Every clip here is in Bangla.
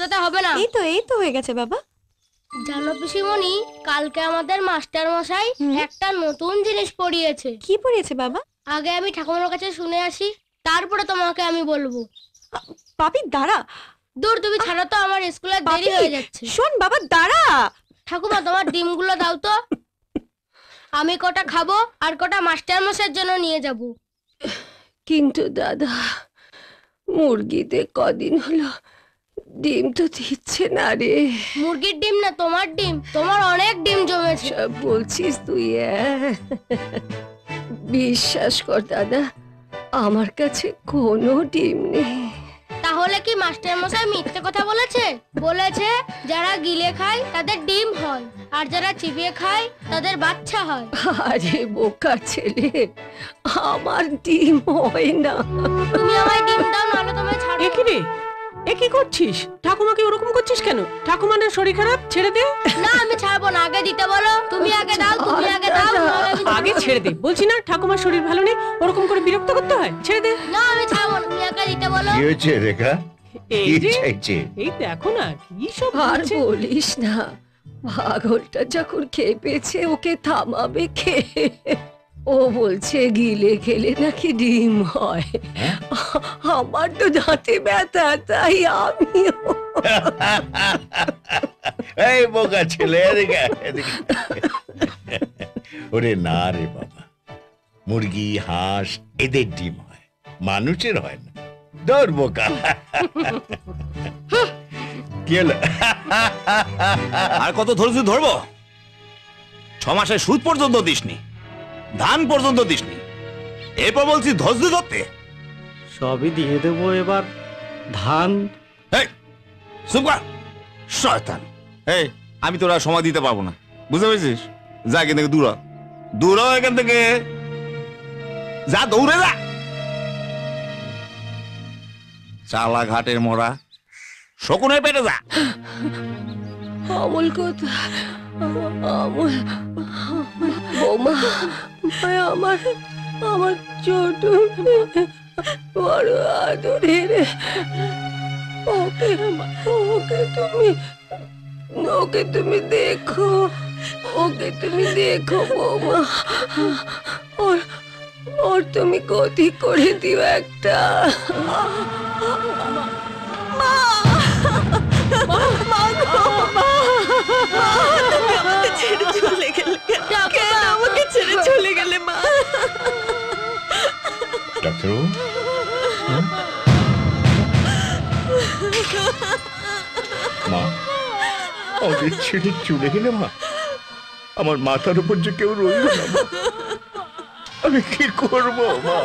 বসাতে হবে না। এই তো হয়ে গেছে বাবা। জানো পিসিমণি, কালকে আমাদের মাস্টার মশাই একটা নতুন জিনিস পড়িয়েছে। কি পড়িয়েছে বাবা? আগে আমি ঠাকুমার কাছে শুনে আসি, তারপরে তোমাকে আমি বলবো। পাপি দাঁড়া। দূর, তুমি ছাড়ো তো, আমার স্কুলে দেরি হয়ে যাচ্ছে। শোন বাবা দাঁড়া। ঠাকুমা, তোমার ডিমগুলো দাও তো, আমি কটা খাবো আর কটা মাস্টার মশাইয়ের জন্য নিয়ে যাব। কিন্তু দাদা, মুরগিতে কদিন হলো ডিম তো দিচ্ছে না রে। মুরগির ডিম না, তোমার ডিম। তোমার অনেক ডিম জমেছে। সব বলছিস তুই? বিশ্বাস কর দাদা, আমার কাছে কোনো ডিম নেই। তাহলে কি মাস্টার মশাই মিথ্যে কথা বলেছে? বলেছে যারা গিলে খায় তাদের ডিম হয়, আর যারা চিবিয়ে খায় তাদের বাচ্চা হয়। আরে বোকা ছেলে, আমার ডিম হয় না। তুমি আমায় ডিম দাও, নাহলে তোমায় ছাড়বো। এ কি রে, এ কি করছিস? ঠাকুমাকে ওরকম করছিস কেন? ঠাকুমার শরীর খারাপ, ছেড়ে দে। না, আমি ছাড়বো না, আগে দিতে বলো। তুমি আগে দাও, তুমি আগে দাও, নাহলে আমি আগে ছেড়ে দে বলছি না, ঠাকুমার শরীর ভালো নেই, ওরকম করে বিরক্ত করতে হয়? ছেড়ে দে। না, আমি ছাড়বো না, তুমি আগে দিতে বলো। কি হয়েছে রেখা? এই কি যে, চাইছে? এই দেখো না কি সব আর বলছে। বলিস না, পাগলটা যখন খেপেছে ওকে থামাবে কে? ও বলছে গিলে খেলে নাকি ডিম হয়। আমার তো দাঁতে ব্যথা, তাই আমিও। এই বোকা ছেলে, এদিকে আয়, এদিকে। ওরে না রে বাবা, মুরগি হাঁস এদের ডিম হয়, মানুষের হয় না। দৌড় বোকা। কি হলো? আর কত ধরছি ধরবো? 6 মাসের সুদ পর্যন্ত দিসনি, ধান পর্যন্ত দিসনি, এরপর বলছি ধরছি ধরতে। সবই দিয়ে দেবো এবার, ধান। এই চুপ কর, শয়তান। এই, আমি তোরা সময় দিতে পারবো না, বুঝতে পেরেছিস? যা এখান থেকে, দূর হ, দূর হ এখান থেকে, যা, দৌড়ে যা। চালা ঘাটের মোড়া, শকুনের পেটে যা। অমল কোথা? অমল, বৌমা, আমার আমার ছোট বড় আদরের, ওকে ওকে তুমি দেখো, ওকে তুমি দেখো বৌমা। ওর ওর তুমি ক্ষতি করে দিও একটা। ছেড়ে চলে গেলে কেন? আমাকে ছেড়ে চলে গেলে মা? ডাক্তারবাবু, মা ওদের ছেড়ে চলে গেলে মা, আমার মাথার উপর যে কেউ রইল না মা। আমি কি করবো মা?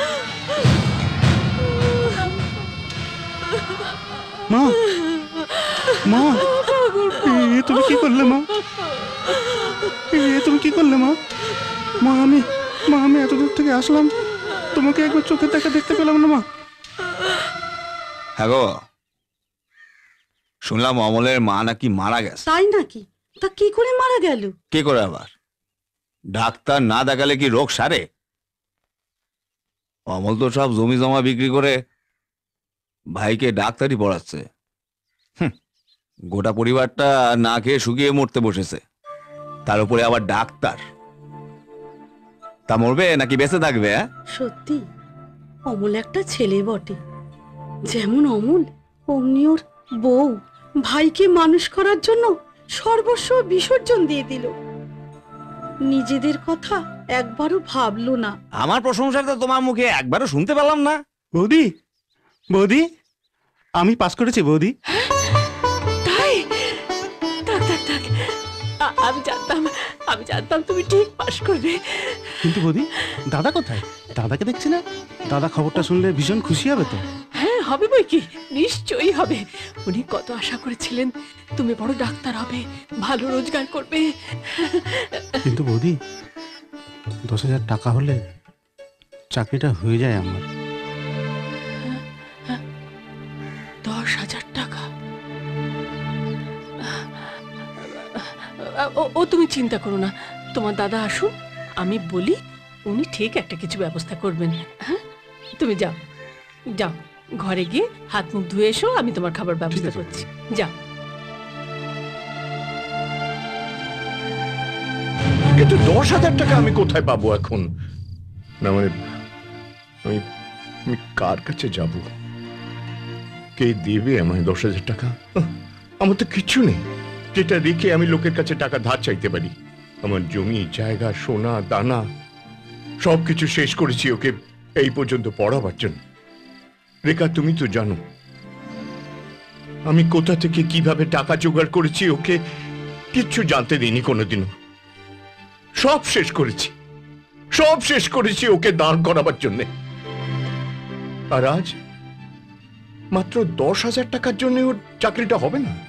মা, মা, এ তুমি কি করলে মা? এ তুমি কি করলে মা? আমি এত দূর থেকে আসলাম, তোমাকে একবার চোখে দেখা দেখতে পেলাম না মা। হ্যাঁ গো, শুনলাম অমলের মা নাকি মারা গেছে। তাই নাকি? তা কি করে মারা গেল? কে করে আবার? ডাক্তার না দেখালে কি রোগ সারে? অমল তো সব জমি জমা বিক্রি করে ভাইকে ডাক্তারি পড়াচ্ছে। গোটা পরিবারটা না খেয়ে শুকিয়ে মরতে বসেছে, তার উপরে আবার ডাক্তার। তা মরবে নাকি বেঁচে থাকবে? সত্যি অমল একটা ছেলে বটে। যেমন অমল, অমনি ওর বউ ভাইকে মানুষ করার জন্য সর্বস্ব বিসর্জন দিয়ে দিল। নিজেদের কথা একবারও ভাবলো না। আমার প্রশংসাটা তোমার মুখে একবারও শুনতে পেলাম না। বৌদি, বৌদি, আমি পাস করেছি বৌদি। তাই? থাক থাক থাক, আমি জানতাম তুমি ঠিক পাশ করবে। কিন্তু বৌদি, দাদা কোথায়? দাদাকে দেখছি না। দাদা খবরটা শুনলে ভীষণ খুশি হবে তো। হ্যাঁ, হবে বই কি, নিশ্চয়ই হবে। উনি কত আশা করেছিলেন তুমি বড় ডাক্তার হবে, ভালো রোজগার করবে। কিন্তু বৌদি, 10,000 টাকা হলে চাকরিটা হয়ে যায় আমার। 10,000 টাকা? ও তুমি চিন্তা করো না, তোমার দাদা আসুন, আমি বলি, উনি ঠিক একটা কিছু ব্যবস্থা করবেন। হ্যাঁ, তুমি যাও যাও। ঘরে গিয়ে হাত মুখ ধুয়ে এসো, আমি তোমার খাবার ব্যবস্থা করছি। যাও। কিন্তু 10,000 টাকা আমি কোথায় পাবো এখন? না মানে আমি আমি কার কাছে যাব? কে দেবে আমায় 10,000 টাকা? আমার তো কিছু নেই যেটা রেখে আমি লোকের কাছে টাকা ধার চাইতে পারি। আমার জমি জায়গা সোনা দানা সবকিছু শেষ করেছি ওকে এই পর্যন্ত পড়াবার জন্য। রেখা, তুমি তো জানো আমি কোথা থেকে কিভাবে টাকা জোগাড় করেছি। ওকে কিচ্ছু জানতে দিইনি কোনোদিনও। সব শেষ করেছি, সব শেষ করেছি ওকে দাঁড় করাবার জন্য। আর আজ মাত্র 10,000 টাকার জন্য ওর চাকরিটা হবে না?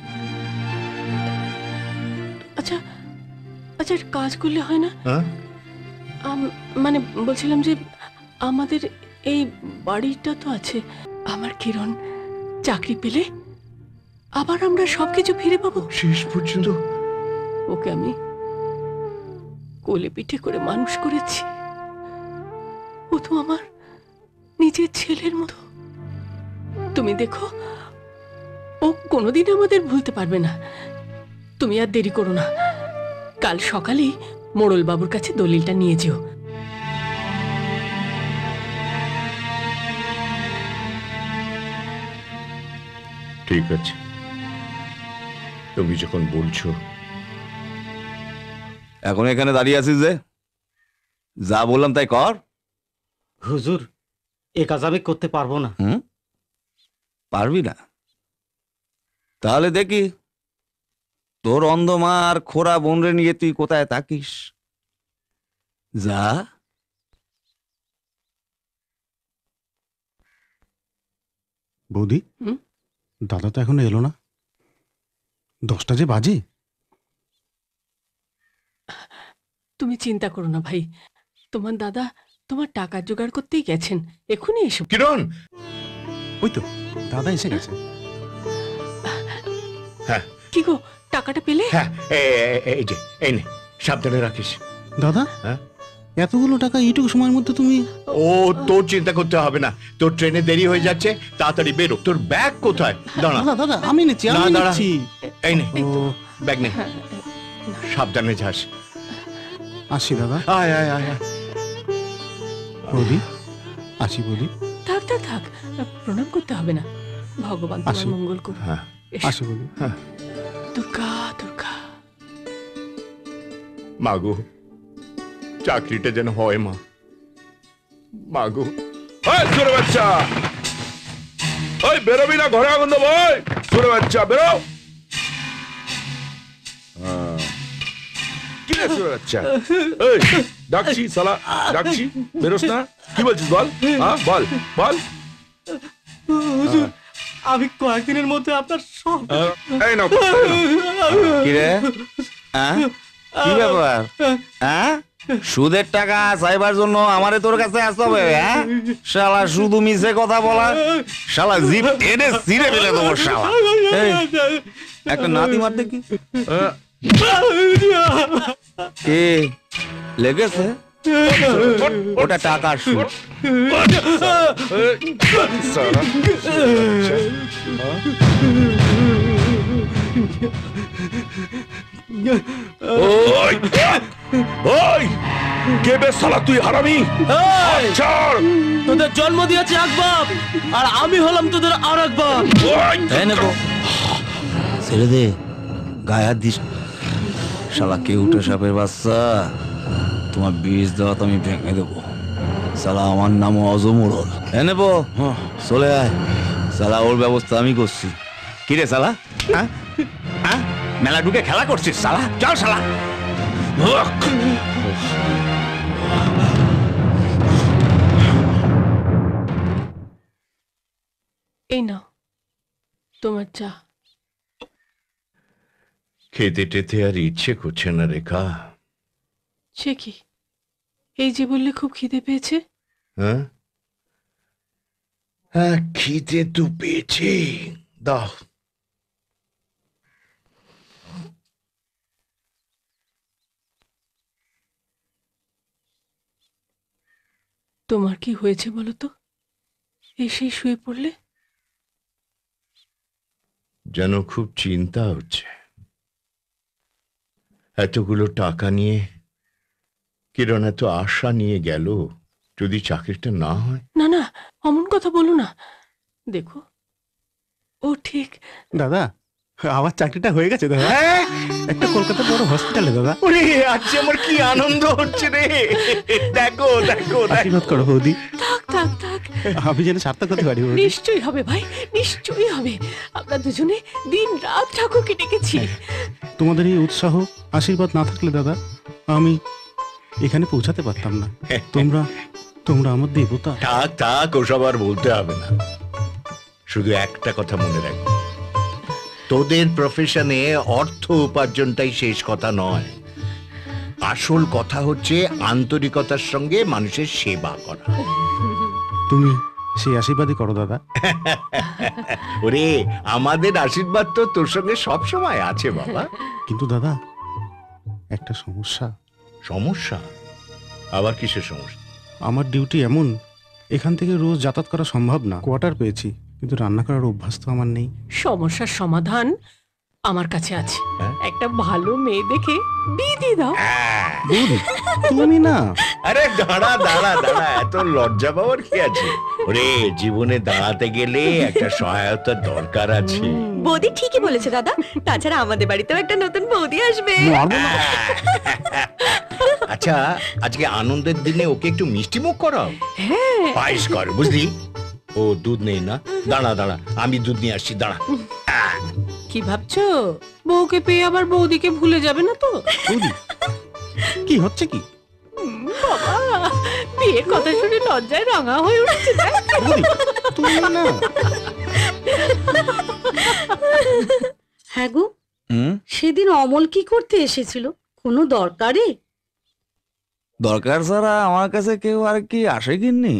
আচ্ছা আচ্ছা, কাজ করলে হয় না? হ্যাঁ, মানে বলছিলাম যে আমাদের এই বাড়িটা তো আছে। আমার কিরণ চাকরি পেলে আবার আমরা সবকিছু ফিরে পাবো। শেষ পর্যন্ত ওকে আমি কোলে পিঠে করে মানুষ করেছি। ও তো আমার নিজের ছেলের মতো। তুমি দেখো, ও কোনোদিন আমাদের ভুলতে পারবে না। তুমি আর দেরি করো না, কাল সকালেই মোড়ল বাবুর কাছে দলিলটা নিয়ে যেও। ঠিক আছে, তুমি যখন বলছো। এখন এখানে দাঁড়িয়ে আছিস যে? যা বললাম তাই কর। হুজুর, এ কাজ আমি করতে পারবো না। পারবি না? তাহলে দেখি তোর অন্ধ মা আর খোরা বোনরে নিয়ে তুই কোথায় থাকিস। যা। বৌদি, হুম? দাদা তো এখনো এলো না। 10টা যে বাজে। তুমি চিন্তা করো না ভাই, তোমার দাদা তোমার টাকা জোগাড় করতেই গেছেন, এখনই এসো। কিরণ, ওই তো দাদা এসে গেছে। হ্যাঁ কি গো, টাকাটা পেলে? হ্যাঁ, এই যে এই নে, সাবধানে রাখিস। দাদা, হ্যাঁ? এতগুলো টাকা এইটুকু সময়ের মধ্যে তুমি? ও, তোর চিন্তা করতে হবে না। তোর ট্রেনে দেরি হয়ে যাচ্ছে, তাড়াতাড়ি বেরো। তোর ব্যাগ কোথায়? দাঁড়া। দাদা দাদা, আমি নিচ্ছি, না, আমি দাঁড়া। নিচ্ছি। এই নে, ও, ব্যাগ নে, সাবধানে যাস। আসি দাদা। আয় আয় আয় আয়। বৌদি, আসি বৌদি। থাক থাক থাক, প্রণাম করতে হবে না। ভগবান তোমার আসি। মঙ্গল করুন। হ্যাঁ, এসো। আসি বৌদি। দুর্গা দুর্গা। মাগো, চাকরিটা যেন হয় মা। মাগো। ছোট বাচ্চা, ওই বেরোবি না, ঘরে আগুন দেবো। ছোট বাচ্চা বেরো। কি রে ছোট বাচ্চা? এই ডাকছি সালা, ডাকছি, বেরোস না? কি বলছিস বল? হ্যাঁ বল বল। আমি কয়েকদিনের মধ্যে আপনার সব এই নাও। কি রে? হ্যাঁ? কি ব্যাপার? হ্যাঁ? সুদের টাকা চাইবার জন্য আমারে তোর কাছে আসতে হবে? হ্যাঁ? শালা শুধু মিছে কথা বলা, শালা জিভ টেনে ছিঁড়ে ফেলে দেবো শালা। এই, একটা নাতি মার দেখি। কি লেগেছে? ওটা টাকার সুদ। সালা। ওই ওই কে বে শালা, তুই হারামি? ছাড়। তোদের জন্ম দিয়েছে এক বাপ, আর আমি হলাম তোদের আর এক বাপ। এই নেবো, ছেড়ে দে, গায়ে হাত দিস। শালা কেউটে সাপের বাচ্চা, তোমার বীজ দেওয়া তো আমি ভেঙে দেবো। শালা আমার নাম অজমোড়ল। এ নেবো, চলে আয়। শালা ওর ব্যবস্থা আমি করছি। কি রে শালা? হ্যাঁ হ্যাঁ, মেলা ঢুকে খেলা করছিস শালা? চল শালা। এই নাও তোমার চা। খেতে টেতে আর ইচ্ছে করছে না রেখা। সে কি, এই যে বললে খুব খিদে পেয়েছে? হ্যাঁ হ্যাঁ, খিদে তো পেয়েছে, দাও। তোমার কি হয়েছে বলো তো? এসেই শুয়ে পড়লে। যেন খুব চিন্তা হচ্ছে। এতগুলো টাকা নিয়ে কিরণ এত আশা নিয়ে গেল, যদি চাকরিটা না হয়। না না, অমন কথা বলো না। দেখো, ও ঠিক। দাদা, আমার চাকরিটা হয়ে গেছে দাদা, একটা কলকাতা বড় হসপিটালে দাদা। ওরে আজকে আমার কি আনন্দ হচ্ছে রে! দেখো দেখো দেখো। আশীর্বাদ করো বৌদি, থাক থাক থাক, আমি যেন সার্থক হতে পারি বৌদি। নিশ্চয়ই হবে ভাই, নিশ্চয়ই হবে। আমরা দুজনে দিন রাত ঠাকুরকে ডেকেছি। তোমাদের এই উৎসাহ আশীর্বাদ না থাকলে দাদা আমি এখানে পৌঁছাতে পারতাম না। তোমরা তোমরা আমার দেবতা। থাক থাক, ওসব আর বলতে হবে না। শুধু একটা কথা মনে রাখবি, তোদের প্রফেশনে অর্থ উপার্জনটাই শেষ কথা নয়। আসল কথা হচ্ছে আন্তরিকতার সঙ্গে মানুষের সেবা করা। তুমি সেই আশীর্বাদই করো দাদা। ওরে, আমাদের আশীর্বাদ তো তোর সঙ্গে সব সময় আছে বাবা। কিন্তু দাদা একটা সমস্যা। সমস্যা? আবার কিসের সমস্যা? আমার ডিউটি এমন, এখান থেকে রোজ যাতায়াত করা সম্ভব না। কোয়ার্টার পেয়েছি, কিন্তু রান্না করার অভ্যাস তো আমার নেই। সমস্যার সমাধান আমার কাছে আছে। হ্যাঁ? একটা ভালো মেয়ে দেখে বিয়ে দিয়ে দাও। বৌদি তুমি না। আরে দাঁড়া দাঁড়া দাঁড়া, এত লজ্জা পাওয়ার কি আছে? ওরে, জীবনে দাঁড়াতে গেলে একটা সহায়তার দরকার আছে। বৌদি ঠিকই বলেছে দাদা, তাছাড়া আমাদের বাড়িতেও একটা নতুন বৌদি আসবে। আচ্ছা, আজকে আনন্দের দিনে ওকে একটু মিষ্টি মুখ করাও, পায়েস কর, বুঝলি? ও দুধ নেই না? দাঁড়া দাঁড়া, আমি দুধ নিয়ে আসছি, দাঁড়া। কি ভাবছো, বউকে পেয়ে আবার বৌদিকে ভুলে যাবে না তো? বৌদি কি হচ্ছে কি? বাবা, বিয়ের কথা শুনে লজ্জায় রাঙা হয়ে উঠছে। বৌদি তুমি না। হ্যাঁ গো, সেদিন অমল কি করতে এসেছিল? কোনো দরকারে? দরকার ছাড়া আমার কাছে কেউ আর কি আসে কিন্নি?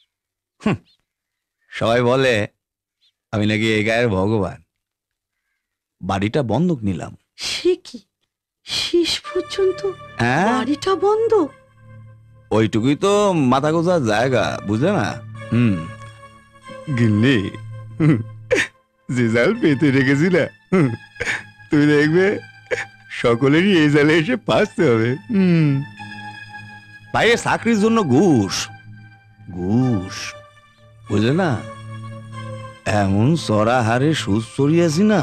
সবাই বলে আমি নাকি এই গায়ের ভগবান। বাড়িটা বন্ধক নিলাম। সে কি, শেষ পর্যন্ত হ্যাঁ, বাড়িটা বন্ধ? ওইটুকুই তো মাথা গোজার জায়গা, বুঝলে না? গিন্নি, যে জাল পেতে রেখেছি না, তুমি দেখবে সকলেরই এই জালে এসে ফাঁসতে হবে। বাইরে চাকরির জন্য ঘুষ ঘুষ, বুঝলে না? এমন চড়া হারে সুদ চড়িয়েছি না,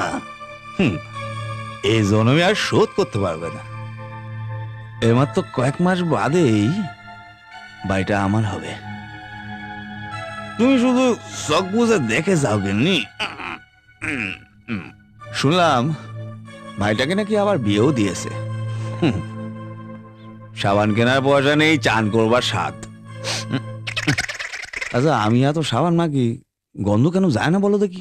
এই জন্মে আর শোধ করতে পারবে না। এমাত্র কয়েক মাস বাদেই বাড়িটা আমার হবে। তুমি শুধু চোখ বুঝে দেখে যাও গেননি। শুনলাম ভাইটাকে নাকি আবার বিয়েও দিয়েছে। সাবান কেনার পয়সা নেই, চান করবার স্বাদ। আচ্ছা, আমি এত সাবান মাখি, গন্ধ কেন যায় না বলো দেখি?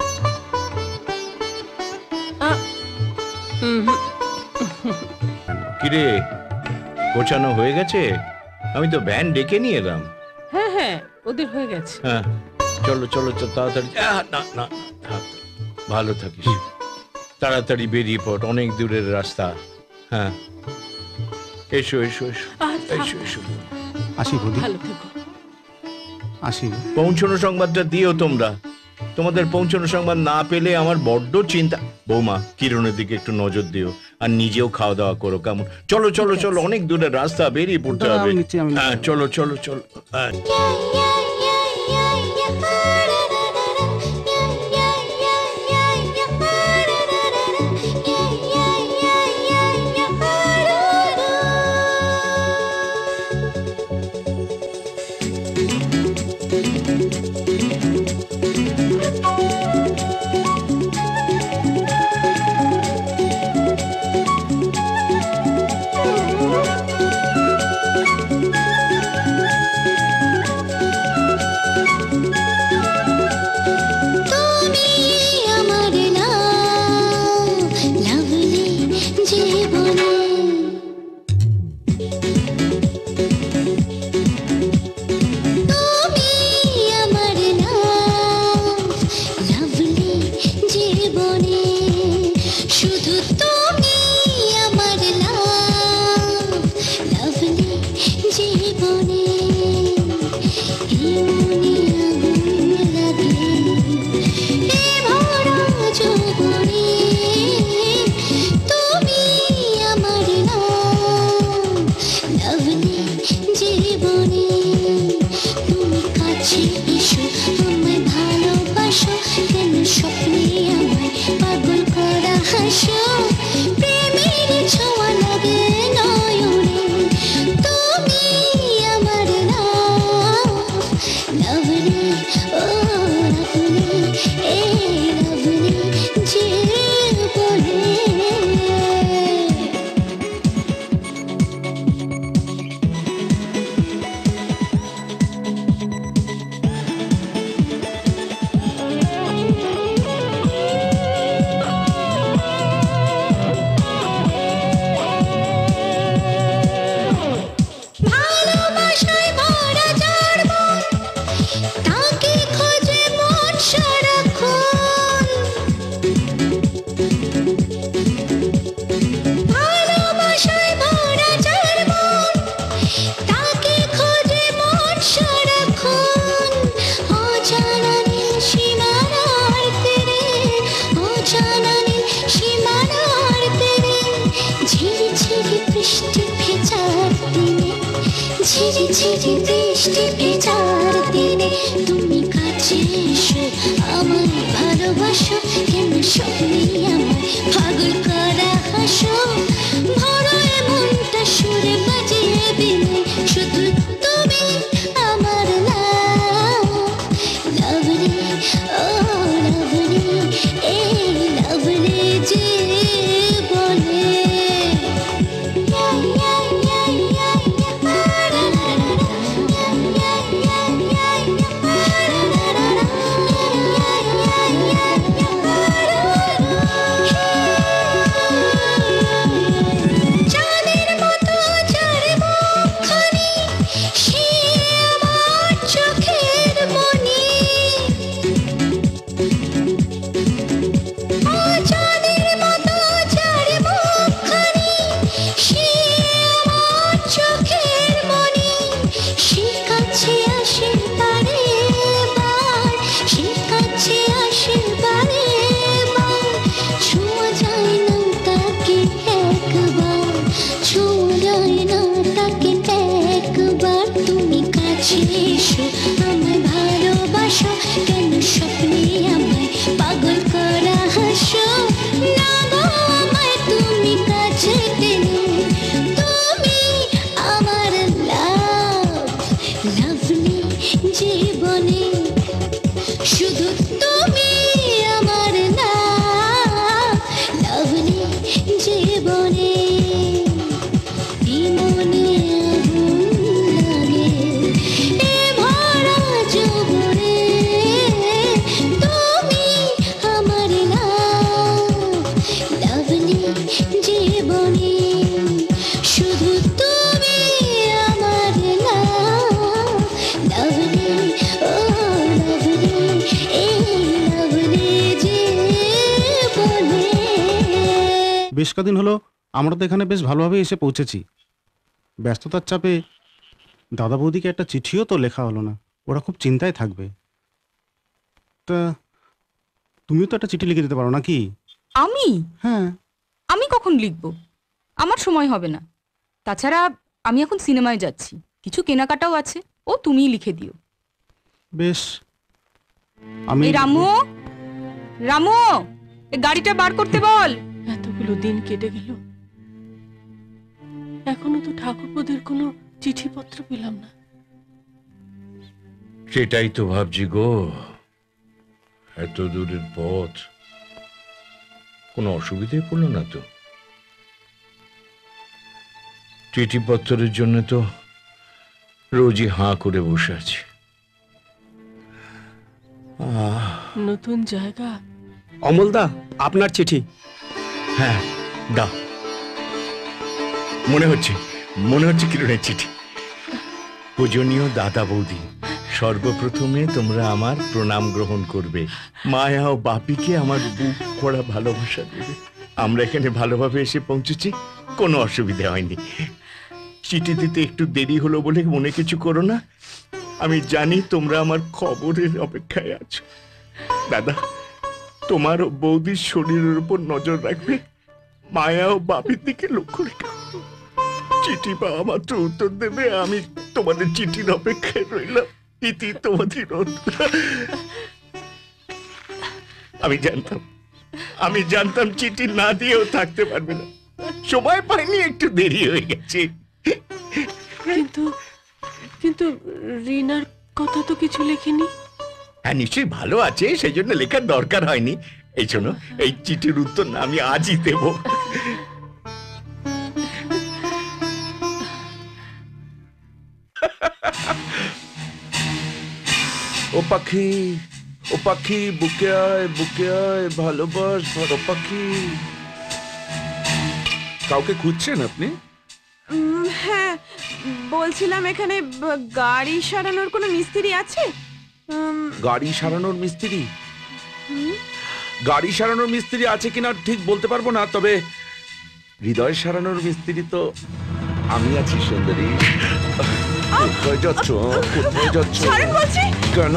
কিরে, গোছানো হয়ে গেছে? আমি তো ভ্যান ডেকে নিয়ে এলাম। হ্যাঁ হ্যাঁ, ওদের হয়ে গেছে। হ্যাঁ, চলো চলো চলো, তাড়াতাড়ি। না না, থাক, ভালো থাকিস, তাড়াতাড়ি বেরিয়ে পড়, অনেক দূরের রাস্তা। হ্যাঁ, এসো এসো এসো এসো এসো। আসি বৌদি, ভালো থেকো। আসি। পৌঁছানো সংবাদটা দিও তোমরা। তোমাদের পৌঁছানো সংবাদ না পেলে আমার বড্ড চিন্তা। বৌমা, কিরণের দিকে একটু নজর দিও, আর নিজেও খাওয়া দাওয়া করো, কেমন? চলো চলো চলো, অনেক দূরের রাস্তা, বেরিয়ে পড়তে দাঁড়া, হবে। আমি নিচ্ছি, আমি হ্যাঁ, চলো চলো চলো। হ্যাঁ। ঝিরি ঝিরি বৃষ্টি ভেজার দিনে তুমি কাছে এসো, আমায় ভালোবাসো, কেন স্বপ্নে আমায় পাগল করা হাসো, ভরো এমনটা সুরে বাজিয়ে দিলে শুধু তুমি আমার লাভলি, ও লাভলি, এই লাভলি যে বলে। বেশ কদিন হলো আমরা তো এখানে বেশ ভালোভাবে এসে পৌঁছেছি। ব্যস্ততার চাপে দাদা বৌদিকে একটা চিঠিও তো লেখা হলো না, ওরা খুব চিন্তায় থাকবে। তা তুমিও তো একটা চিঠি লিখে দিতে পারো নাকি? আমি? হ্যাঁ। আমি কখন লিখবো? আমার সময় হবে না। তাছাড়া আমি এখন সিনেমায় যাচ্ছি, কিছু কেনাকাটাও আছে, ও তুমিই লিখে দিও। বেশ। আমি রামু, রামু, এই গাড়িটা বার করতে বল। এতগুলো দিন কেটে গেল, এখনো তো ঠাকুরপোদের কোনো চিঠিপত্র পেলাম না। সেটাই তো ভাবছি গো, এত দূরের পথ, কোনো অসুবিধে পড়লো না তো? চিঠিপত্রের জন্য তো রোজই হাঁ করে বসে আছি। নতুন জায়গা। অমলদা, আপনার চিঠি। হ্যাঁ দাও। মনে হচ্ছে কিরণের চিঠি। পূজনীয় দাদা বৌদি, সর্বপ্রথমে তোমরা আমার প্রণাম গ্রহণ করবে। মায়া ও বাপিকে আমার বুক ভরা ভালোবাসা দেবে। আমরা এখানে ভালোভাবে এসে পৌঁছেছি, কোনো অসুবিধা হয়নি। চিঠি দিতে একটু দেরি হলো বলে মনে কিছু করো না। আমি জানি তোমরা আমার খবরের অপেক্ষায় আছো। দাদা, তোমার ও বৌদির শরীরের উপর নজর রাখবে, মায়া ও বাপির দিকে লক্ষ্য রেখো। চিঠি পাওয়া মাত্র উত্তর দেবে। আমি তোমাদের চিঠির অপেক্ষায় রইলাম। ইতি তোমাদের। আমি জানতাম চিঠি না দিয়েও থাকতে পারবে না। সময় পাইনি, একটু দেরি হয়ে গেছে। কিন্তু রিনার কথা তো কিছু লেখেনি। হ্যাঁ, নিশ্চয়ই ভালো আছে, সেই জন্য লেখার দরকার হয়নি। এই শোনো, এই চিঠির উত্তর না আমি আজই দেব। ও পাখি, ও পাখি, বুকে আয় ভালোবাস। ও পাখি, কাউকে খুঁজছেন আপনি? হ্যাঁ, বলছিলাম এখানে গাড়ি সারানোর কোনো মিস্ত্রি আছে? গাড়ি সারানোর মিস্ত্রি? গাড়ি সারানোর মিস্ত্রি আছে কিনা ঠিক বলতে পারবো না, তবে হৃদয় সারানোর মিস্ত্রি তো আমি আছি। সুন্দরী, কোথায় যাচ্ছ? কেন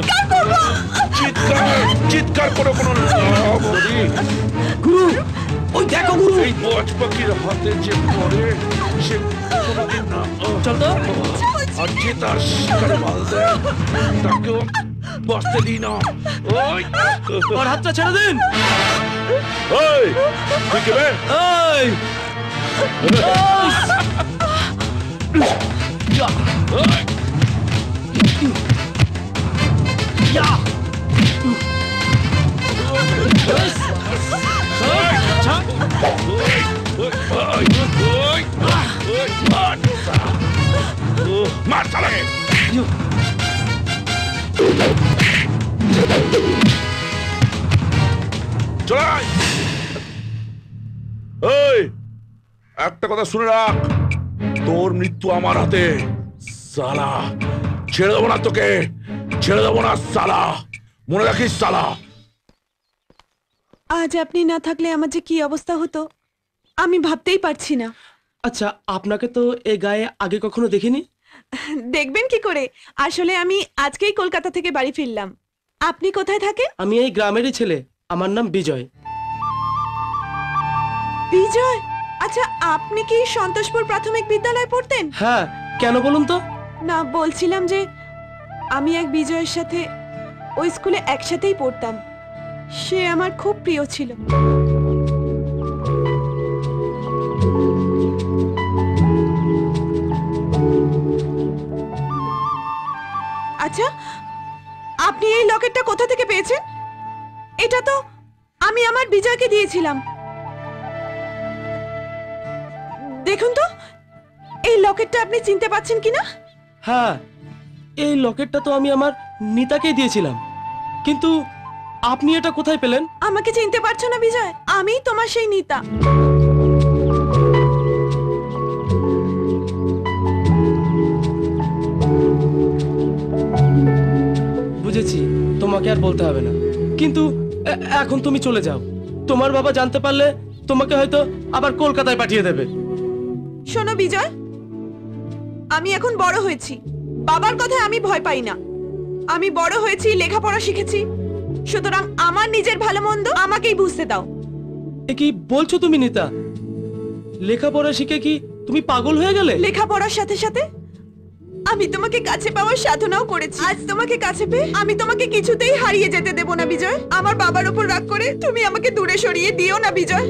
চিৎকার করো? কোনো গুরু, ওই দেখো গুরু। এই বজ পাখির হাতে যে পড়ে সে কোনোদিন না চল তো। আর যে তার শিকারে মাল দেয় তাকেও বাঁচতে দিই না। ওই ওর হাতটা ছেড়ে দিন। ওই তুই কে বে? এই মার চালে। চলাই। এই একটা কথা শুনে রাখ, তোর মৃত্যু আমার হাতে। সালা ছেড়ে দেবো না তোকে, ছেড়ে দেবো না সালা, মনে রাখিস সালা। আজ আপনি না থাকলে আমার যে কি অবস্থা হতো আমি ভাবতেই পারছি না। আচ্ছা, আপনাকে তো এ গায়ে আগে কখনো দেখিনি। দেখবেন কি করে, আসলে আমি আজকেই কলকাতা থেকে বাড়ি ফিরলাম। আপনি কোথায় থাকেন? আমি এই গ্রামেরই ছেলে, আমার নাম বিজয়। বিজয়? আচ্ছা, আপনি কি সন্তোষপুর প্রাথমিক বিদ্যালয়ে পড়তেন? হ্যাঁ, কেন বলুন তো? না, বলছিলাম যে আমি এক বিজয়ের সাথে ওই স্কুলে একসাথেই পড়তাম। সে আমার খুব প্রিয় ছিল। আচ্ছা, আপনি এই লকেটটা কোথা থেকে পেয়েছেন? এটা তো আমি আমার বিজয়কে দিয়েছিলাম। দেখুন তো এই লকেটটা আপনি চিনতে পাচ্ছেন কিনা? হ্যাঁ, এই লকেটটা তো আমি আমার নিতাকেই দিয়েছিলাম, কিন্তু আপনি এটা কোথায় পেলেন? আমাকে চিনতে পারছো না বিজয়? আমি তোমার সেই নিতা। বুঝেছি, তোমাকে আর বলতে হবে না, কিন্তু এখন তুমি চলে যাও। তোমার বাবা জানতে পারলে তোমাকে হয়তো আবার কলকাতায় পাঠিয়ে দেবে। শোনো বিজয়, আমি এখন বড় হয়েছি, বাবার কথায় আমি ভয় পাই না। আমি বড় হয়েছি, লেখাপড়া শিখেছি, সুতরাং আমার নিজের ভালো মন্দ আমাকেই বুঝতে দাও। এ কি বলছো তুমি নিতা? লেখাপড়া শিখে কি তুমি পাগল হয়ে গেলে? লেখাপড়ার সাথে সাথে আমি তোমাকে কাছে পাওয়ার সাধনাও করেছি। আজ তোমাকে কাছে পেয়ে আমি তোমাকে কিছুতেই হারিয়ে যেতে দেব না বিজয়। আমার বাবার উপর রাগ করে তুমি আমাকে দূরে সরিয়ে দিও না বিজয়।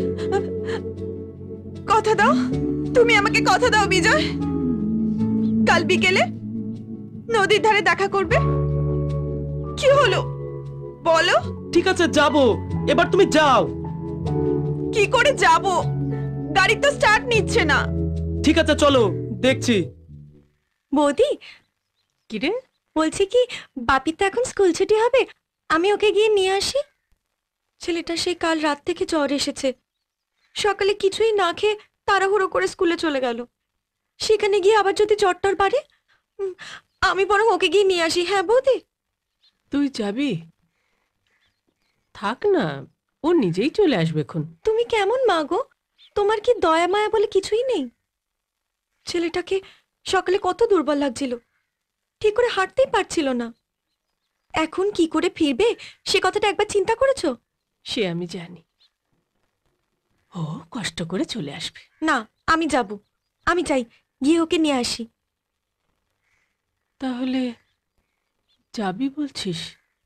কথা দাও, তুমি আমাকে কথা দাও বিজয়। কাল বিকেলে নদীর ধারে দেখা করবে। কি হলো বলো? ঠিক আছে, যাবো। এবার তুমি যাও। কি করে যাব? গাড়ি তো স্টার্ট নিচ্ছে না। ঠিক আছে, চলো, দেখছি। বৌদি, কি রে? বলছি কি বাপির তো এখন স্কুল ছুটি হবে, আমি ওকে গিয়ে নিয়ে আসি। ছেলেটা সেই কাল রাত থেকে জ্বর এসেছে, সকালে কিছুই না খেয়ে তাড়াহুড়ো করে স্কুলে চলে গেল। সেখানে গিয়ে আবার যদি জ্বরটার বাড়ে, আমি বরং ওকে গিয়ে নিয়ে আসি। হ্যাঁ বৌদি? তুই যাবি? থাক না, ও নিজেই চলে আসবে এখন। তুমি কেমন মা গো? তোমার কি দয়া মায়া বলে কিছুই নেই? ছেলেটাকে সকালে কত দুর্বল লাগছিল, ঠিক করে হাঁটতেই পারছিল না। এখন কি করে ফিরবে সে কথাটা একবার চিন্তা করেছো? সে আমি জানি, ও কষ্ট করে চলে আসবে। না, আমি যাব, আমি চাই গিয়ে ওকে নিয়ে আসি। তাহলে যাবি বলছিস?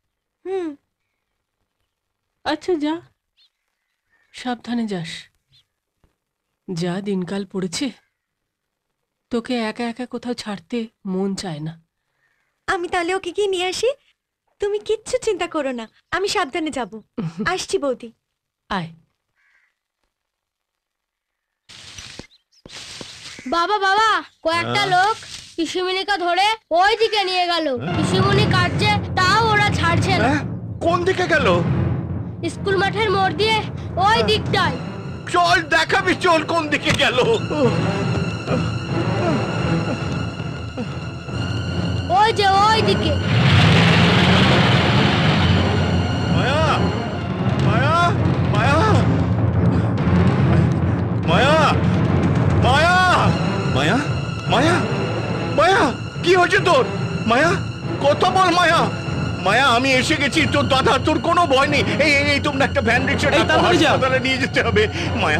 আচ্ছা, যা, সাবধানে যাস। যা দিনকাল পড়েছে, তোকে একা একা কোথাও ছাড়তে মন চায় না। আমি তাহলে ওকে গিয়ে নিয়ে আসি, তুমি কিচ্ছু চিন্তা করো না, আমি সাবধানে যাব। আসছি বৌদি। আয়। বাবা বাবা, কয়েকটা লোক পিসিমণিকে ধরে ওই দিকে নিয়ে গেল। পিসিমণি কাটছে, তাও ওরা ছাড়ছে না। কোন দিকে গেল? স্কুল মাঠের মোড় দিয়ে ওই দিকটায়। চল দেখাবি, চল কোন দিকে গেল। ওই যে ওই দিকে। মায়া, মায়া, মায়া, মায়া, মায়া, মায়া, মায়া, মায়া, কি হয়েছে তোর? মায়া, কথা বল মায়া, মায়া আমি এসে গেছি, তোর দাদা, তোর কোনো ভয় নেই। এই এই, এই তোমরা একটা ভ্যান রিক্সা এই, তাড়াতাড়ি যাও। হাসপাতালে নিয়ে যেতে হবে। মায়া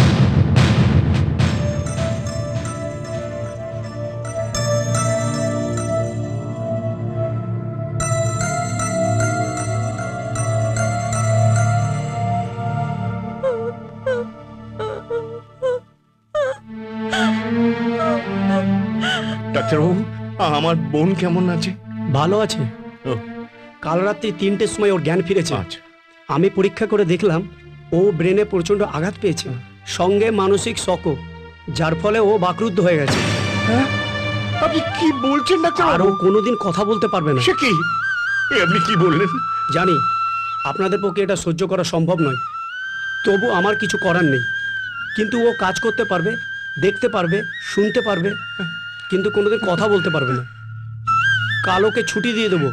ডাক্তারবাবু, আমার বোন কেমন আছে? ভালো আছে। ও, কাল রাত্রি 3টের সময় ওর জ্ঞান ফিরেছে। আচ্ছা। আমি পরীক্ষা করে দেখলাম ও ব্রেনে প্রচন্ড আঘাত পেয়েছে, সঙ্গে মানসিক শকও, যার ফলে ও বাকরুদ্ধ হয়ে গেছে। হ্যাঁ? আপনি কি বলছেন ডাক্তার? আর ও কোনোদিন কথা বলতে পারবে না। সে কি? আপনি কি বললেন? জানি আপনাদের পক্ষে এটা সহ্য করা সম্ভব নয়, তবু আমার কিছু করার নেই। কিন্তু ও কাজ করতে পারবে, দেখতে পারবে, শুনতে পারবে, কিন্তু কোনোদিন কথা বলতে পারবে না। কাল ওকে ছুটি দিয়ে দেবো।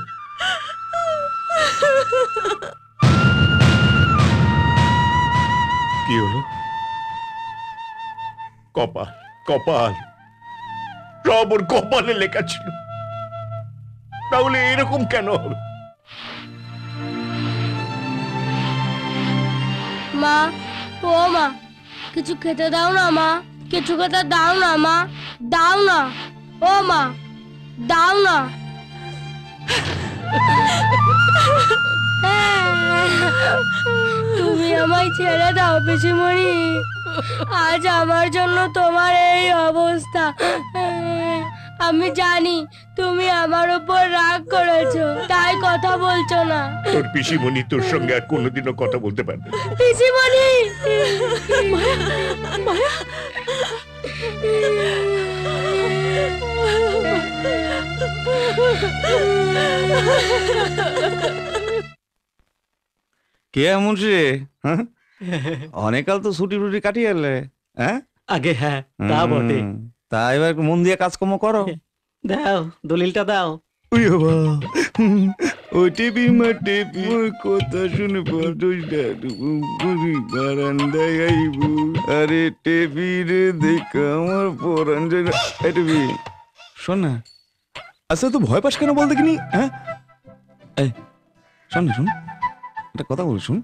কি হলো? কপাল, কপাল, সব ওর কপালে লেখা ছিল। তাহলে এরকম কেন হবে? মা, ও মা, কিছু খেতে দাও না মা, কিছু খেতে দাও না মা, দাও না। ও মা, দাও না। তুমি আমায় ছেড়ে দাও পিসিমণি, আজ আমার জন্য তোমার এই অবস্থা। আমি জানি তুমি আমার উপর রাগ করেছো, তাই কথা বলছো না। তোর পিসিমণি তোর সঙ্গে আর কোনোদিনও কথা বলতে পারবে না। পিসিমণি, কে এমন রে? হ্যাঁ? অনেককাল তো ছুটি টুটি কাটিয়ে এলে। হ্যাঁ, আগে হ্যাঁ, তা বটে। তা এবার মন দিয়ে কাজকর্ম করো। দাও দলিলটা দাও। ওই বাবা, ওই টেপি মা টেপি ওই কথা শুনে বারান্দায় আইব। আরে টেপি রে দেখা আমার পরান যায়। এই টেপি শোন না, আচ্ছা তো ভয় পাস কেন বল দেখিনি? হ্যাঁ, এই শোন না, শোন একটা কথা বল, শুন।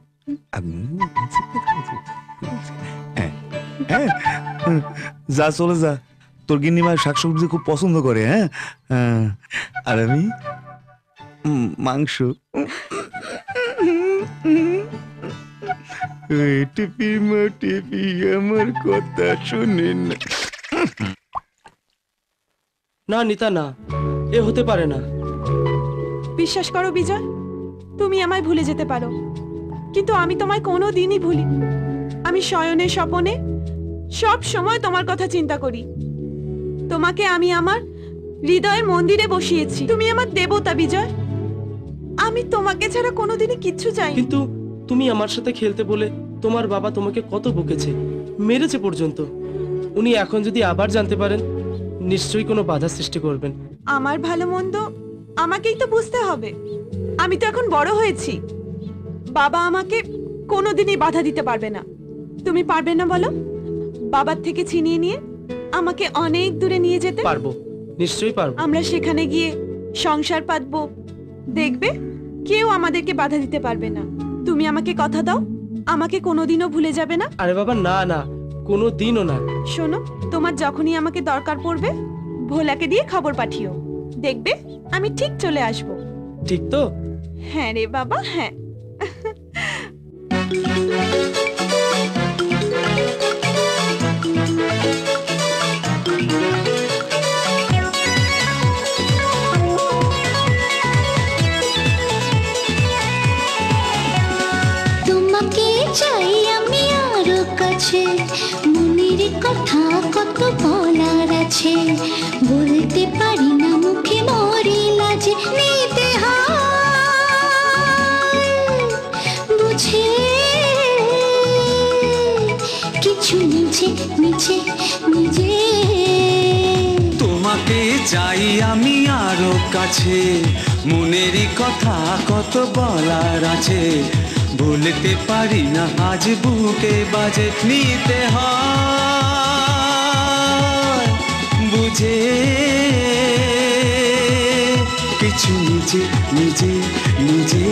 হ্যাঁ, যা চলে যা, তোর গিন্নিমা শাকসবজি খুব পছন্দ করে। হ্যাঁ, আর আমি মাংস। টিপি মা টিপি আমার কথা শুনেন না। না নিতা, না, এ হতে পারে না। বিশ্বাস করো বিজয়, তুমি আমায় ভুলে যেতে পারো, কিন্তু আমি তোমায় কোনো দিনই ভুলি। আমি শয়নে স্বপনে সব সময় তোমার কথা চিন্তা করি। তোমাকে আমি আমার হৃদয়ের মন্দিরে বসিয়েছি। তুমি আমার দেবতা বিজয়। আমি তোমাকে ছাড়া কোনোদিনই কিচ্ছু চাই। কিন্তু তুমি আমার সাথে খেলতে বলে তোমার বাবা তোমাকে কত বকেছে, মেরেছে পর্যন্ত। উনি এখন যদি আবার জানতে পারেন, নিশ্চয়ই কোনো বাধা সৃষ্টি করবেন। আমার ভালো মন্দ আমাকেই তো বুঝতে হবে। আমি তো এখন বড় হয়েছি, বাবা আমাকে কোনোদিনই বাধা দিতে পারবে না। তুমি পারবে না বলো? বাবার থেকে ছিনিয়ে নিয়ে আমাকে অনেক দূরে নিয়ে যেতে? পারবো, নিশ্চয়ই পারবো। আমরা সেখানে গিয়ে সংসার পাতবো, দেখবে কেউ আমাদেরকে বাধা দিতে পারবে না। তুমি আমাকে কথা দাও, আমাকে কোনোদিনও ভুলে যাবে না? আরে বাবা, না না, কোনো দিনও না। শোনো, তোমার যখনই আমাকে দরকার পড়বে ভোলাকে দিয়ে খবর পাঠিও, দেখবে আমি ঠিক চলে আসব। ঠিক তো? হ্যাঁ রে বাবা, হ্যাঁ। তোমাকে চাই আমি আরো কাছে, মনের কথা কত বলার আছে, বলতে পারি না মুখে মরে লাজে, নিতে হয় বুঝে কিছু নিচে নিচে নিজে। তোমাকে চাই আমি আরো কাছে, মনেরই কথা কত বলার আছে, বলতে পারি না আজ বুকে বাজে, নিতে হয় বুঝে কিছু নিজে নিজে নিজে।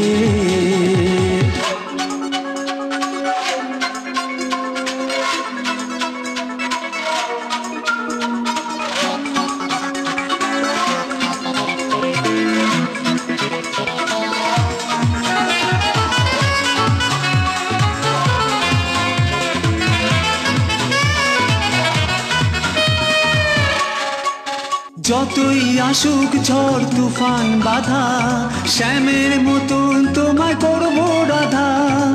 যতই আসুক ঝড় তুফান বাধা, শ্যামের মতন তোমায় করবো রাধা।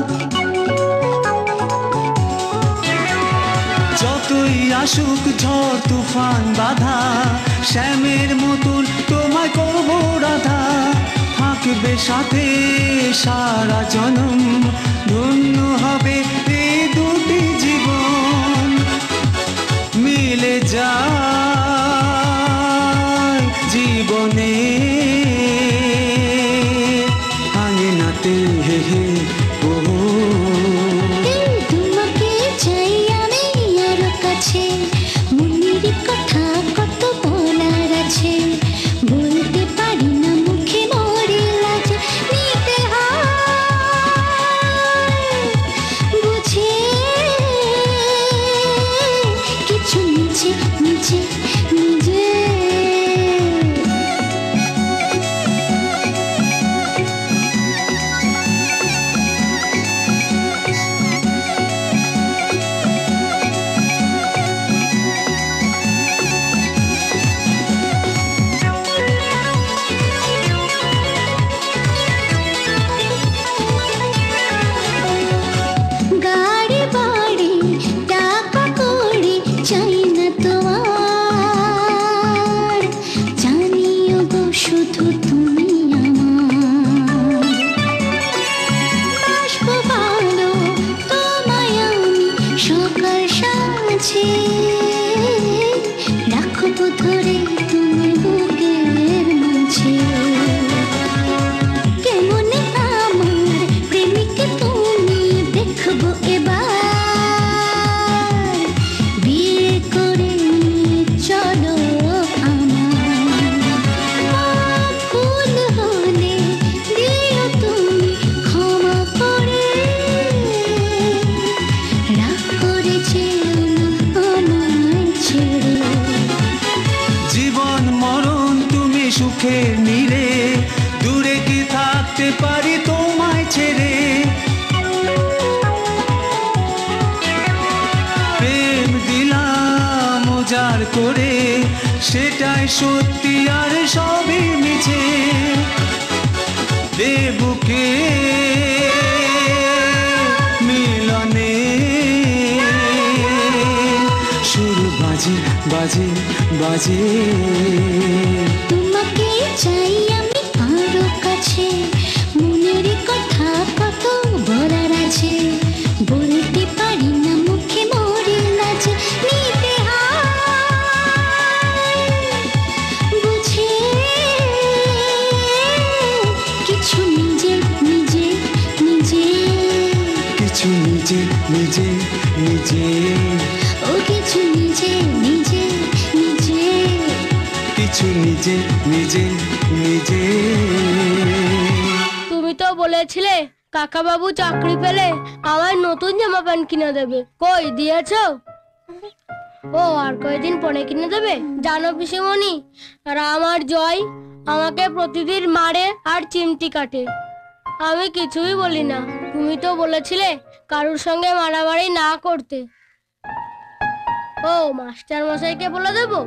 যতই আসুক ঝড় তুফান বাধা, শ্যামের মতন তোমায় করবো রাধা। থাকবে সাথে সারা জনম, ধন্য হবে এই দুটি জীবন। মিলে যায় জীবনে আঙিনাতে হে হে ও। তোমাকে চাই আমি আরো কাছে, মনের কথা কত বলার আছে, বলতে পারি না মুখে মরে লাজ, নিতে হয় বুঝে কিছু নিজে নিজে নিজে। গাড়ি বাড়ি টাকা কড়ি চাই না তোমার, জানিও গো শুধু তুমি আমার। বাসবো ভালো তোমায় আমি সকাল সাঁঝে, রাখবো ধরে তোমার বুকের মাঝে। কেমন আমার প্রেমিক তুমি দেখবো এবার, বিয়ে করে নিয়ে চলো আমার। ভুল হলে দিও তুমি ক্ষমা করে, রাগ করেছে আমায় ছেড়ে। জীবন মরণ তুমি সুখে নিলে, দূরে কি থাকতে পারি তোমায় ছেড়ে। প্রেম দিলাম উজাড় করে, সেটাই সত্যি আর সবই মিছে। দেবুকে মিলনে সুর বাজে বাজে বাজে। তোমাকে চাই আমি আরো কাছে, মনের কথা কত বলার আছে, বলতে পারি না মুখে মরে লাজ, নিতে হয় বুঝে কিছু নিজে নিজে নিজে। কিছু নিজে নিজে নিজে। ও কিছু নিজে নিজে নিজে। কিছু নিজে নিজে নিজে। তুমি তো বলেছিলে কাকা বাবু চাকরি পেলে আমার নতুন জামা প্যান্ট কিনে দেবে, কই দিয়েছো? ও আর কয়দিন পরে কিনে দেবে। জানো পিসিমণি, রাম আর জয় আমাকে প্রতিদিন মারে আর চিমটি কাটে, আমি কিছুই বলি না। তুমি তো বলেছিলে কারুর সঙ্গে মারামারি না করতে। ও মাস্টার মশাইকে বলে দেবো?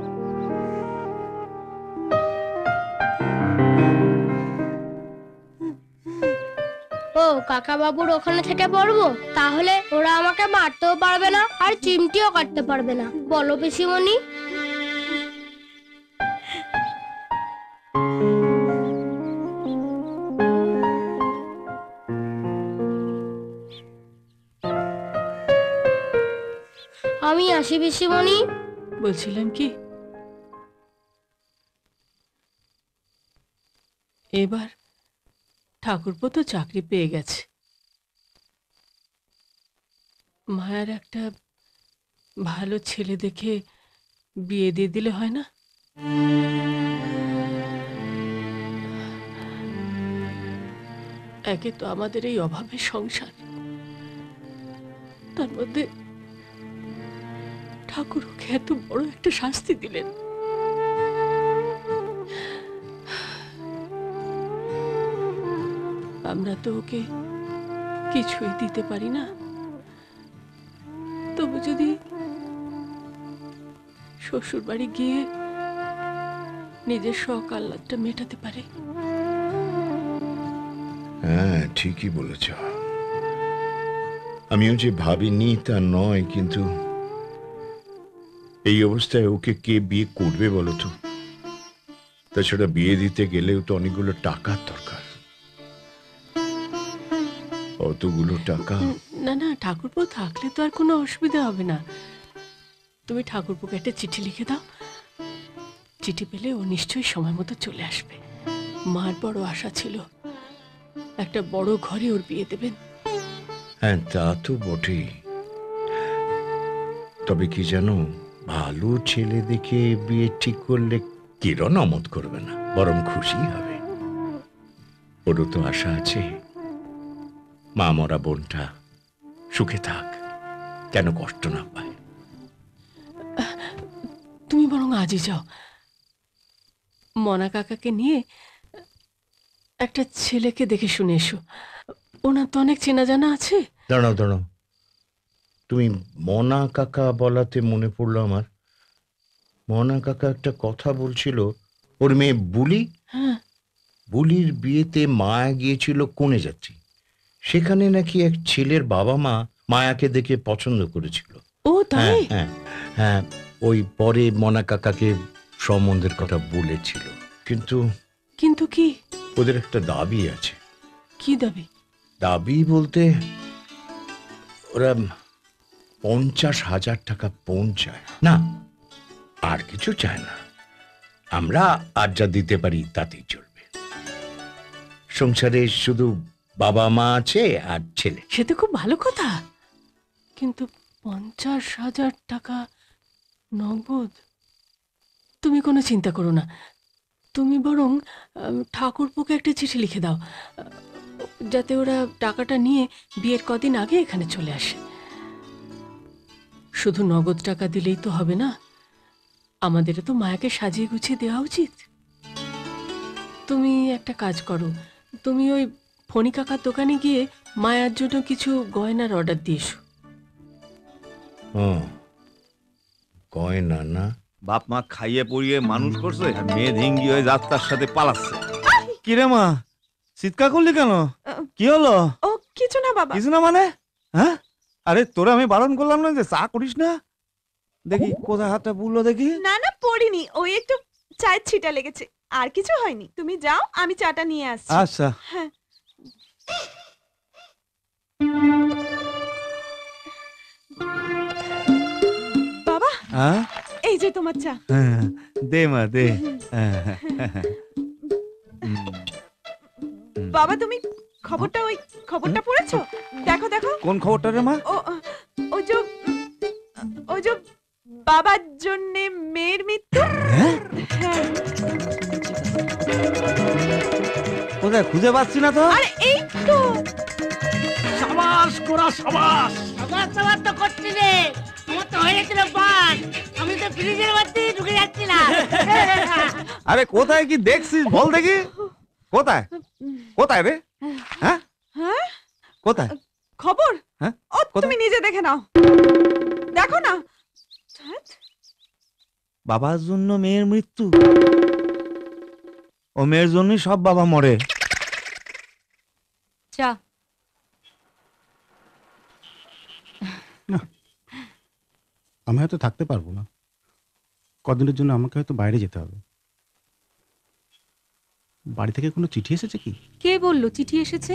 ও কাকা বাবুর ওখানে থেকে পড়বো, তাহলে ওরা আমাকে মারতেও পারবে না আর চিমটিও কাটতে পারবে না। বলো পিসিমণি। আমি আসি পিসিমণি। বলছিলাম কি, এবার ঠাকুরপো তো চাকরি পেয়ে গেছে, মায়ের একটা ভালো ছেলে দেখে বিয়ে দিয়ে দিলে হয় না? একে তো আমাদের এই অভাবের সংসার, তার মধ্যে ঠাকুর ওকে এত বড় একটা শাস্তি দিলেন। আমরা তো ওকে কিছুই দিতে পারি না, তবু যদি শ্বশুর বাড়ি গিয়ে নিজের শখ আহ্লাদটা মেটাতে পারে। হ্যাঁ, ঠিকই বলেছ। আমিও যে ভাবিনি তা নয়, কিন্তু এই অবস্থায় ওকে কে বিয়ে করবে বলো তো? তাছাড়া বিয়ে দিতে গেলেও তো অনেকগুলো টাকার দরকার। অতগুলো টাকা। না না, ঠাকুরপো থাকলে তো আর কোনো অসুবিধা হবে না। তুমি ঠাকুরপোকে একটা চিঠি লিখে দাও, চিঠি পেলে ও নিশ্চয়ই সময় মতো চলে আসবে। মার বড় আশা ছিল একটা বড় ঘরে ওর বিয়ে দেবেন। হ্যাঁ, তা তো বটেই। তবে কি জানো, ভালো ছেলে দেখে বিয়ে ঠিক করলে কিরণ অমত করবে না, বরং খুশি হবে। ওরও তো আশা আছে মা মরা বোনটা সুখে থাক, কেন কষ্ট না পায়। তুমি বরং আজই যাও, মনা কাকাকে নিয়ে একটা ছেলেকে দেখে শুনে এসো। ওনার তো অনেক চেনা জানা আছে। দাঁড়াও দাঁড়াও, তুমি মনা কাকা বলাতে মনে পড়লো আমার, মনা কাকা একটা কথা বলছিল, ওর মেয়ে বুলি, হ্যাঁ, বুলির বিয়েতে মায়া গিয়েছিল কোণে যাত্রী। সেখানে নাকি এক ছেলের বাবা মা মায়াকে দেখে পছন্দ করেছিল। ও তাই? হ্যাঁ হ্যাঁ, ওই পরে মনা কাকাকে সম্বন্ধের কথা বলেছিল। কিন্তু কিন্তু কি? ওদের একটা দাবি আছে। কি দাবি? দাবি বলতে ওরা 50,000 টাকা পৌঁছায় না, আর কিছু চায় না। আমরা আর যা দিতে পারি তাতেই চলবে। সংসারে শুধু বাবা মা আছে আর ছেলে। সে তো খুব ভালো কথা, কিন্তু 50,000 টাকা নগদ। তুমি কোনো চিন্তা করো না, তুমি বরং ঠাকুরপোকে একটা চিঠি লিখে দাও, যাতে ওরা টাকাটা নিয়ে বিয়ের কদিন আগে এখানে চলে আসে। শুধু নগদ টাকা দিলেই তো হবে না, আমাদেরও তো মায়াকে সাজিয়ে গুছিয়ে দেওয়া উচিত। তুমি একটা কাজ করো, তুমি ওই ফণি কাকার দোকানে গিয়ে মায়ার জন্য কিছু গয়নার অর্ডার দিয়ে এসো। গয়না না? বাপ মা খাইয়ে পড়িয়ে মানুষ করছে, আর মেয়ে ধিঙ্গি হয়ে যাত্রার সাথে পালাচ্ছে। কি রে মা, চিৎকার করলি কেন? কি হলো? ও কিছু না বাবা। কিছু না মানে? হ্যাঁ, আরে তোরা আমি বারণ করলাম না যে চা করিস না? দেখি কোথায় হাতটা পুড়লো দেখি। না না, পড়িনি, ওই একটু চায়ের ছিটা লেগেছে, আর কিছু হয়নি। তুমি যাও, আমি চাটা নিয়ে আসছি। আচ্ছা। হ্যাঁ। বাবা, হ্যাঁ, এই যে তোমার চা। দে মা দে। বাবা, তুমি ওই খবরটা পড়েছো? দেখো দেখো। কোন খবরটা রে মা? ওই যে বাবার জন্য মেয়ের মৃত্যু। হ্যাঁ। কোথায় খুঁজে পাচ্ছি না তো। আরে এই তো। সাবাস কোরা সাবাস। সাবাস তো করছি রে, আমার তো হয়ে গেছিল বান, আমি তো ফ্রিজের মধ্যে ঢুকে যাচ্ছিলাম। আরে কোথায় কি দেখছিস বল দেখি। কোথায় কোথায় রে? হ্যাঁ হ্যাঁ, কোথায় খবর? হ্যাঁ, ও তুমি নিজে দেখে নাও, দেখো না। বাবার জন্য মেয়ের মৃত্যু। ও মেয়ের জন্যই সব বাবা মরে। চা। আমি হয়তো থাকতে পারবো না, কদিনের জন্য আমাকে হয়তো বাইরে যেতে হবে। বাড়ি থেকে কোনো চিঠি এসেছে কি? কে বললো চিঠি এসেছে?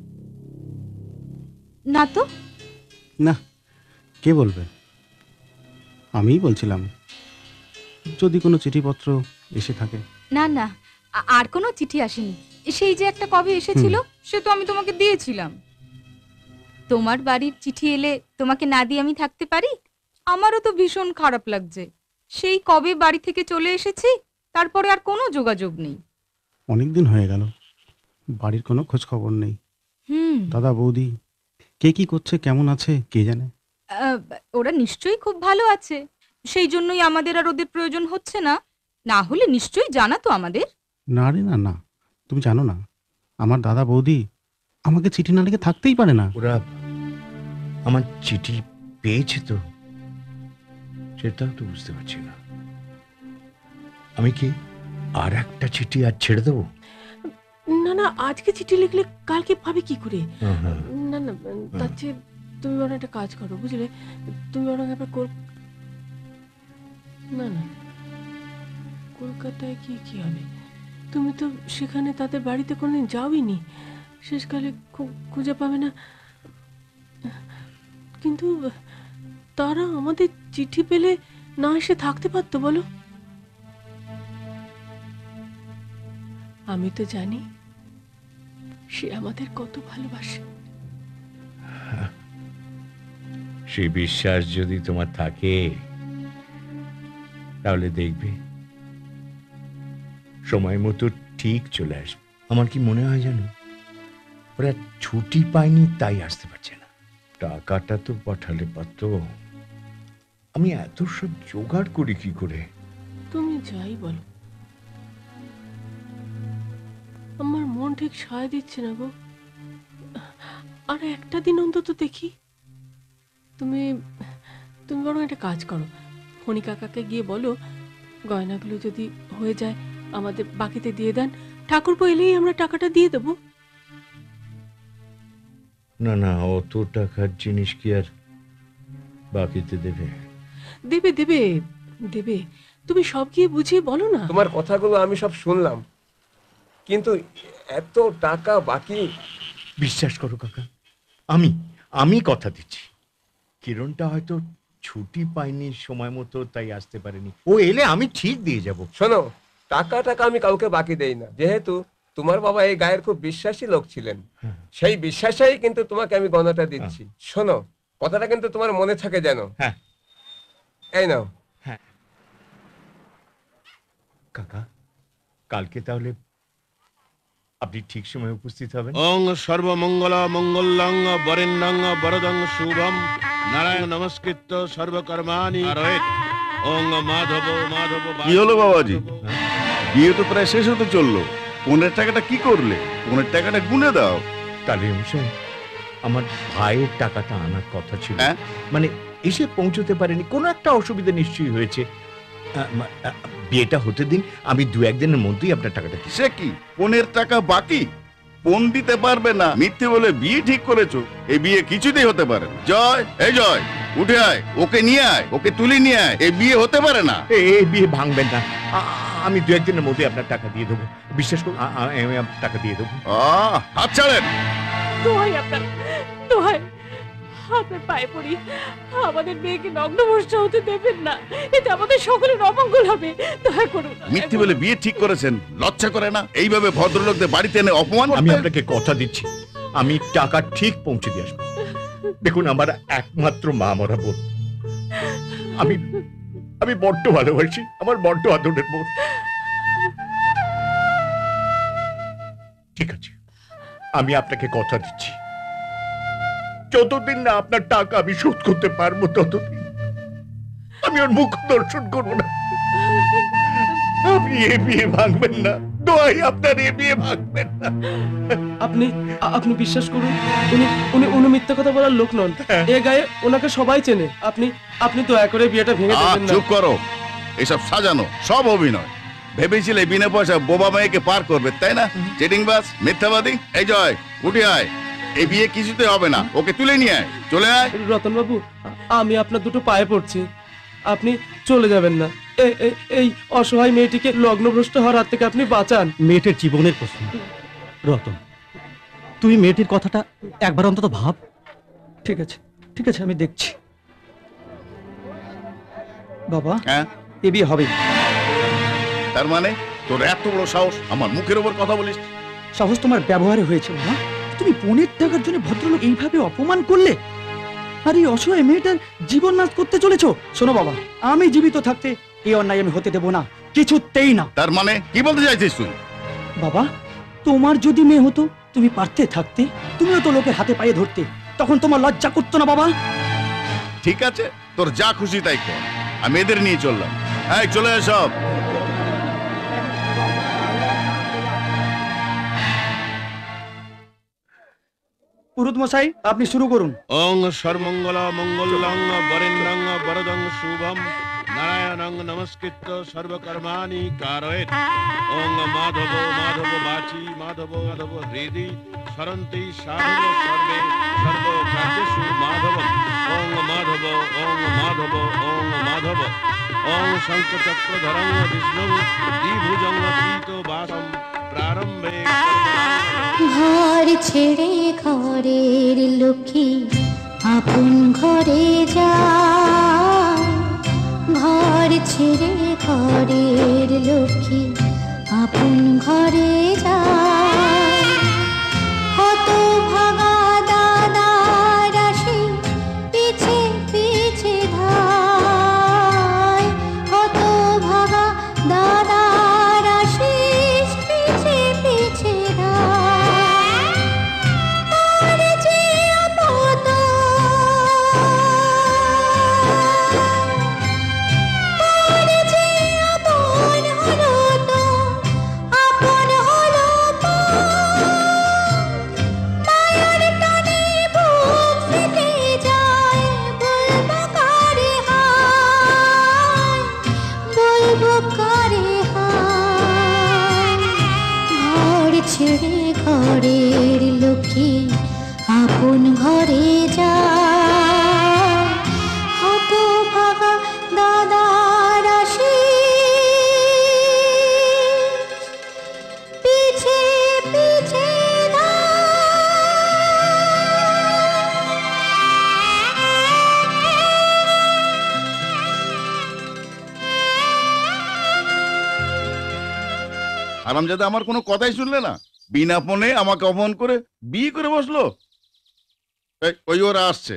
না তো। না, কে বলবে? আমিই বলছিলাম, যদি কোনো চিঠিপত্র এসে থাকে। না না, আর কোনো চিঠি আসেনি। সেই যে একটা কবে এসেছিল, সে তো আমি তোমাকে দিয়েছিলাম। তোমার বাড়ির চিঠি এলে তোমাকে না দিয়ে আমি থাকতে পারি? আমারও তো ভীষণ খারাপ লাগছে। সেই কবে বাড়ি থেকে চলে এসেছি, তারপরে আর কোনো যোগাযোগ নেই। অনেক দিন হয়ে গেল, বাড়ির কোনো খোঁজ খবর নেই। দাদা বৌদি কে কি করছে, কেমন আছে কে জানে। ওরা নিশ্চয়ই খুব ভালো আছে, সেই জন্যই আমাদের আর ওদের প্রয়োজন হচ্ছে না। না হলে নিশ্চয়ই জানাতো আমাদের। না রে না না, তুমি জানো না আমার দাদা বৌদি আমাকে চিঠি না লিখে থাকতেই পারে না। ওরা আমার চিঠি পেয়েছে তো, সেটাও তো বুঝতে পারছি না। আমি কি আর একটা চিঠি আর ছেড়ে দেবো? না না, আজকে চিঠি লিখলে কালকে পাবে কি করে? না না, তার চেয়ে তুমি বরং একটা কাজ করো, বুঝলে? তুমি বরং একবার না না, কলকাতায় কি কি হবে? তুমি তো সেখানে তাদের বাড়িতে কোনোদিন যাওইনি, শেষকালে খুঁজে পাবে না। কিন্তু তারা আমাদের চিঠি পেলে না এসে থাকতে পারতো বলো? আমি তো জানি সে আমাদের কত ভালোবাসে। সে বিশ্বাস যদি তোমার থাকে তাহলে দেখবে সময় মতো ঠিক চলে আসবে। আমার কি মনে হয় জানো, ওরা ছুটি পায়নি তাই আসতে পারছে না। টাকাটা তো পাঠালে পারতো। আমি এত সব জোগাড় করি কি করে? তুমি যাই বলো, আমার মন ঠিক সায় দিচ্ছে না গো। আর একটা দিন অন্তত দেখি। তুমি তুমি বরং একটা কাজ করো, ফণি কাকাকে গিয়ে বলো গয়নাগুলো যদি হয়ে যায় আমাদের বাকিতে দিয়ে দেন, ঠাকুরপো এলেই আমরা টাকাটা দিয়ে দেবো। না না, অত টাকার জিনিস কি আর বাকিতে দেবে? দেবে দেবে দেবে, তুমি সব গিয়ে বুঝিয়ে বলো না। তোমার কথাগুলো আমি সব শুনলাম, কিন্তু এত টাকা বাকি। বিশ্বাস করো কাকা, আমি কথা দিচ্ছি, কিরণটা হয়তো ছুটি পায়নি সময় মতো তাই আসতে পারেনি। ও এলে আমি ঠিক দিয়ে যাব। শোনো, টাকা আমি কাউকে বাকি দেই না, যেহেতু তোমার বাবা এই গায়ের খুব বিশ্বাসী লোক ছিলেন, সেই বিশ্বাসেই কিন্তু তোমাকে আমি গয়নাটা দিচ্ছি। শোনো, কথাটা কিন্তু তোমার মনে থাকে যেন। হ্যাঁ, এই নাও। হ্যাঁ কাকা, কালকে তাহলে আপনি ঠিক সময় উপস্থিত হবেন। ওং সর্বমঙ্গল মঙ্গলং বরেণ্যং বরদং শুভম নারায়ণ নমস্কৃত্য সর্বকর্মাণি কারয়েৎ। ওং মাধব মাধব। কি হলো বাবাজি, বিয়ে তো প্রায় শেষ হতে চললো, 15 টাকাটা কি করলে? 15 টাকাটা গুনে দাও। কালী মশাই, আমার ভাইয়ের টাকাটা আনার কথা ছিল, মানে এসে পৌঁছতে পারেনি, কোনো একটা অসুবিধা নিশ্চয়ই হয়েছে। বিয়েটা হতে দিন, আমি 2-1 দিনের মধ্যেই আপনার টাকাটা দিচ্ছি। সে কি 15 টাকা বাকি? পণ দিতে পারবে না, মিথ্যে বলে বিয়ে ঠিক করেছো। এই বিয়ে কিছুতেই হতে পারে না। জয়, এই জয়, উঠে আয়, ওকে নিয়ে আয়, ওকে তুলে নিয়ে আয়। এই বিয়ে হতে পারে না। এই বিয়ে ভাঙবেন না, আমি 2-1 দিনের মধ্যে আপনার টাকা দিয়ে দেবো, বিশ্বাস করুন। আমি টাকা দিয়ে দেবো। হাত ছাড়েন। দোহাই আপনার, দোহাই আপনার পায়ে পড়ি, আমাদের মেয়েকে নগ্নভ্রষ্ট হতে দেবেন না, এতে আমাদের সকলের অমঙ্গল হবে, দয়া করুন। মিথ্যে বলে বিয়ে ঠিক করেছেন, লজ্জা করে না? এইভাবে ভদ্রলোকদের বাড়িতে এনে অপমান। আমি আপনাকে কথা দিচ্ছি, আমি টাকা ঠিক পৌঁছে দিয়ে আসবো। দেখুন, আমার একমাত্র মা মরা বোন, আমি বড্ড ভালোবাসি, আমার বড্ড আদরের বোন। ঠিক আছে, আমি আপনাকে কথা দিচ্ছি, যতদিন না আপনার টাকা আমি শোধ করতে পারবো ততদিন আমি ওর মুখ দর্শন করবো না। আপনি এ বিয়ে ভাঙবেন না, দোহাই আপনার এ বিয়ে ভাঙবেন না। আপনি বিশ্বাস করুন, উনি মিথ্যা কথা বলার লোক নন, এ গায়ে ওনাকে সবাই চেনে। আপনি দয়া করে বিয়েটা ভেঙে দেবেন না। চুপ করো, এসব সাজানো, সব অভিনয়। ভেবেছিলে বিনা পয়সা বোবা মেয়েকে পার করবে, তাই না? চিটিংবাজ, মিথ্যাবাদী। এই জয়, উঠে আয়, এই বিয়ে কিছুতে হবে না, ওকে তুলে নিয়ে আয়, চলে আয়। রতন বাবু, আমি আপনার দুটো পায়ে পড়ছি, আপনি চলে যাবেন না। এই অসহায় মেয়েটিকে লগ্নভ্রষ্ট হওয়ার হাত থেকে আপনি বাঁচান। মেয়েটির জীবনের প্রশ্ন রতন, তুই মেয়েটির কথাটা একবার অন্তত ভাব। ঠিক আছে, ঠিক আছে, আমি দেখছি। বাবা, এ বিয়ে হবে। তার মানে তোর এত বড় সাহস আমার মুখের উপর কথা বলিস? সাহস তোমার ব্যবহারে হয়েছে না? তুমি 15 টাকার জন্য ভদ্রলোক এইভাবে অপমান করলে, আর এই অসহায় মেয়েটার জীবন নাশ করতে চলেছো। শোনো বাবা, আমি জীবিত থাকতে এই অন্যায় আমি হতে দেব না, কিছুতেই না। তার মানে কি বলতে চাইছিস তুই? বাবা, তোমার যদি মেয়ে হতো তুমি পারতে থাকতে, তুমিও তো লোকের হাতে পায়ে ধরতে, তখন তোমার লজ্জা করতো না বাবা? ঠিক আছে, তোর যা খুশি তাই কর, আমি এদের নিয়ে চললাম। হ্যাঁ, চলে এসব। পুরোহিত মশাই, আপনি শুরু করুন। ওং সর্বমঙ্গল মঙ্গলং বরেণ্যং বরদং শুভম নারায়ণং নমস্কৃত্য সর্বকর্মাণি কারয়েৎ। ওং মাধব মাধব বাচি মাধব মাধব হৃদি স্মরন্তি সাধব সর্বে সর্বকার্যেষু মাধবম। ওং মাধব ওং মাধব ওং মাধব। ওং শঙ্খচক্রধরং বিষ্ণু দ্বিভুজং পীতবাসম প্রারম্ভে। ঘর ছেড়ে ঘরের লক্ষ্মী আপন ঘরে যায়, ঘর ছেড়ে ঘরের লক্ষ্মী আপন ঘরে যায়। কত ভাঙা দাদার আসে পিছে পিছে ধায়, কত ভাঙা দাদার আসে পিছে পিছে ধায়। তার যে আপন, তার যে আপন হলো তো, আপন হলো তো। মায়ার টানে বুক ফেটে যায়, বলবো কারে হায়, বলবো কারে হায়। ঘর ছেড়ে ঘরের লক্ষ্মী আপন ঘরে যায়, কত ভাগা দাদার আসে পিছে পিছে আরামজাদা আমার কোনো কথাই শুনলে না, বিনা ফোনে আমাকে অপমান করে বিয়ে করে বসলো। এই, ওই ওরা আসছে।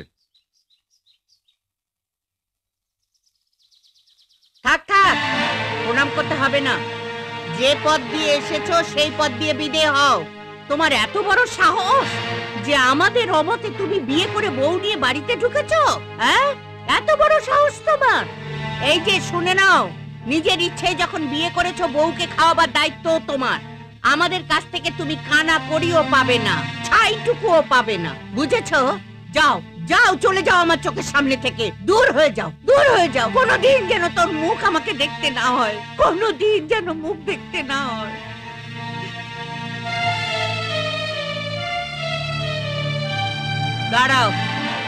থাক থাক, প্রণাম করতে হবে না। যে পথ দিয়ে এসেছো সেই পথ দিয়ে বিদে হও। তোমার এত বড় সাহস যে আমাদের অমতে তুমি বিয়ে করে বউ নিয়ে বাড়িতে ঢুকেছো? হ্যাঁ, এত বড় সাহস তোমার? এই যে শুনে নাও, নিজের ইচ্ছায় যখন বিয়ে করেছো, বউকে খাওয়াবার দায়িত্ব তোমার। আমাদের কাছ থেকে তুমি কানা করিও পাবে না, ছাইটুকুও পাবে না, বুঝেছো? যাও যাও, চলে যাও আমার চোখের সামনে থেকে, দূর হয়ে যাও, দূর হয়ে যাও। কোনোদিন যেন তোর মুখ আমাকে দেখতে না হয়, কোনোদিন যেন মুখ দেখতে না হয়। দাঁড়াও,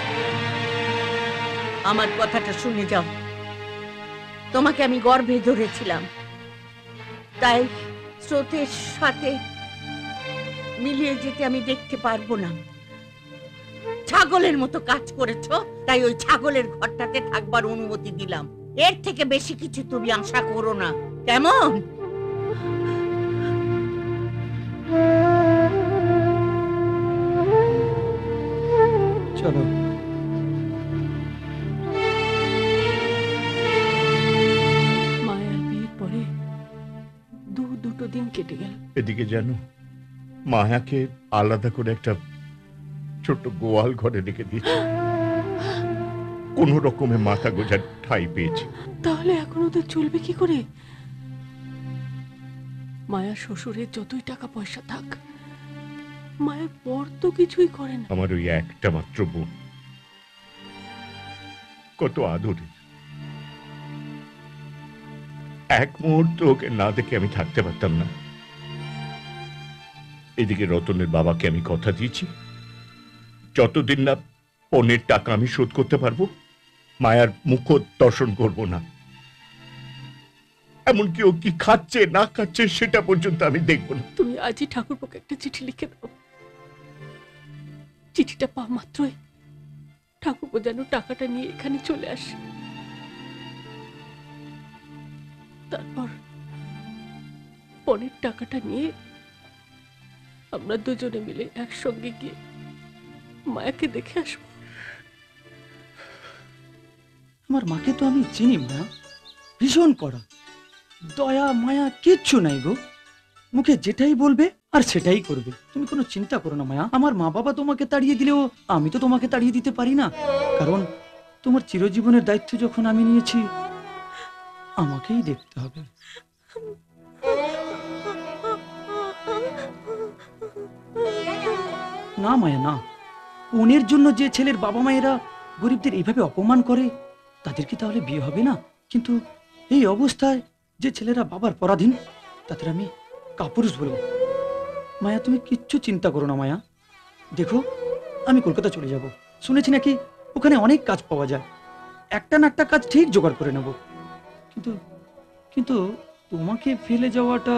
আমার কথাটা শুনে যাও। তোমাকে আমি গর্ভে ধরেছিলাম, তাই স্রোতের সাথে মিলিয়ে যেতে আমি দেখতে পারবো না। ছাগলের মতো কাজ করেছো, তাই ওই ছাগলের ঘরটাতে থাকবার অনুমতি দিলাম। এর থেকে বেশি কিছু তুমি আশা করো না, কেমন? চলো। মায়ার বিয়ের পরে দুটো দিন কেটে গেল। এদিকে জানো, মায়াকে আলাদা করে একটা ছোট্ট গোয়াল ঘরে রেখে দিয়েছে, কোন রকমে মাথা গোজার ঠাই পেয়েছে। তাহলে এখন ওদের চলবে কি করে? মায়ার শ্বশুরের যতই টাকা পয়সা থাক, মায়ের পর তো কিছুই করে না। আমার ওই একটা মাত্র বোন, কত আদরে। এক মুহূর্ত ওকে না দেখে আমি থাকতে পারতাম না। এদিকে রতনের বাবাকে আমি কথা দিয়েছি, যতদিন না পণের টাকা আমি শোধ করতে পারবো, মায়ার মুখ দর্শন করব না। এমনকি ও কি খাচ্ছে না খাচ্ছে সেটা পর্যন্ত আমি দেখব না। তুমি আজই ঠাকুরপোকে একটা চিঠি লিখে দাও। চিঠিটা পাওয়া মাত্রই ঠাকুরপো যেন টাকাটা নিয়ে এখানে চলে আসে। তারপর পণের টাকাটা নিয়ে আমরা দুজনে মিলে একসঙ্গে গিয়ে মায়াকে দেখে আসবো। আমার মাকে তো আমি চিনি না, ভীষণ কড়া, দয়া মায়া কিচ্ছু নাই গো। মুখে যেটাই বলবে আর সেটাই করবে। তুমি কোনো চিন্তা করো না মায়া, আমার মা বাবা তোমাকে তাড়িয়ে দিলেও আমি তো তোমাকে তাড়িয়ে দিতে পারি না, কারণ তোমার চিরজীবনের দায়িত্ব যখন আমি নিয়েছি আমাকেই দেখতে হবে। না মায়া না, পণের জন্য যে ছেলের বাবা মায়েরা গরিবদের এইভাবে অপমান করে তাদের কি তাহলে বিয়ে হবে না? কিন্তু এই অবস্থায় যে ছেলেরা বাবার পরাধীন তাদের আমি কাপুরুষ বলবো। মায়া তুমি কিচ্ছু চিন্তা করো না মায়া, দেখো আমি কলকাতা চলে যাব, শুনেছি নাকি ওখানে অনেক কাজ পাওয়া যায়, একটা না একটা কাজ ঠিক জোগাড় করে নেব। কিন্তু কিন্তু তোমাকে ফেলে যাওয়াটা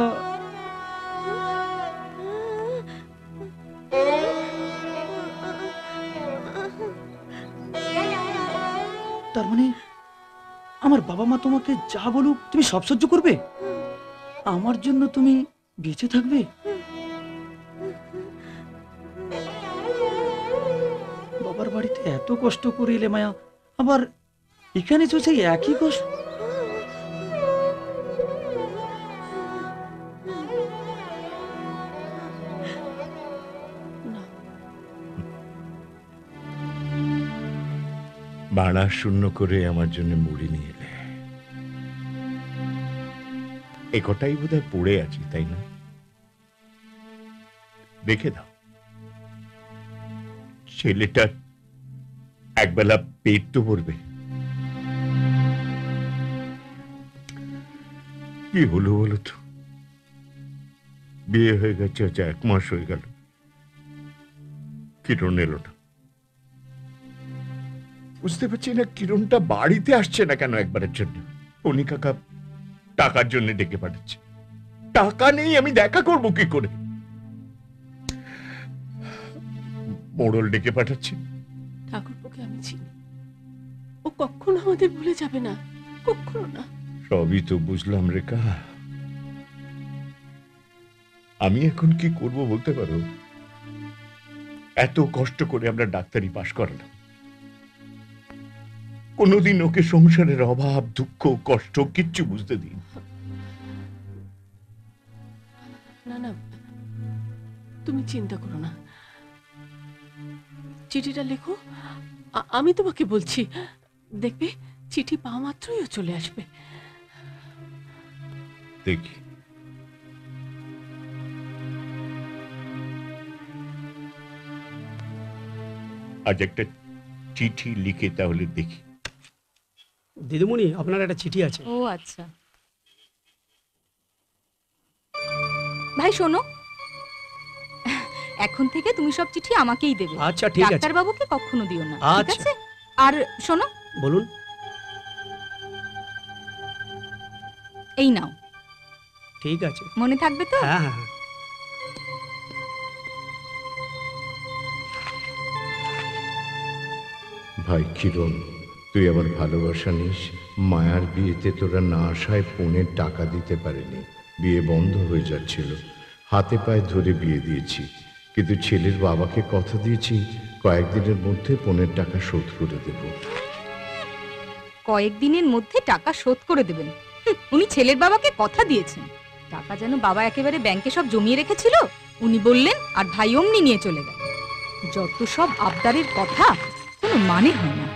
তার মানে আমার বাবা মা তোমাকে যা বলুক তুমি সব সহ্য করবে, আমার জন্য তুমি বেঁচে থাকবে? বাবার বাড়িতে এত কষ্ট করে এলে মায়া, আবার এখানে তো সেই একই কষ্ট। বাড়া শূন্য করে আমার জন্য মুড়ি নিয়ে এলে, এ কটাই বোধহয় পড়ে আছি, তাই না? দেখে দাও, ছেলেটা একবেলা পেট তো ভরবে। কি হলো বলো তো, বিয়ে হয়ে গেছে আজ 1 মাস হয়ে গেল, কিরণ এলো না। বুঝতে পারছি না কিরণটা বাড়িতে আসছে না কেন একবারের জন্য। উনি কাকা টাকার জন্য ডেকে পাঠাচ্ছে, টাকা নেই, আমি দেখা করব কি করে? মোড়ল ডেকে পাঠাচ্ছে। ঠাকুরপোকে আমি চিনি, ও কখনো আমাদের ভুলে যাবে না, কখনো না। সবই তো বুঝলাম রেখা, আমি এখন কি করব বলতে পারো? এত কষ্ট করে আমরা ডাক্তারি পাশ করালাম, কোনদিন ওকে সংসারের অভাব দুঃখ কষ্ট কিচ্ছু বুঝতে দিই না। না তুমি চিন্তা করো না, চিঠিটা লেখো, আমি তোমাকে বলছি, দেখবে চিঠি পাওয়া মাত্রই ও চলে আসবে। দেখি আজ একটা চিঠি লিখে তাহলে দেখি। দিদিমণি আপনার একটা চিঠি আছে। ও আচ্ছা ভাই শোনো, এখন থেকে তুমি সব চিঠি আমাকেই দেবে। আচ্ছা ঠিক আছে। ডাক্তার বাবুকে কখনো দিও না, ঠিক আচ্ছা। আছে? আর শোনো, বলুন। এই নাও, ঠিক আছে, মনে থাকবে তো? হ্যাঁ হ্যাঁ। ভাই কিরণ, তুই আবার ভালোবাসা নিস। মায়ার বিয়েতে তোরা না আসায় পণের টাকা দিতে পারেনি, বিয়ে বন্ধ হয়ে যাচ্ছিল, হাতে পায়ে ধরে বিয়ে দিয়েছি, কিন্তু ছেলের বাবাকে কথা দিয়েছি কয়েকদিনের মধ্যে পণের টাকা শোধ করে দেব। কয়েকদিনের মধ্যে টাকা শোধ করে দেবেন? উনি ছেলের বাবাকে কথা দিয়েছেন, টাকা যেন বাবা একেবারে ব্যাংকে সব জমিয়ে রেখেছিল, উনি বললেন আর ভাই অমনি নিয়ে চলে গেল। যত সব আবদারের কথা, কোনো মানে হয় না।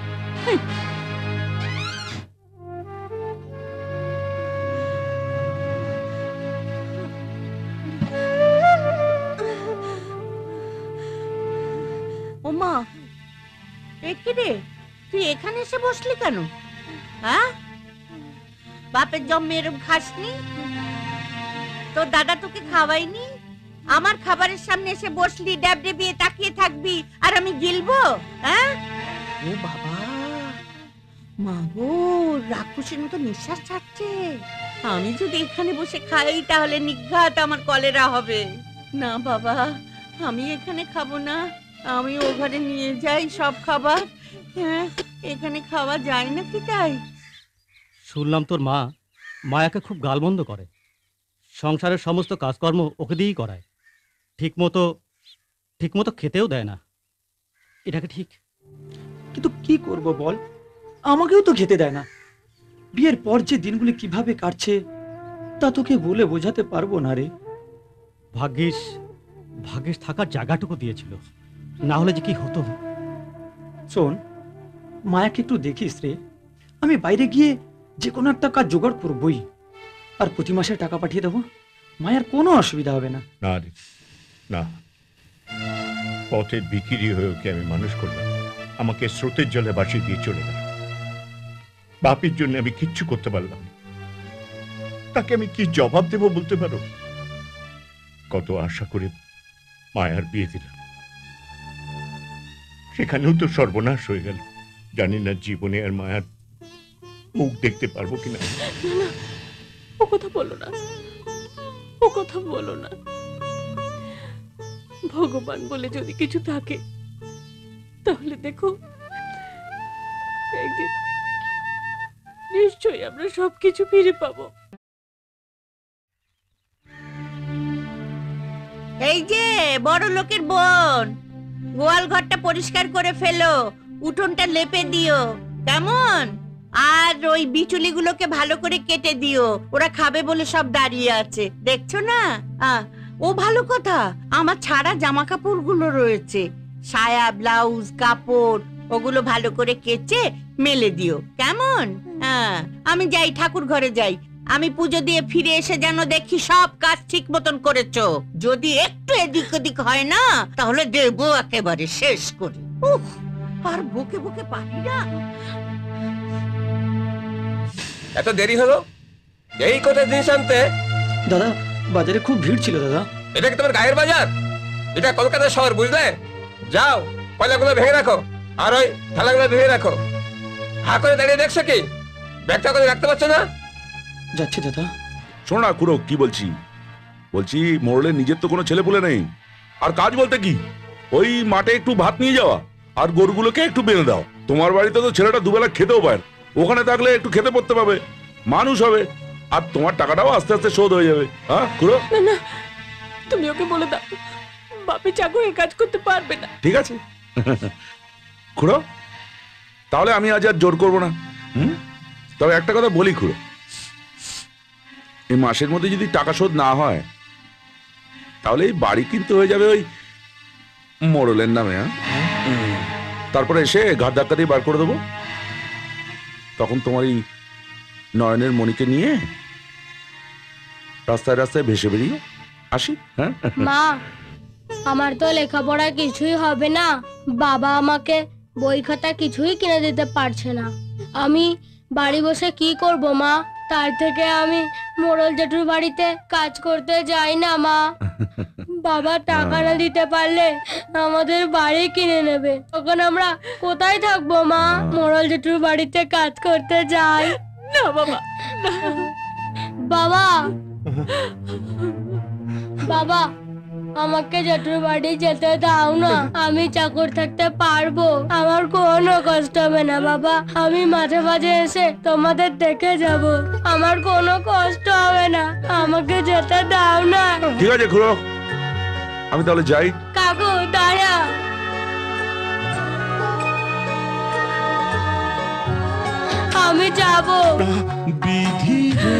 ওমা, একি রে, তুই এখানে এসে বসলি কেন? হ্যাঁ, বাপের জন্মে এরম খাসনি? তোর দাদা তোকে খাওয়াইনি? আমার খাবারের সামনে এসে বসলি, ড্যাবডেবিয়ে তাকিয়ে থাকবি আর আমি গিলবো? হ্যাঁ? ও বাবা, মা গো, রাক্ষসের মতো নিঃশ্বাস ছাড়ছে। আমি যদি এখানে বসে খাই তাহলে নিঘাত আমার কলেরা হবে। না বাবা, আমি এখানে খাবো না, আমি ও ঘরে নিয়ে যাই সব খাবার। হ্যাঁ, এখানে খাওয়া যায় না কি তাই? শুনলাম তোর মা মায়াকে খুব গালমন্দ করে, সংসারের সমস্ত কাজকর্ম ওকে দিয়েই করায়, ঠিক মতো খেতেও দেয় না। এটাকে ঠিক? কিন্তু কি করব বল, আমাকেও তো খেতে দেয় না। বিয়ের পর যে দিনগুলি কিভাবে কাটছে তা তোকে বলে বোঝাতে পারবো না রে। ভাগ্যিস ভাগ্যের থাকার জায়গাটুকু দিয়েছিল, না হলে যে কি হতো। শোন, মায়াকে একটু দেখিস রে। আমি বাইরে গিয়ে যে কোনো একটা কাজ জোগাড় করবই, আর প্রতি মাসে টাকা পাঠিয়ে দেবো। মায়ের কোনো অসুবিধা হবে না। না রে, না, পথে বিক্রি হয়ে ওকে আমি মানুষ করলাম, আমাকে স্রোতের জলে ভাসিয়ে দিয়ে চলে গেল। বাপির জন্য আমি কিচ্ছু করতে পারলাম না। তাকে আমি কি জবাব দেব বলতে পারো? কত আশা করে মায়ার বিয়ে দিলাম, সেখানেও তো সর্বনাশ হয়ে গেল। জানি না জীবনে আর মায়ার মুখ দেখতে পারবো কিনা। না, ও কথা বলো না, ও কথা বলো না। ভগবান বলে যদি কিছু থাকে তাহলে দেখো, একদিন নিশ্চয়ই আমরা সবকিছু ফিরে পাবো। এই যে বড় লোকের বোন, গোয়াল ঘরটা পরিষ্কার করে ফেলো, উঠোনটা লেপে দিও, কেমন? আর ওই বিচুলিগুলোকে ভালো করে কেটে দিও, ওরা খাবে বলে সব দাঁড়িয়ে আছে, দেখছো না? ও ভালো কথা, আমার ছাড়া জামা কাপড়গুলো রয়েছে, সায়া ব্লাউজ কাপড়, ওগুলো ভালো করে কেচে মেলে দিও, কেমন? আমি যাই, ঠাকুর ঘরে যাই। আমি পুজো দিয়ে ফিরে এসে যেন দেখি সব কাজ ঠিক মতন করেছো। যদি একটু এদিক ওদিক হয় না, তাহলে দেবো একেবারে শেষ করে। আর বুকে বুকে পারি না। এত দেরি হলো এই কটা জিনিস আনতে? দাদা, বাজারে খুব ভিড় ছিল দাদা। এটা কি তোমার গায়ের বাজার? এটা কলকাতা শহর, বুঝলে? যাও, পয়লাগুলো ভেঙে রাখো, আর ওই থালাগুলো ধুয়ে রাখো। হা করে দাঁড়িয়ে দেখছো কি? ব্যাগটা করে রাখতে পারছো না? যাচ্ছি দাদা। শোনো না খুড়ো, কি বলছি, মোড়লের নিজের তো কোনো ছেলে পুলে নেই, আর কাজ বলতে কি, ওই মাঠে একটু ভাত নিয়ে যাওয়া আর গরুগুলোকে একটু বেঁধে দাও। তোমার বাড়িতে তো ছেলেটা দুবেলা খেতেও পায়, ওখানে থাকলে একটু খেতে পড়তে পাবে, মানুষ হবে, আর তোমার টাকাটাও আস্তে আস্তে শোধ হয়ে যাবে। হ্যাঁ খুড়ো? না না, তুমি ওকে বলে দাও বাপি চাকরের কাজ করতে পারবে না। ঠিক আছে খুড়ো, তাহলে আমি আজ আর জোর করবো না। তবে একটা কথা বলি খুড়ো, এই মাসের মধ্যে যদি টাকা শোধ না হয়, তাহলে এই বাড়ি কিন্তু হয়ে যাবে ওই মোড়লের নামে। তারপরে এসে ঘাট ধাক্কা দিয়ে বার করে দেবো। তখন তোমার এই নয়নের মণিকে নিয়ে রাস্তায় রাস্তায় ভেসে বেরিয়ে আসি। হ্যাঁ মা, আমার তো লেখাপড়া কিছুই হবে না, বাবা আমাকে বই খাতা কিছুই কিনে দিতে পারছে না। আমি বাড়ি বসে কি করব মা? তার থেকে আমি মোড়ল জেঠুর বাড়িতে কাজ করতে যাই না মা। বাবা টাকা না দিতে পারলে আমাদের বাড়ি কিনে নেবে, তখন আমরা কোথায় থাকবো মা? মোড়ল জেঠুর বাড়িতে কাজ করতে যাই না বাবা। বাবা, বাবা, আমাকে জেঠুর বাড়ি যেতে দাও না, আমি চাকর থাকতে পারবো, আমার কোনো কষ্ট হবে না বাবা। আমি মাঝে মাঝে এসে তোমাদের দেখে যাব, আমার কোনো কষ্ট হবে না, আমাকে যেতে দাও না। ঠিক আছে খুড়ো, আমি তাহলে যাই। কাকু দাঁড়া, আমি যাব। বিধি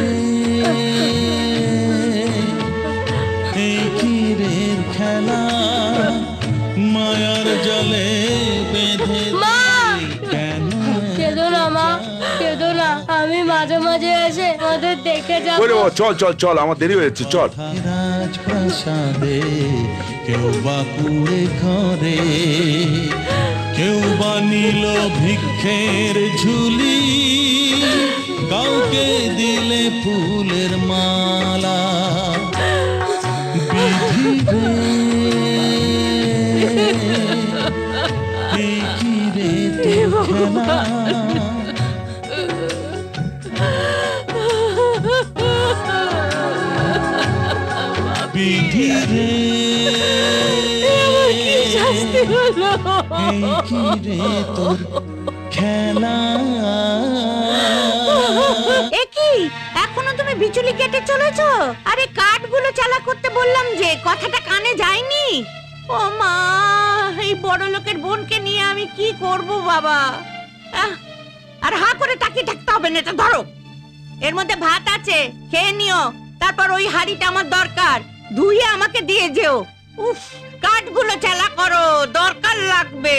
রে খেলা, মায়ার জলে বেঁধে মা, কেঁদো না মা, কেঁদো না, আমি মাঝে মাঝে এসে ওদের দেখে যাব। চল চল চল, আমার দেরি হয়ে যাচ্ছে, চল। রাজপ্রাসাদে কেউ বা কুড়ে ঘরে, কেউ বা নিল ভিক্ষের ঝুলি, কাউকে দিলে ফুলের মালা। বিধি রে, কি শাস্তি হলো? কি রে তোর খেলা। একি, এখনো তুমি বিচুলি কেটে চলেছো? আরে কাঠগুলো চালা করতে বললাম যে, কথাটা কানে যায়নি? ও মা, এই বড় লোকের বোনকে নিয়ে আমি কি করব বাবা? আর হা করে তাকিয়ে থাকতে হবে না, এটা ধরো, এর মধ্যে ভাত আছে, খেয়ে নিও। তারপর ওই হাঁড়িটা আমার দরকার, ধুইয়ে আমাকে দিয়ে যেও। উফ, কাঠগুলো চালা করো, দরকার লাগবে।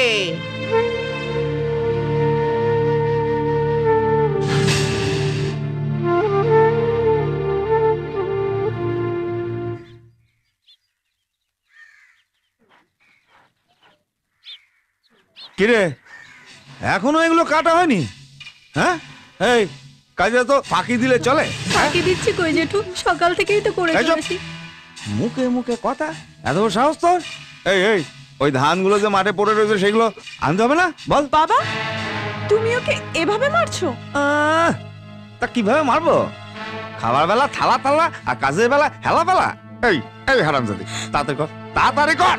কিরে, এখনো এগুলো কাটা হয়নি? হ্যাঁ, এই কাজে তো ফাঁকি দিলে চলে? ফাঁকি দিচ্ছি কই জেঠু, সকাল থেকেই তো করে এই চুপ। চলেছি। মুখে মুখে কথা, এত বড় সাহস তোর? এই এই ওই ধানগুলো যে মাঠে পড়ে রয়েছে সেগুলো আনতে হবে না? বল। বাবা, তুমি ওকে এভাবে মারছো? তা কিভাবে মারবো? খাবার বেলা থালা থালা আর কাজের বেলা হেলা বেলা। এই এই হারামজাদি, তাড়াতাড়ি কর, তাড়াতাড়ি কর।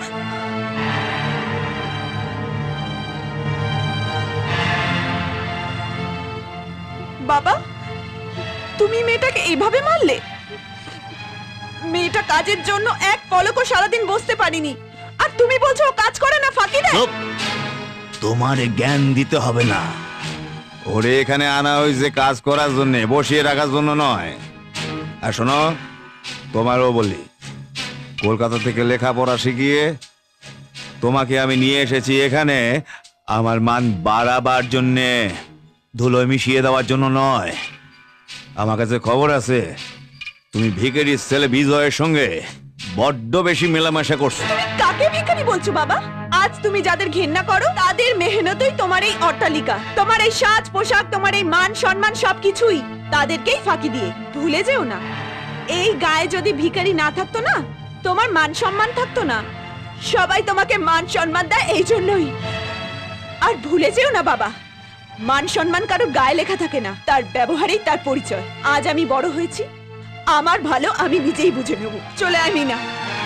বাবা, তুমি মেয়েটাকে এইভাবে মারলে? মেয়েটা কাজের জন্য এক পলকও সারাদিন বসতে পারিনি, আর তুমি বলছো ও কাজ করে না, ফাঁকি দেয়? তোমার জ্ঞান দিতে হবে না। ওরে এখানে আনা হয়েছে কাজ করার জন্য, বসিয়ে রাখার জন্য নয়। আর শোনো, তোমারও বলি, কলকাতা থেকে লেখাপড়া শিখিয়ে তোমাকে আমি নিয়ে এসেছি এখানে আমার মান বাড়াবার জন্যে, ধুলোয় মিশিয়ে দেওয়ার জন্য নয়। আমার কাছে খবর আছে তুমি ভিখারির ছেলে বিজয়ের সঙ্গে বড্ড বেশি মেলামেশা করছো। কাকে ভিখারি বলছো বাবা? আজ তুমি যাদের ঘেন্না করো তাদের মেহনতই তোমার এই অট্টালিকা, তোমার এই সাজ পোশাক, তোমার এই মান সম্মান সবকিছুই তাদেরকেই ফাঁকি দিয়ে। ভুলে যেও না, এই গায়ে যদি ভিখারি না থাকতো না, তোমার মান সম্মান থাকতো না। সবাই তোমাকে মান সম্মান দেয় এই জন্যই। আর ভুলে যেও না বাবা, মান সম্মান কারো গায়ে লেখা থাকে না, তার ব্যবহারেই তার পরিচয়। আজ আমি বড় হয়েছি, আমার ভালো আমি নিজেই বুঝে নেব। চলে আয় মিনা।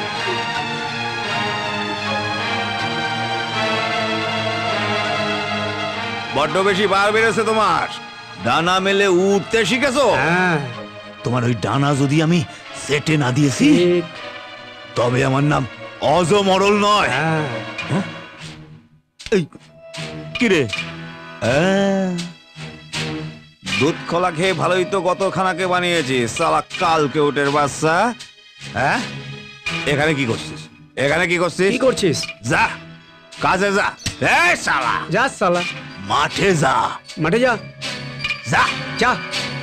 বড্ড বেশি বার বেড়েছে তোমার, ডানা মেলে উঠতে শিখেছো। তোমার ওই ডানা যদি আমি সেটে না দিয়েছি তবে আমার নাম অজমরল নয়। হ্যাঁ? এই কিরে, দুধ খোলা খেয়ে ভালোই তো কত খানাকে বানিয়েছি, সালা কালকে উঠের বাচ্চা। হ্যাঁ, এখানে কি করছিস? এখানে কি করছিস? কি করছিস? যা কাজে যা। এই শালা, যা শালা, মাঠে যা। মাঠে যা, যা যা,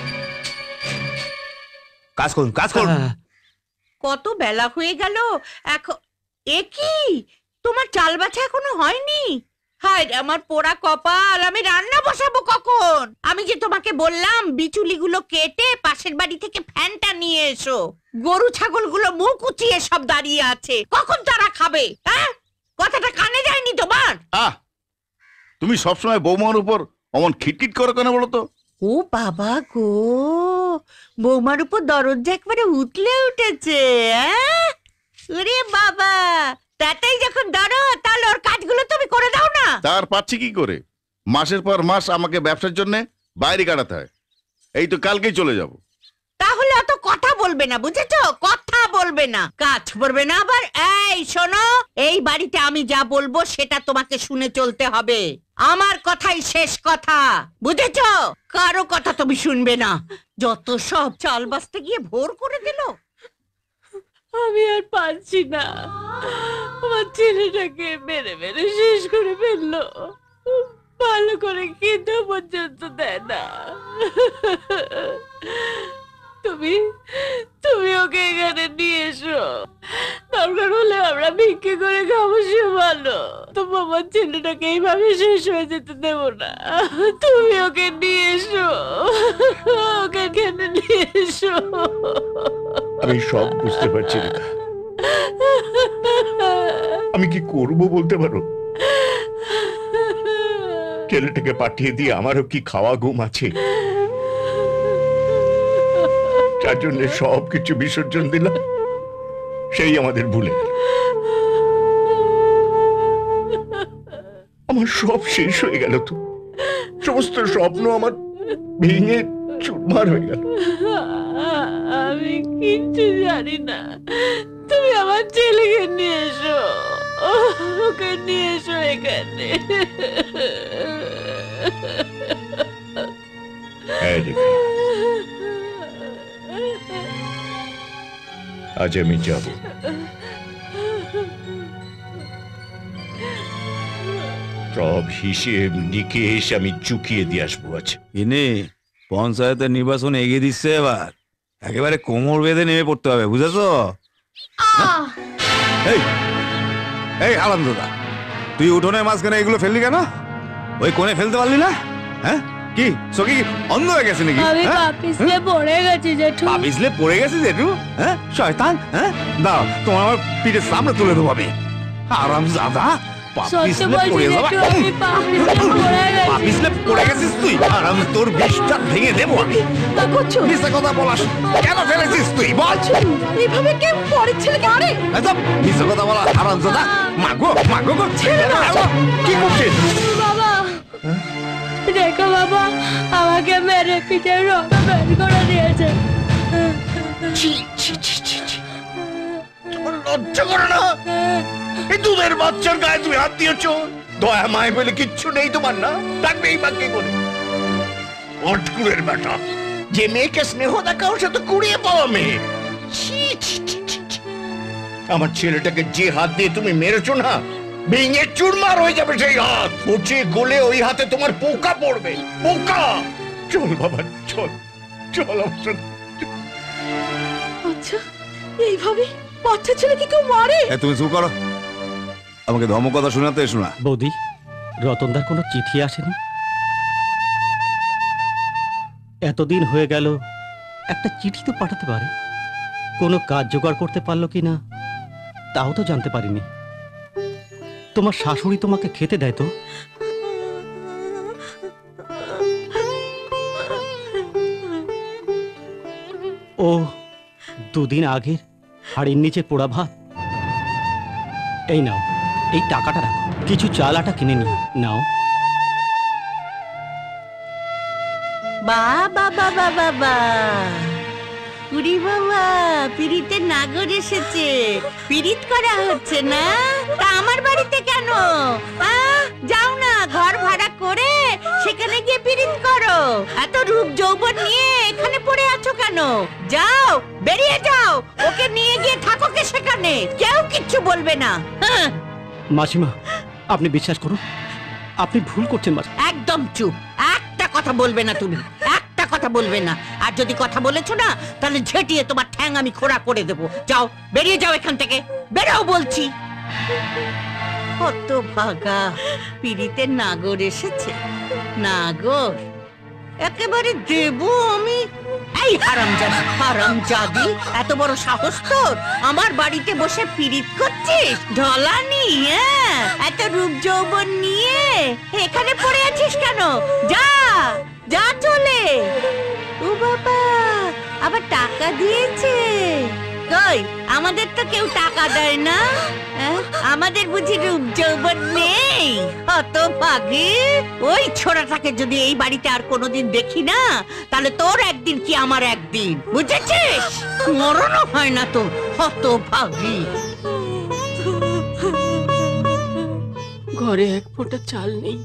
কাজ করুন, কাজ করুন। কত বেলা হয়ে গেল এখন। এ কি, তোমার চাল বাছা এখনো হয়নি? হায় রে আমার পোড়া কপাল, আমি রান্না বসাবো কখন? আমি যে তোমাকে বললাম বিচুলিগুলো কেটে পাশের বাড়ি থেকে ফ্যানটা নিয়ে এসো। গরু ছাগলগুলো মুখ উঁচিয়ে সব দাঁড়িয়ে আছে, কখন তারা খাবে? হ্যাঁ, কথাটা কানে যায়নি তোমার? তুমি সবসময় বৌমার উপর অমন খিটখিট করো কেন বলো তো? ও বাবা গো, বৌমার উপর দরদ যে একবারে উতলে উঠেছে। ওরে বাবা, তাতেই যখন দরদ, তাহলে ওর কাজগুলো তুমি করে দাও না। তার পাচ্ছি কি করে? মাসের পর মাস আমাকে ব্যবসার জন্য বাইরে কাটাতে হয়। এই তো কালকেই চলে যাব। তাহলে অত কথা বলবে না, বুঝেছো? কথা বলবে না, কাজ করবে না আবার। এই শোনো, এই বাড়িতে আমি যা বলবো সেটা তোমাকে শুনে চলতে হবে। আমার কথাই শেষ কথা, বুঝেছো? কারো কথা তুমি শুনবে না। যত সব, চাল বাঁচতে গিয়ে ভোর করে দিল। আমি আর পারছি না, আমার ছেলেটাকে মেরে মেরে শেষ করে ফেললো। ভালো করে খেতে পর্যন্ত দেয় না। তুমি তুমি ওকে এখানে নিয়ে এসো, দরকার হলে আমরা ভিক্ষে করে খাবো, সে ভালো। তো আমার ছেলেটাকে এইভাবে শেষ হয়ে যেতে দেব না। তুমি ওকে নিয়ে এসো, ওকে এখানে নিয়ে এসো। আমি সব বুঝতে পারছি না, আমি কি করব বলতে পারো? ছেলেটাকে পাঠিয়ে দিয়ে আমারও কি খাওয়া ঘুম আছে? যার জন্য সবকিছু বিসর্জন দিলাম, সেই আমাদের ভুলে গেল। আমার সব শেষ হয়ে গেল, তো সমস্ত স্বপ্ন আমার ভেঙে চুরমার হয়ে গেল। আমি কিচ্ছু জানি না, তুমি আমার ছেলেকে নিয়ে এসো, ওকে নিয়ে এসো এখানে। আজ আমি যাব, সব হিসেব নিকেশ আমি চুকিয়ে দিয়ে আসবো আজ। ইনি পঞ্চায়েতের নির্বাচন এগিয়ে দিচ্ছে, এবার একেবারে কোমর বেঁধে নেমে পড়তে হবে, বুঝেছো? এই এই আনন্দদা, তুই উঠোনের মাঝখানে এগুলো ফেললি কেন? ওই কোণে ফেলতে পারলি না? হ্যাঁ কি সখি কি অন্ধ হয়ে গেছে নাকি? আমি পা পিছলে পড়ে গেছি জেঠু। পা পিছলে পড়ে গেছে জেঠু? হ্যাঁ শয়তান, হ্যাঁ দাও তোমার আমার পিঠের সামনে তুলে দেবো আমি। আরামজাদা, পা সত্যি পিছলে বলছি পড়ে যাবা। জেঠু, আমি পা পিছলে পড়ে পা গেছি। পিছলে পড়ে গেছিস তুই? আরাম তোর বিষটা ভেঙে দেবো আমি। মিথ্যা কথা বলাস কেন ফেলেছিস তুই? বল। এইভাবে কে পরের ছেলেকে আরে একদম মিথ্যা কথা বলা আরামজাদা। মাগো মাগো করছে কি করছিস? বাবা দেখো বাবা, আমাকে মেরে পিঠে রক্ত বের করে দিয়েছে। তোমার লজ্জা করে না? এই দুধের বাচ্চার গায়ে তুমি হাত দিয়েছো। দয়া মায় বলে কিচ্ছু নেই তোমার না? থাকবে এই বাক্যে করে অটকুরের বেটা। যে মেয়েকে স্নেহ দেখাও সে তো কুড়িয়ে পাওয়া মেয়ে। ছি, ছি, ছি, ছি, ছি। আমার ছেলেটাকে যে হাত দিয়ে তুমি মেরেছো না, ভেঙে চুরমার হয়ে যাবে সেই হাত। পচে গলে ওই হাতে তোমার পোকা পড়বে, পোকা। চল বাবা চল, চল আমার সাথে। আচ্ছা এইভাবে বাচ্চা ছেলেকে কেউ মারে? তুমি চুপ করো, আমাকে ধর্মকথা শোনাতে শোনা। বৌদি, রতনদার কোনো চিঠি আসেনি? এতদিন হয়ে গেল, একটা চিঠি তো পাঠাতে পারে। কোনো কাজ জোগাড় করতে পারলো কি না তাও তো জানতে পারিনি। তোমার শাশুড়ি তোমাকে খেতে দেয় তো? ও দুদিন আগের হাড়ির নিচে পোড়া ভাত। এই নাও, এই টাকাটা রাখো, কিছু চাল আটা কিনে নিও। নাও। বাবা বাবা বাবা, উরি বাবা, পিরিতের নাগর এসেছে। পিরিত করা হচ্ছে না? তা আমার বাড়িতে কেন? যাও না, ঘর ভাড়া করে সেখানে গিয়ে পিরিত করো। এত রূপ যৌবন নিয়ে এখানে পড়ে আছো কেন? যাও, বেরিয়ে যাও, ওকে নিয়ে গিয়ে থাকো কে সেখানে, কেউ কিচ্ছু বলবে না। মাসিমা, আপনি বিশ্বাস করুন, আপনি ভুল করছেন। একদম চুপ, একটা কথা বলবে না তুমি, একটা কথা বলবে না। আর যদি কথা বলেছো না, তাহলে ঝেঁটিয়ে তোমার ঠ্যাং আমি খোড়া করে দেবো। যাও, বেরিয়ে যাও এখান থেকে, বেরাও বলছি। কত ভাগা, পিরিতের নাগর এসেছে। নাগর একেবারে দেবো আমি। এই হারামজাদি, হারামজাদি, এত বড় সাহস তোর? আমার বাড়িতে বসে পিরিত করছিস? ঢলানি, হ্যাঁ? এত রূপ যৌবন নিয়ে এখানে পড়ে আছিস কেন? যা যা চলে। ও বাবা, আবার টাকা দিয়েছে। কই, আমাদের তো কেউ টাকা দেয় না। আমাদের বুঝি রূপ যৌবন নেই? অত ভাগে। ওই ছোড়াটাকে যদি এই বাড়িতে আর কোনোদিন দেখি না, তাহলে তোর একদিন কি আমার একদিন, বুঝেছিস? মরণও হয় না তোর, অত ভাগি। ঘরে এক ফোঁটা চাল নেই।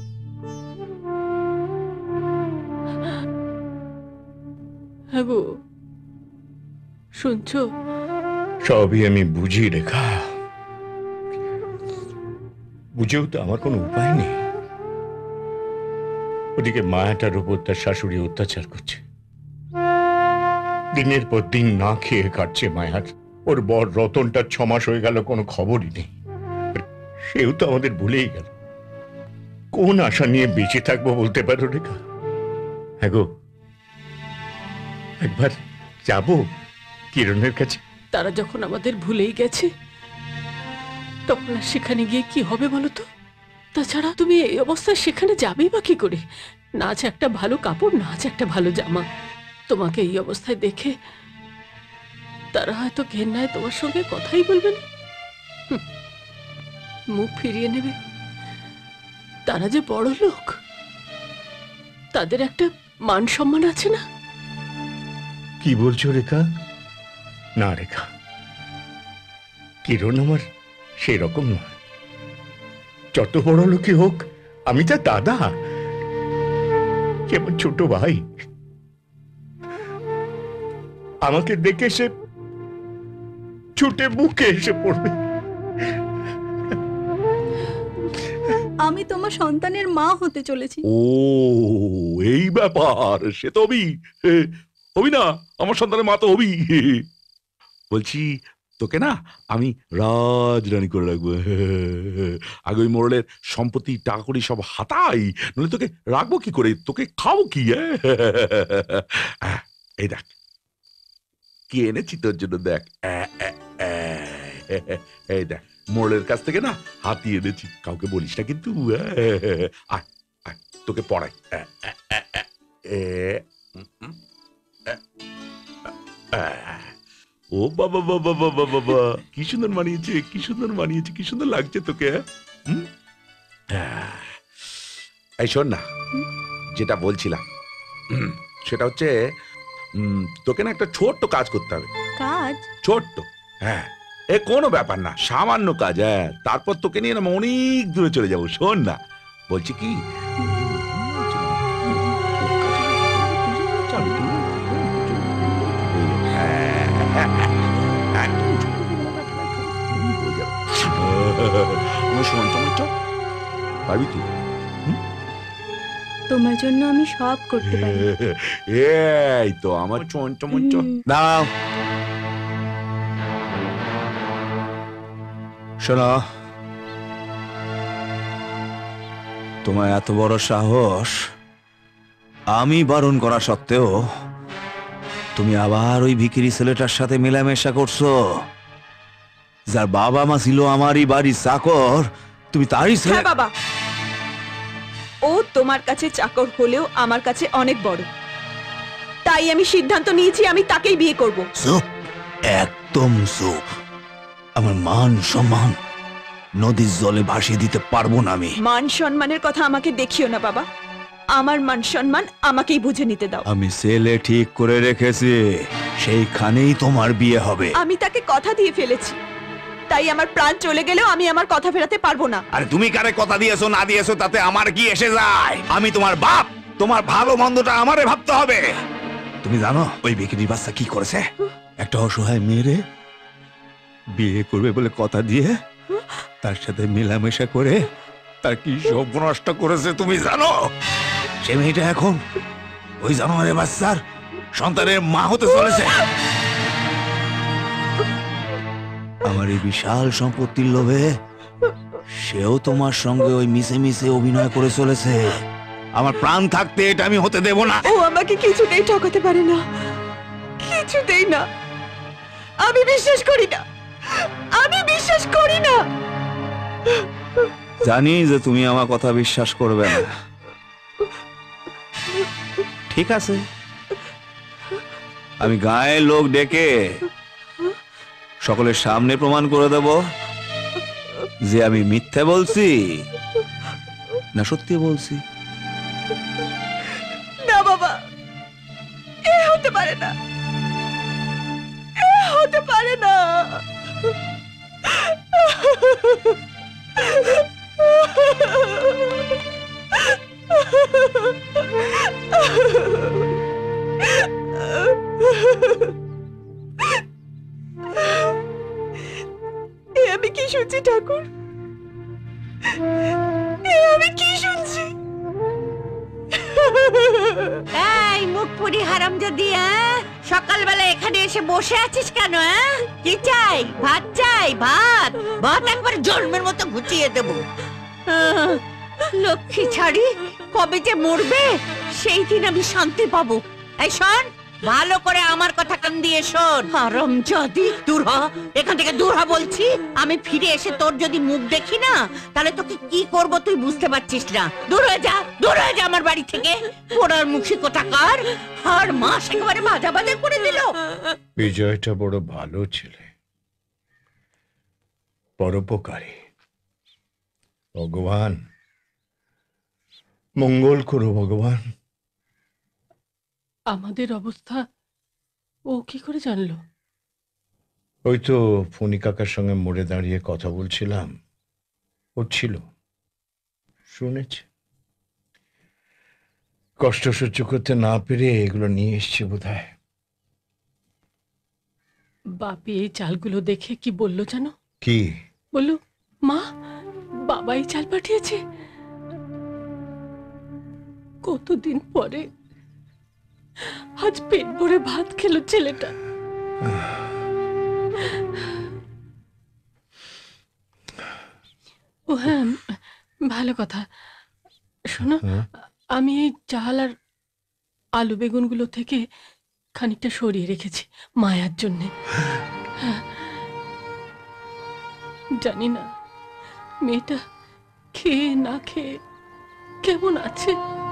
হ্যাঁ গো, শুনছো? সবই আমি বুঝি রেখা, বুঝেও তো আমার কোনো উপায় নেই। ওদিকে মায়াটার উপর তার শাশুড়ি অত্যাচার করছে, দিনের পর দিন না খেয়ে কাটছে মায়ার। ওর বর রতনটা 6 মাস হয়ে গেল, কোনো খবরই নেই। সেও তো আমাদের ভুলেই গেল। কোন আশা নিয়ে বেঁচে থাকবো বলতে পারো রেখা? হ্যাঁ গো, একবার যাবো কিরণের কাছে। তারা যখন আমাদের ভুলেই গেছে, তখন আর সেখানে গিয়ে কি হবে বলো তো? তাছাড়া তুমি এই অবস্থায় সেখানে যাবেই বা কি করে? না আছে একটা ভালো কাপড়, না আছে একটা ভালো জামা। তোমাকে এই অবস্থায় দেখে তারা হয়তো ঘেন্নায় তোমার সঙ্গে কথাই বলবে না, মুখ ফিরিয়ে নেবে। তারা যে বড় লোক, তাদের একটা মান সম্মান আছে না? কি বলছো রেখা? না রেখা, কিরণ আমার সেই রকম নয়। যত বড় লোকই হোক, আমি তার দাদা, আমার ছোট ভাই। আমাকে দেখে সে ছুটে বুকে এসে পড়বে। আমি তোমার সন্তানের মা হতে চলেছি। ও এই ব্যাপার, সে তো হবি। হবি না, আমার সন্তানের মা তো হবি। বলছি তোকে না আমি রাজরানী করে রাখবো। আগে ওই মোড়লের সম্পত্তি টাকা করি সব হাতাই, নইলে তোকে রাখবো কি করে, তোকে খাবো কি? এই দেখ কি এনেছি তোর জন্য, দেখ। এই দেখ মোড়লের কাছ থেকে না হাতি এনেছি, কাউকে বলিস না কিন্তু। আয় আয় তোকে পড়াই। ও বাবা বাবা বাবা বাবা, কি সুন্দর মানিয়েছে, কি সুন্দর মানিয়েছে, কি সুন্দর লাগছে তোকে। এই শোন না, যেটা বলছিলাম সেটা হচ্ছে তোকে না একটা ছোট্ট কাজ করতে হবে। কাজ? ছোট্ট, হ্যাঁ, এ কোনো ব্যাপার না, সামান্য কাজ। হ্যাঁ, তারপর তোকে নিয়ে না অনেক দূরে চলে যাবো। শোন না, বলছি কি, পারবি তুই? তোমার জন্য আমি সব করতে পারি। এই তো আমার চমচ। দাঁড়াও, শোনো, তোমার এত বড় সাহস, আমি বারণ করা সত্ত্বেও তুমি আবার ওই ভিখিরি ছেলেটার সাথে মেলামেশা করছো, যার বাবা মা ছিল আমারই বাড়ির চাকর, তুমি তারই ছেলে। হ্যাঁ বাবা, ও তোমার কাছে চাকর হলেও আমার কাছে অনেক বড়, তাই আমি সিদ্ধান্ত নিয়েছি আমি তাকেই বিয়ে করব। চুপ, একদম চুপ। আমার মান সম্মান নদীর জলে ভাসিয়ে দিতে পারবো না আমি। মান সম্মানের কথা আমাকে দেখিও না বাবা, আমার মান সম্মান আমাকেই বুঝে নিতে দাও। আমি ছেলে ঠিক করে রেখেছি, সেইখানেই তোমার বিয়ে হবে। আমি তাকে কথা দিয়ে ফেলেছি, তাই আমার প্রাণ চলে গেলেও আমি আমার কথা ফেরাতে পারবো না। আরে তুমি কারে কথা দিয়েছো না দিয়েছো তাতে আমার কি এসে যায়? আমি তোমার বাপ, তোমার ভালো মন্দটা আমারে ভাবতে হবে। তুমি জানো ওই বিকিনি বাচ্চা কি করেছে? একটা অসহায় মেয়েরে বিয়ে করবে বলে কথা দিয়ে তার সাথে মেলামেশা করে তার কি সর্বনষ্ট করেছে তুমি জানো? সে মেয়েটা এখন ওই জানোয়ারের বাচ্চার সন্তানের মা হতে চলেছে। আমার এই বিশাল সম্পত্তির লোভে সেও তোমার সঙ্গে ওই মিশে মিশে অভিনয় করে চলেছে। আমার প্রাণ থাকতে এটা আমি হতে দেব না। ও আমাকে কিছুতেই ঠকাতে পারে না, কিছুতেই না। আমি বিশ্বাস করি না, আমি বিশ্বাস করি না। জানি যে তুমি আমার কথা বিশ্বাস করবে না। ঠিক আছে, আমি গায়ের লোক ডেকে সকলের সামনে প্রমাণ করে দেব যে আমি মিথ্যে বলছি না সত্যি বলছি। না বাবা, এ হতে পারে না, এ হতে পারে না। এ আমি কি শুনছি ঠাকুর, এ আমি কি শুনছি? এই মুখপুরি হারামজাদি, সকালবেলা এখানে এসে বসে আছিস কেন? কি চাই? ভাত চাই? ভাত ভাত একবার জন্মের মতো গুছিয়ে দেব। লক্ষ্মী ছাড়ি কবে যে মরবে সেই দিন আমি শান্তি পাবো। এই শোন, ভালো করে আমার কথা কান দিয়ে শোন। হারামজাদি, দূর হ এখান থেকে, দূর হ বলছি। আমি ফিরে এসে তোর যদি মুখ দেখি না, তাহলে তোকে কি করব তুই বুঝতে পারছিস না। দূর হয়ে যা, দূর হয়ে যা আমার বাড়ি থেকে। পোড়ার মুখী কোথাকার, আর মাস একেবারে বাজা বাজা করে দিল। বিজয়টা বড় ভালো ছেলে, পরোপকারী। ভগবান মঙ্গল করো ভগবান। আমাদের অবস্থা ও কি করে জানলো? ওই তো ফণি কাকার সঙ্গে মোড়ে দাঁড়িয়ে কথা বলছিলাম, ওর ছিল, শুনেছে। কষ্ট সহ্য করতে না পেরে এগুলো নিয়ে এসছে বোধহয়। বাপি এই চালগুলো দেখে কি বললো জানো? কি বললো, মা বাবা এই চাল পাঠিয়েছে। কতদিন পরে আজ পেট ভরে ভাত খেলো ছেলেটা। ও হ্যাঁ, ভালো কথা। শোনো, আমি এই চাল আর আলু বেগুনগুলো থেকে খানিকটা সরিয়ে রেখেছি মায়ার জন্যে। জানি না মেয়েটা খেয়ে না খেয়ে কেমন আছে।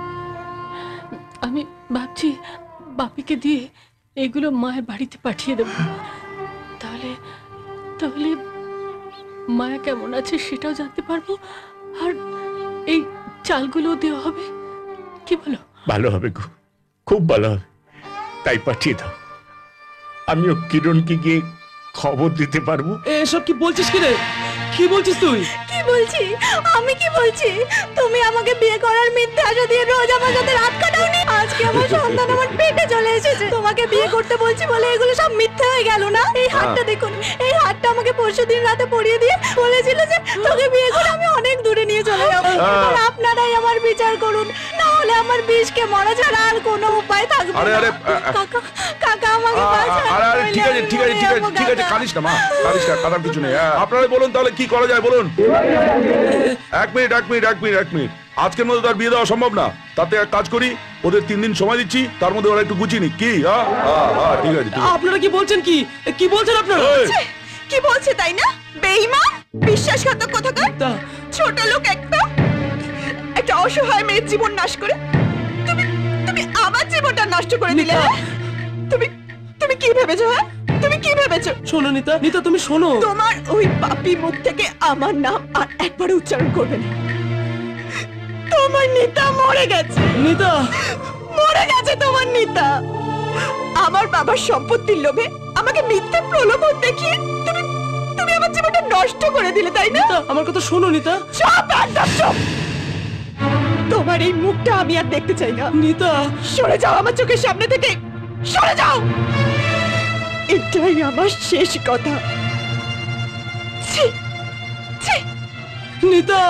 আমি ভাবছি বাপিকে দিয়ে এগুলো মায়ের বাড়িতে পাঠিয়ে দেব, তাহলে তাহলে মায়া কেমন আছে সেটাও জানতে পারবো, আর এই চালগুলো দেওয়া হবে। কি বলো? ভালো হবে গো, খুব ভালো হবে। তাই পাঠিয়ে দাও, আমিও কিরণকে গিয়ে খবর দিতে পারবো। এসব কি বলছিস কি রে? কি বলছিস তুই? কি বলছি? আমি কি বলছি? তুমি আমাকে বিয়ে করার মিথ্যে আশা দিয়ে রোজ আমার সাথে রাত কাটাওনি। আজকে আমার সন্তান আমার পেটে চলে এসেছে। তোমাকে বিয়ে করতে বলছি বলে এগুলো সব মিথ্যে হয়ে গেল না? এই হাতটা দেখুন, এই হাতটা আমাকে পরশুদিন রাতে পরিয়ে দিয়ে বলেছিল যে তোকে বিয়ে করে আমি অনেক দূরে নিয়ে চলে যাবো। এবার আপনারাই আমার বিচার করুন, না হলে আমার বিষকে মরা ছাড়া আর কোনো উপায় থাকবে না। কাকা, কাকা আমাকে বাঁচান। আরে ঠিক আছে ঠিক আছে ঠিক আছে ঠিক আছে, কাঁদিস না মা, কাঁদিস না, কাঁদার কিছু নেই। আপনারা বলুন তাহলে কি করা যায় বলুন। এক মিনিট এক মিনিট এক মিনিট এক মিনিট, আজকের মধ্যে তার বিয়ে দেওয়া সম্ভব না। তাতে এক কাজ করি, ওদের 3 দিন সময় দিচ্ছি, তার মধ্যে ওরা একটু গুছিয়ে নিক। কি ঠিক আছে। আপনারা কি বলছেন? কি বলছেন আপনারা? কি বলছে তাই না? বেঈমান, বিশ্বাসঘাতক কোথাকার, ছোট লোক একটা অসহায় মেয়ের জীবন নাশ করে তুমি আমার জীবনটা নষ্ট করে দিলে। তুমি কি ভেবেছো? হ্যাঁ, তুমি কি ভেবেছো? শোনো নিতা, নিতা তুমি শোনো। তোমার ওই পাপী মুখ থেকে আমার নাম আর একবার উচ্চারণ করবে না। তোমার নিতা মরে গেছে। নিতা মরে গেছে তোমার নিতা। আমার বাবার সম্পত্তির লোভে আমাকে মিথ্যে প্রলোভন দেখিয়ে তুমি আমার জীবনটা নষ্ট করে দিলে, তাই না? আমার কথা শোনো নিতা। চুপ, একদম চুপ। তোমার এই মুখটা আমি আর দেখতে চাই না। নিতা সরে যাও আমার চোখের সামনে থেকে, সরে যাও। এটাই আমার শেষ কথা। ছি, ছি। নিতা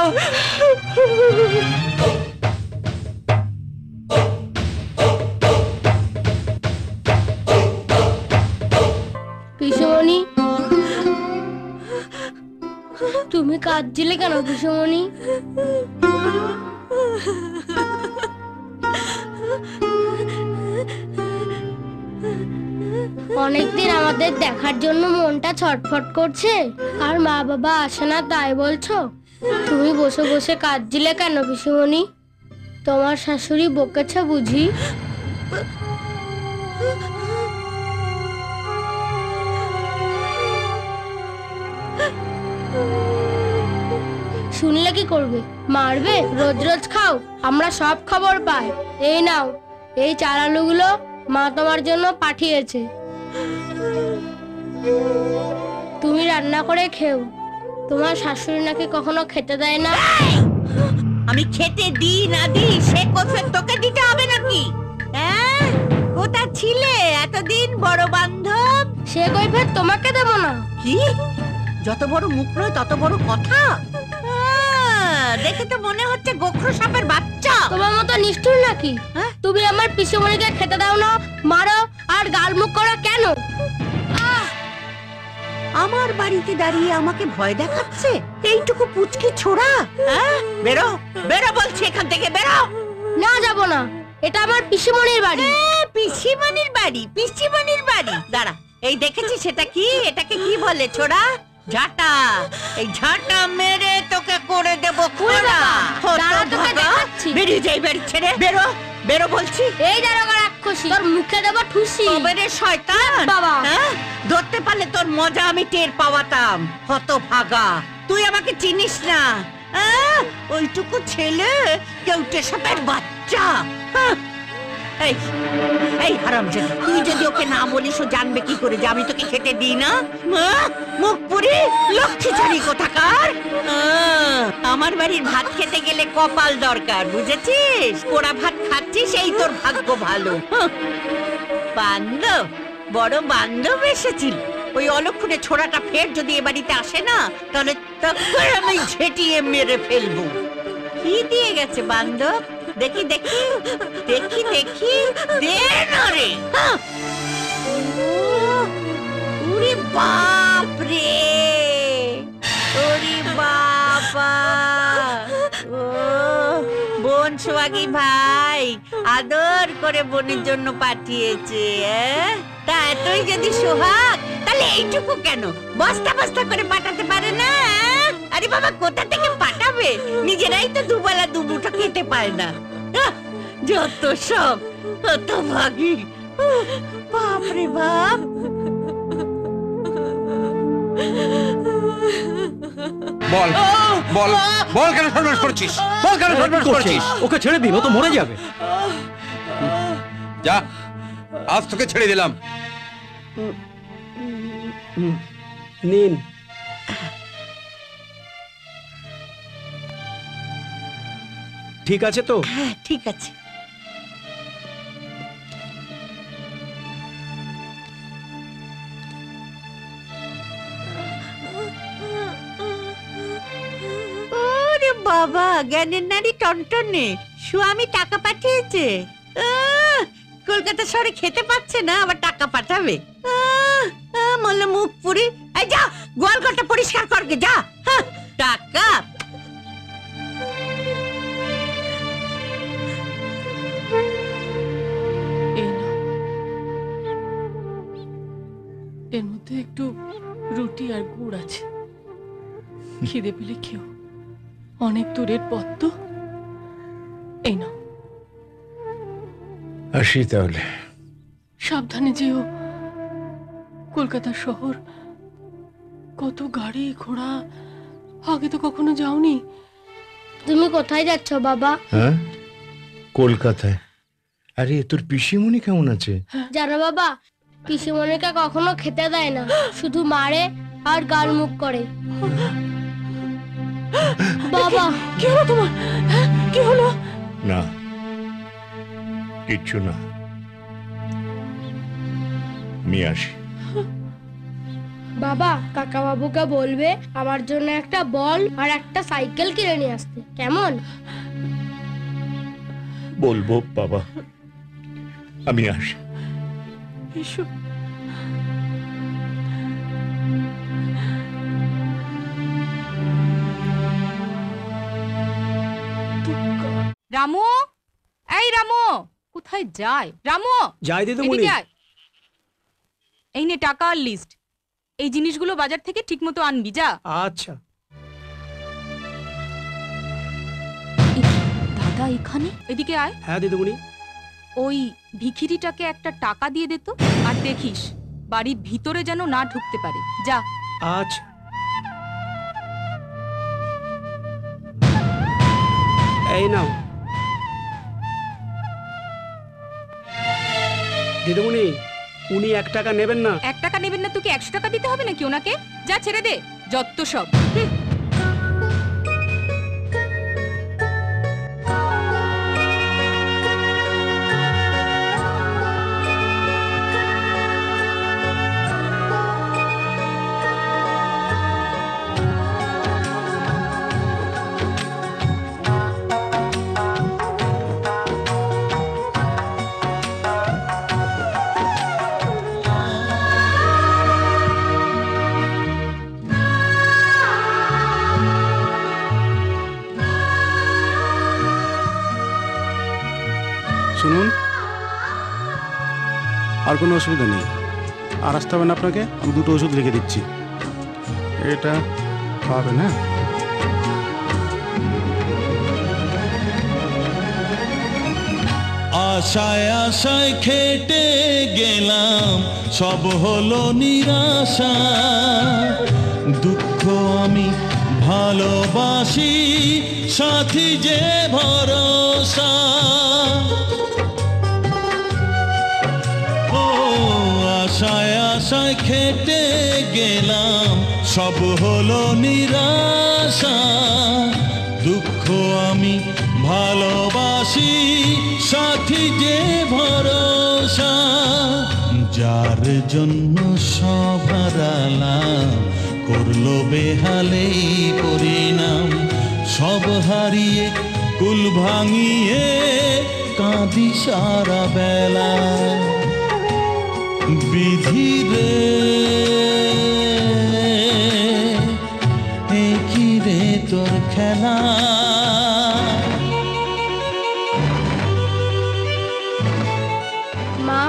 পিসুমণি, তুমি কাঁদছিলে কেন পিসুমণি? অনেকদিন আমাদের দেখার জন্য মনটা ছটফট করছে, আর মা বাবা আসে না তাই বলছো? তুমি বসে বসে কাঁদছিলে কেন পিসুমণি? তোমার শাশুড়ি বকেছে বুঝি? শুনলে কি করবে? মারবে? রোজ রোজ খাও, আমরা সব খবর পাই। এই নাও, এই চাল আলুগুলো মা তোমার জন্য পাঠিয়েছে, তুমি রান্না করে খেও। তোমার শাশুড়ি নাকি কখনো খেতে দেয় না। আমি খেতে দিই না দিই সে কৈফিয়ত তোকে দিতে হবে নাকি? হ্যাঁ, কোথা ছিলে এতদিন বড় বান্ধব? সে কৈফিয়ত তোমাকে দেব না। কি? যত বড় মুখ নয় তত বড় কথা। দেখে তো মনে হচ্ছে গোখরো সাপের বাচ্চা। তোমার মতো নিষ্ঠুর নাকি? তুমি আমার পিসুমণিকে খেতে দাও না, মারো আর গালমুখ করো কেন? আমার বাড়িতে দাঁড়িয়ে আমাকে ভয় দেখাচ্ছে এইটুকু পুচকি ছোড়া। হ্যাঁ, বেরো বেরো বলছি এখান থেকে, বেরো। না, যাব না, এটা আমার পিসিমণির বাড়ি। পিসিমণির বাড়ি? পিসিমণির বাড়ি? দাঁড়া, এই দেখেছি সেটা কি? এটাকে কি বলে ছোড়া? ঝাঁটা। এই ঝাঁটা মেরে তোকে করে দেব খোড়া। বেরিয়ে যাই বাড়ি ছেড়ে, বেরো বেরো বলছি। এই দারোগা রাক্ষসী, তোর মুখে দেব ঠুসি। তবে শয়তান বাবা, ধরতে পারলে তোর মজা আমি টের পাওয়াতাম। হতভাগা, তুই আমাকে চিনিস না। ওইটুকু ছেলে কেউটে সাপের বাচ্চা। এই এই হারামজাদা, তুই যদি ওকে না বলিস ও জানবে কি করে যে আমি তোকে খেতে দিই না? মুখ পুরি লক্ষ্মীছাড়ি কোথাকার। আমার বাড়ির ভাত খেতে গেলে কপাল দরকার, বুঝেছিস? পোড়া ভাত খাচ্ছিস, এই তোর ভাগ্য ভালো। বান্ধব, বড় বান্ধব এসেছিল। ওই অলক্ষণে ছোড়াটা ফের যদি এ বাড়িতে আসে না, তাহলে তাকে আমি ঝেঁটিয়ে মেরে ফেলবো। কি দিয়ে গেছে বান্ধব? দেখি দেখি দেখি দেখি দে না রে। ওরে বাপ রে, ওরে বাবা। ও বোন সোহাগী ভাই আদর করে বোনের জন্য পাঠিয়েছে। তা এতই যদি সোহাগ, তাহলে এইটুকু কেন বস্তা বস্তা করে পাঠাতে পারে না? আরে বাবা, কোথা থেকে পাঠাবে? নিজেরাই তো দুবেলা দুমুঠো খেতে পায় না। যত সব কত ভাগী। বাপ রে বাপ। বল বল বল, কেন সর্বনাশ করছিস? বল কেন সর্বনাশ করছিস? ওকে ছেড়ে দিন, ও তো মরে যাবে। যা, আজ তোকে ছেড়ে দিলাম। নিন। ঠিক আছে তো? হ্যাঁ ঠিক আছে। ওরে বাবা, জ্ঞানের নারী টনটনে স্বামী টাকা পাঠিয়েছে। কলকাতা শহরে খেতে পাচ্ছে না, আবার টাকা পাঠাবে। মল্লে মুখ পুরি। এই যা, গোয়ালঘরটা পরিষ্কার করকে যা। টাকা এর মধ্যে একটু রুটি আর গুড় আছে, খিদে পেলে খেও। অনেক দূরের পথ তো। এই নাও। আসি তাহলে। সাবধানে যেও। কলকাতা শহর, কত গাড়ি ঘোড়া, আগে তো কখনো যাওনি। তুমি কোথায় যাচ্ছ বাবা? হ্যাঁ, কলকাতায়। আরে তোর পিসিমণি কেমন আছে? জানো বাবা, পিসিমণিকে কখনো খেতে দেয় না, শুধু মারে আর গাল মুখ করে। বাবা কি হলো তোমার? কি হলো? না, কিচ্ছু না। আমি আসি। বাবা, কাকা বাবুকে বলবে আমার জন্য একটা বল আর একটা সাইকেল কিনে নিয়ে আসতে, কেমন? বলবো বাবা, আমি আসি। এসো। রামু, এই রামু, কোথায় যায়? রামু, যাই দিদিমণি। এদিকে আয়। এই নে টাকা আর লিস্ট। এই জিনিসগুলো বাজার থেকে ঠিকমতো আনবি, যা। আচ্ছা। দাদা এখানে? এদিকে আয়। হ্যাঁ দিদিমণি। ওই ভিখিরিটাকে একটা টাকা দিয়ে দে তো, আর দেখিস বাড়ির ভিতরে যেন না ঢুকতে পারে, যা। আচ্ছা। এই নাও দিদিমণি, উনি 1 টাকা নেবেন না? 1 টাকা নেবেন না? তোকে 100 টাকা দিতে হবে নাকি ওনাকে? যা, ছেড়ে দে যত সব। শুনুন, আর কোনো অসুবিধা নেই, আর আসতে হবে না আপনাকে। আমি 2টো ওষুধ লিখে দিচ্ছি, এটা খাওয়াবেন। হ্যাঁ, আশায় আশায় খেটে গেলাম, সব হলো নিরাশা। দুঃখ আমি ভালোবাসি, সাথী যে ভরসা। ও আশায় আশায় খেটে গেলাম, সব হলো নিরাশা। দুঃখ আমি ভালোবাসি, সাথী যে ভরসা। যার জন্য সব হারালাম, করলো বেহালেই পরিণাম। সব হারিয়ে কুল ভাঙিয়ে কাঁদি সারা বেলা বিধি রে কি রে তোর খেলা মা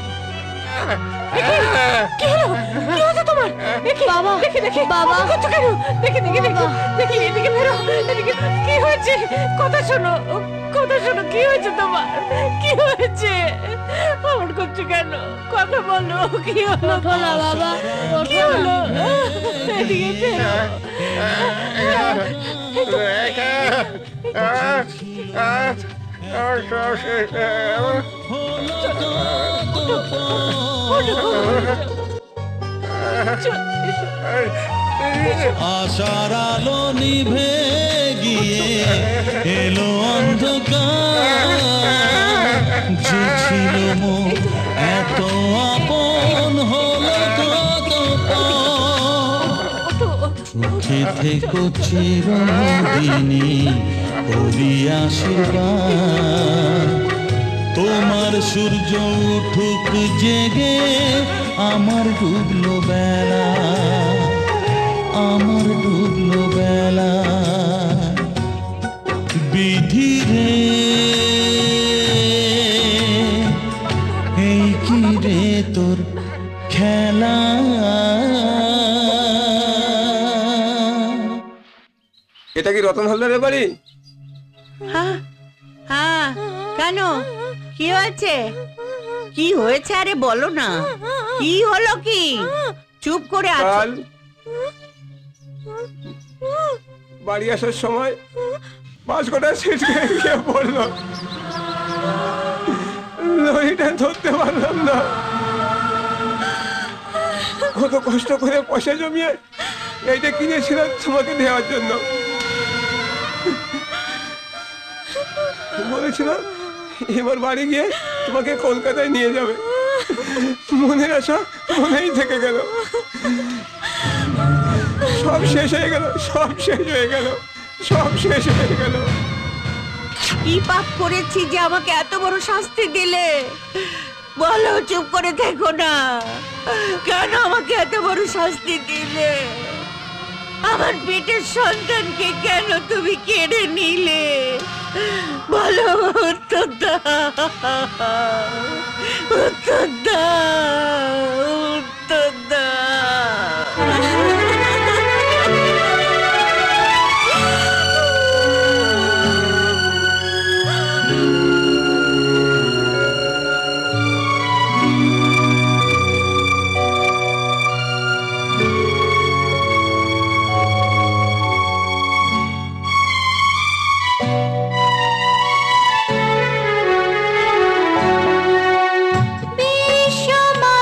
কি হলো? কি হয়েছে তোমার? দেখি, বাবা, দেখি, দেখি। বাবা। অমন করছো কেন? দেখি, দেখি, দেখি, দেখি, এদিকে বেরো, এদিকে। কি হয়েছে? কথা শোনো, কথা শোনো। কি হয়েছে তোমার? কি হয়েছে? অমন করছো কেন? কথা বলো। কি হলো? ওঠো না বাবা, কি ওঠো হলো? না। এদিকে বেরো। আশার আলো নিভে গিয়ে এলো অন্ধকার যে ছিল মন এত আপন হলো কত সুখে থেকো চিরদিনই করি আশীর্বাদ তোমার সূর্য উঠুক জেগে আমার ডুবলো বেলা আমার ডুবলো বেলা বিধি রে এই কি রে তোর খেলা এটা কি রতন হালদারের বাড়ি? হ্যাঁ হ্যাঁ, কেন? কি হয়েছে? কি হয়েছে? আরে বলো না, কি হলো? কি চুপ করে আছো? কাল বাড়ি আসার সময় বাসকটা ছিটকে গিয়ে পড়লো, লরিটা ধরতে পারলাম না। কত কষ্ট করে পয়সা জমিয়ে এইটা কিনেছিলাম তোমাকে দেওয়ার জন্য। বলেছিলাম এবার বাড়ি গিয়ে তোমাকে কলকাতায় নিয়ে যাবে। মনের আশা মনেই থেকে গেল, সব শেষ হয়ে গেল, সব শেষ হয়ে গেল, সব শেষ হয়ে গেল। কি পাপ করেছি যে আমাকে এত বড় শাস্তি দিলে? বলো, চুপ করে থেকো না। কেন আমাকে এত বড় শাস্তি দিলে? আমার পেটের সন্তানকে কেন তুমি কেড়ে নিলে? বলো, উত্তর দাও, উত্তর দাও, উত্তর দাও। বিশ্বমা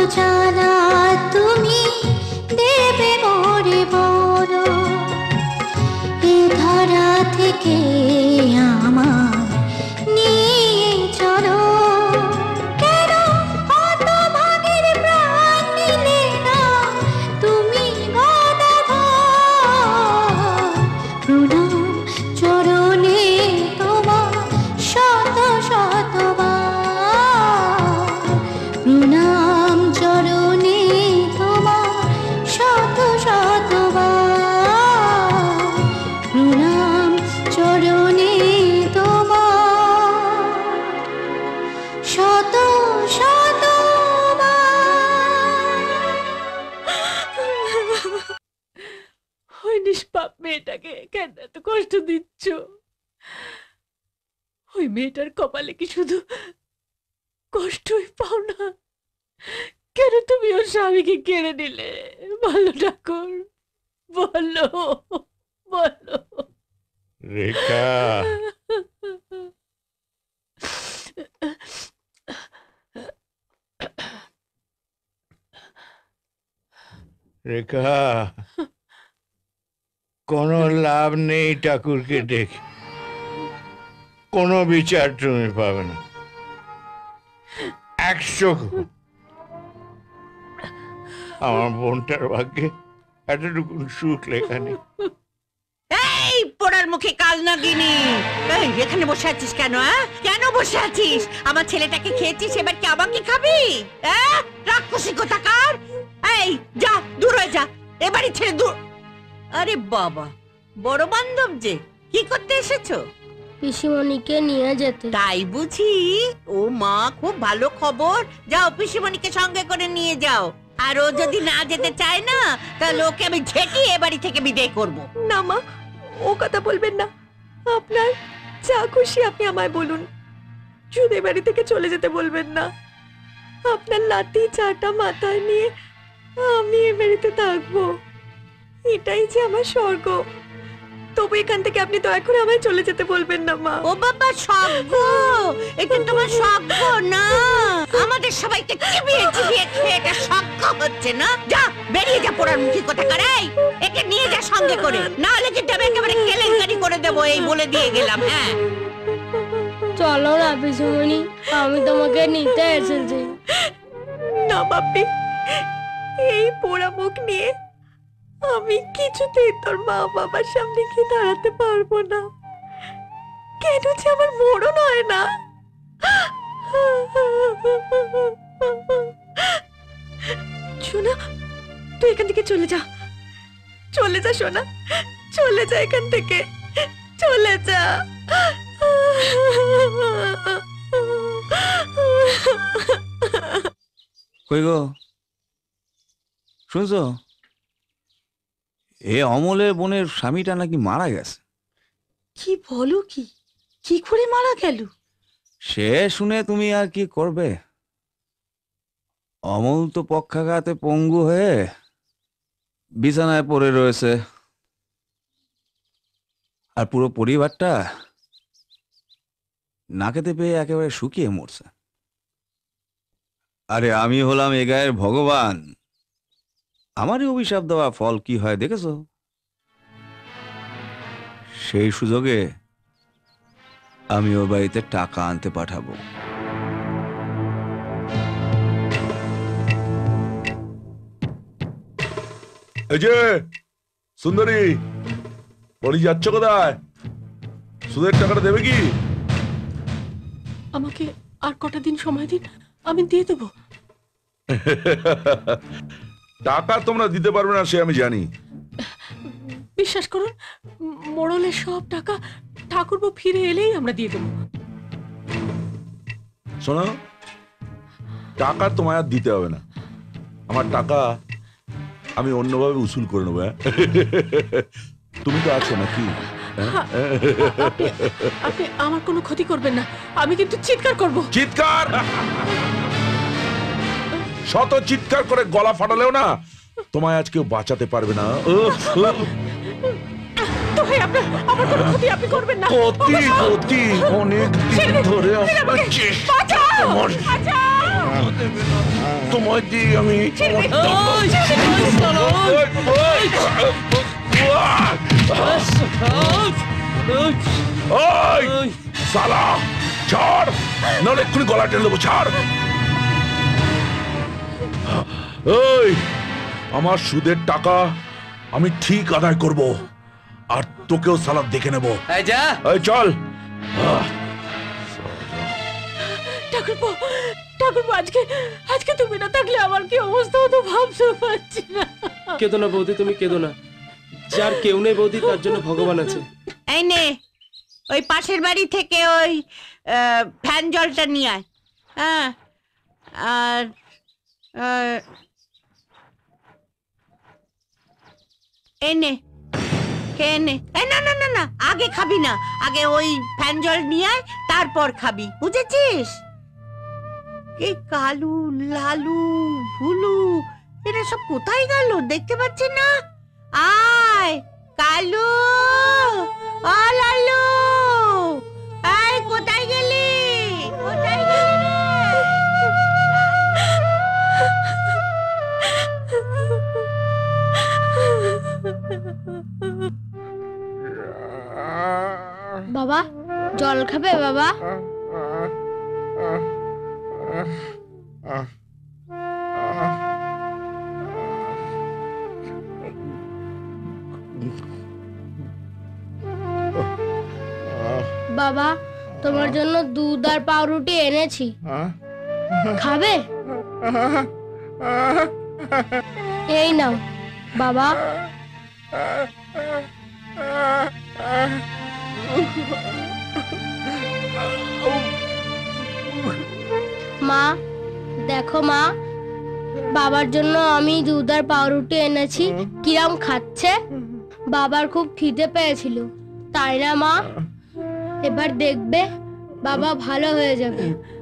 জানা তুমি দেবে মোরে বড়, এ ধরা থেকে আমার নিয়ে চলো। কেন অত ভাগের প্রাণ নিলে না তুমি গদাধর, প্রণাম চরণে তোমার শত শতবার, প্রণাম চরণে তোমার শত শতবার, প্রণাম চরণে তোমার শত ওই নিষ্পাপ মেয়েটাকে কেন এত কষ্ট দিচ্ছ? ওই মেয়েটার কপালে কি শুধু কষ্টই পাও না? কেন তুমি ওর স্বামীকে কেড়ে নিলে? বলো ঠাকুর, বলো বলো। রেখা, রেখা, কোনো লাভ নেই ঠাকুরকে ডেকে, কোনো বিচার তুমি পাবে না। 100 আমার বোনটার ভাগ্যে এতটুকু সুখ লেখা নেই। এই পোড়ার মুখে কাল নাগিনি, এই এখানে বসে আছিস কেন? কেন বসে আছিস? আমার ছেলেটাকে খেয়েছিস, এবার কি আমাকে খাবি? রাক্ষসী কোথাকার! এই যা, দূর হয়ে যা, এবারে ছেড়ে দূর। আরে বাবা, বড় বান্ধব যে, কি করতে এসেছো? পিসিমণিকে নিয়ে যেতে। তাই বুঝি? ও মা, খুব ভালো খবর, যাও পিসিমণিকে সঙ্গে করে নিয়ে যাও। আর ও যদি না যেতে চায় না, তাহলে ওকে আমি ঝেঁটিয়ে এ বাড়ি থেকে বিদায় করবো। না মা, ও কথা বলবেন না। আপনার যা খুশি আপনি আমায় বলুন, শুধু এ বাড়ি থেকে চলে যেতে বলবেন না। আপনার লাঠি চাটা মাথায় নিয়ে আমি এ বাড়িতে থাকবো, এটাই যে আমার স্বর্গ। তবু এখান থেকে আপনি দয়া করে আমায় চলে যেতে বলবেন না মা। ও বাবা, স্বর্গ? এটা তোমার স্বর্গ না, আমাদের সবাইকে চিবিয়ে চিবিয়ে খেয়ে এটা স্বর্গ হচ্ছে না। যা, বেরিয়ে যা পোড়ার মুখী কোথাকার! একে নিয়ে যা সঙ্গে করে, না হলে কিন্তু আমি একেবারে কেলেঙ্কারি করে দেবো, এই বলে দিয়ে গেলাম। হ্যাঁ, চলো না পিসিমণি, আমি তোমাকে নিতে এসেছি। না বাপি, এই পোড়া মুখ নিয়ে আমি কিছুতেই তোর মা বাবার সামনে গিয়ে দাঁড়াতে পারবো না। কেন যে আমার মরণ হয় না। সোনা, তুই এখান থেকে চলে যা, চলে যা সোনা, চলে যা এখান থেকে, চলে যা। কই গো, শুনছো? এ অমলের বোনের স্বামীটা নাকি মারা গেছে। কি বলো? কি কি করে মারা গেল? সে শুনে তুমি আর কি করবে? অমল তো পক্ষাঘাতে পঙ্গু হয়ে বিছানায় পড়ে রয়েছে, আর পুরো পরিবারটা না খেতে পেয়ে একেবারে শুকিয়ে মরছে। আরে আমি হলাম এ গায়ের ভগবান, আমারই অভিশাপ দেওয়া ফল কি হয় দেখেছো? সেই সুযোগে আমি ওর বাড়িতে টাকা আনতে পাঠাবো। এই যে সুন্দরী, বলি যাচ্ছ কোথায়? সুদের টাকাটা দেবে কি? আমাকে আর কটা দিন সময় দিন, আমি দিয়ে দেবো। টাকা তোমরা দিতে পারবে না সে আমি জানি। বিশ্বাস করুন, মোড়লের সব টাকা ঠাকুরপো ফিরে এলেই আমরা দিয়ে দেবো। শোনো, টাকা তোমায় আর দিতে হবে না, আমার টাকা আমি অন্যভাবে উসুল করে নেবো। তুমি তো আছো নাকি? আপনি আমার কোনো ক্ষতি করবেন না, আমি কিন্তু চিৎকার করব। চিৎকার? শত চিৎকার করে গলা ফাটালেও না তোমায় আজ কেউ বাঁচাতে পারবে না। তো ভাই, আমার কোনো ক্ষতি আপনি করবেন না। ক্ষতি অনেক দিন ধরে বাঁচাও! বাঁচাও! তোমায় দিয়ে আমি সালা ছাড়, নাহলে এক্ষুনি গলা টেনে দেবো, ছাড়। এই আমার সুদের টাকা আমি ঠিক আদায় করব, আর তোকেও সালা দেখে নেবো। এই চল। ঠাকুরপো, ঠাকুরপো, আজকে আজকে তুমি না থাকলে আমার কি অবস্থা হতো ভাবতে পারছি না। কেঁদো না বৌদি, তুমি কেঁদো না। যার কেউ নেই বৌদি, তার জন্য ভগবান আছে। এই নে, ওই পাশের বাড়ি থেকে ওই ফ্যান জলটা নিয়ে আয়। হ্যাঁ, আর এই নে, খেয়ে নে। না না না না, আগে খাবি না, আগে ওই ফ্যান জল নিয়ে আয়, তারপর খাবি, বুঝেছিস? এই কালু, লালু, ভুলু, এরা সব কোথায় গেল দেখতে পাচ্ছি না। আয় কালু, ও লালু, আয়, কোথায় গেলি? কোথায় গেলি? বাবা, জল খাবে বাবা? বাবা, তোমার জন্য দুধ আর পাউরুটি এনেছি, খাবে? এই নাও বাবা। মা দেখো মা, বাবার জন্য আমি দুধ আর পাউরুটি এনেছি, কিরম খাচ্ছে? বাবার খুব খিদে পেয়েছিল, তাই না মা? এবার দেখবে বাবা ভালো হয়ে যাবে।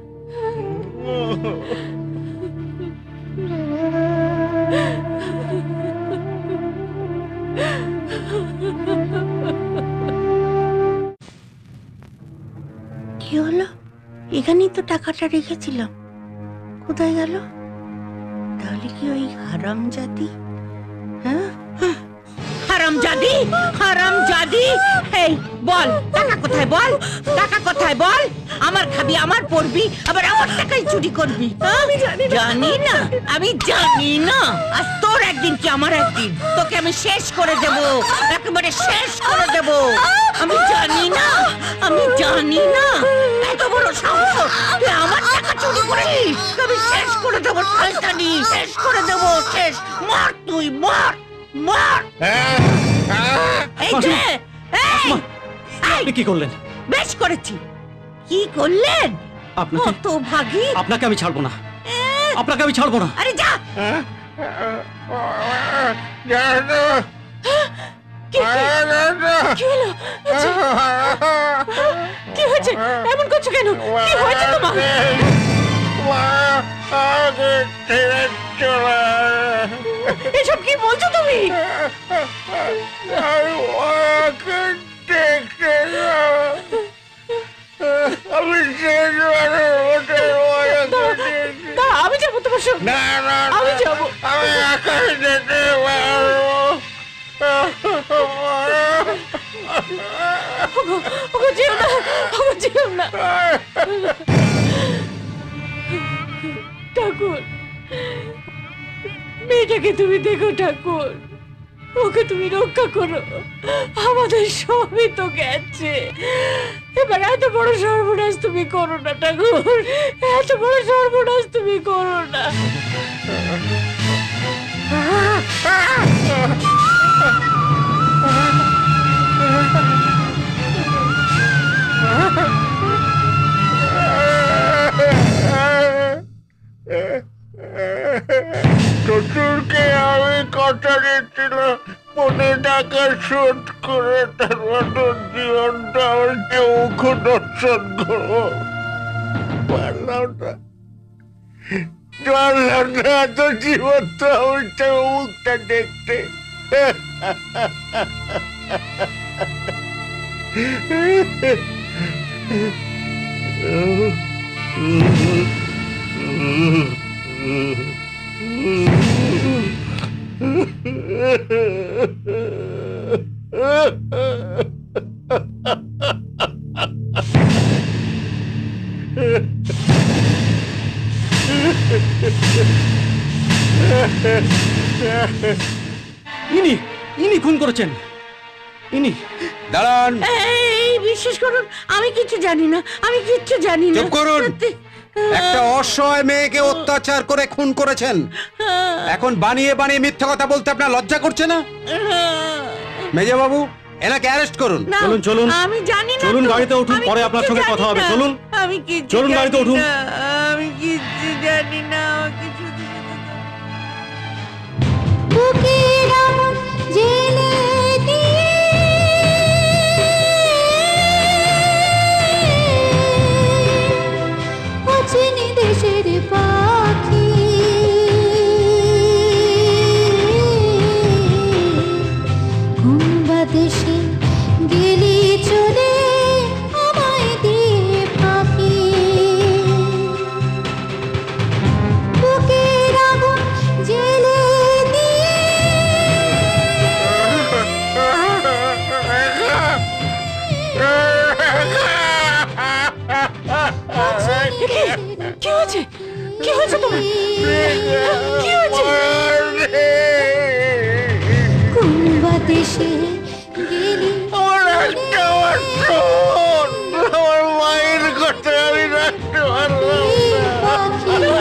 কি হলো? এখানেই তো টাকাটা রেখেছিলাম, কোথায় গেল? তাহলে কি ওই হারামজাদি? হ্যাঁ, হারামজাদি, হারামজাদি! এই বল, টাকা কোথায়? বল, টাকা কোথায়? বল। আমার খাবি, আমার পড়বি, আবার আমার টাকাই চুরি করবি। আমি জানি না, আমি জানি না। আজ তোর একদিন কি আমার একদিন, তোকে আমি শেষ করে দেব, একেবারে শেষ করে দেব। আমি জানি না, আমি জানি না, এত বড় সাহস, তুই আমার টাকা চুরি করিস? আমি শেষ করে দেব, শয়তানি, শেষ করে দেব, শেষ। মর তুই, মর, মর। এই যে, এই, আপনি কি করলেন? বেশ করেছি। কি করলেন? আপনাকে তো ভাগি, আপনাকে আমি ছাড়বো না, আপনাকে আমি ছাড়বো না। আরে যা। কি হয়েছে? এমন করছো কেন? কি হয়েছে তোমার? এসব কি বলছো তুমি? আমি যাবো তোমার সঙ্গে, আমি যাবো। আমি যেতে পারবো। যেও না, যেও না। ঠাকুর, মেয়েটাকে তুমি দেখো ঠাকুর, ওকে তুমি রক্ষা করো, আমাদের সবই তো গেছে। এবার এত বড় সর্বনাশ তুমি করো না ঠাকুর, এত বড় সর্বনাশ তুমি করো না। শ্বশুরকে আমি কথা দিচ্ছিলাম 15 টাকা শোধ করে তারপর জীবনটা আমার মুখ দর্শন করবো, পারলাম না, পারলাম না। এত জীবন তো আমি মুখটা দেখতে। ইনি খুন করেছেন, ইনি। দাঁড়ান। এই বিশ্বাস করুন, আমি কিচ্ছু জানি না, আমি কিচ্ছু জানি না। চুপ করুন। একটা অসহায় মেয়েকে অত্যাচার করে খুন করেছেন, এখন বানিয়ে বানিয়ে মিথ্যা কথা বলতে আপনার লজ্জা করছে না? মেজে বাবু, এনাকে অ্যারেস্ট করুন। চলুন চলুন, আমি জানি না। চলুন গাড়িতে উঠুন, পরে আপনার সঙ্গে কথা হবে। চলুন, আমি কিচ্ছু চলুন গাড়িতে উঠুন। আমি কিচ্ছু জানি না, কিছু বুকের আগুন জ্বেলে দিয়ে অচিনি দেশের পাখি কোন বাদেশে গেলি চলে আমায় দিয়ে পাখি বুকের আগুন জ্বেলে কি হয়েছে? কি হয়েছে তোমার? কি হয়েছে? কোন বাদেশে গেলি আমার মায়ের কথা আমি রাখতে পারলাম না।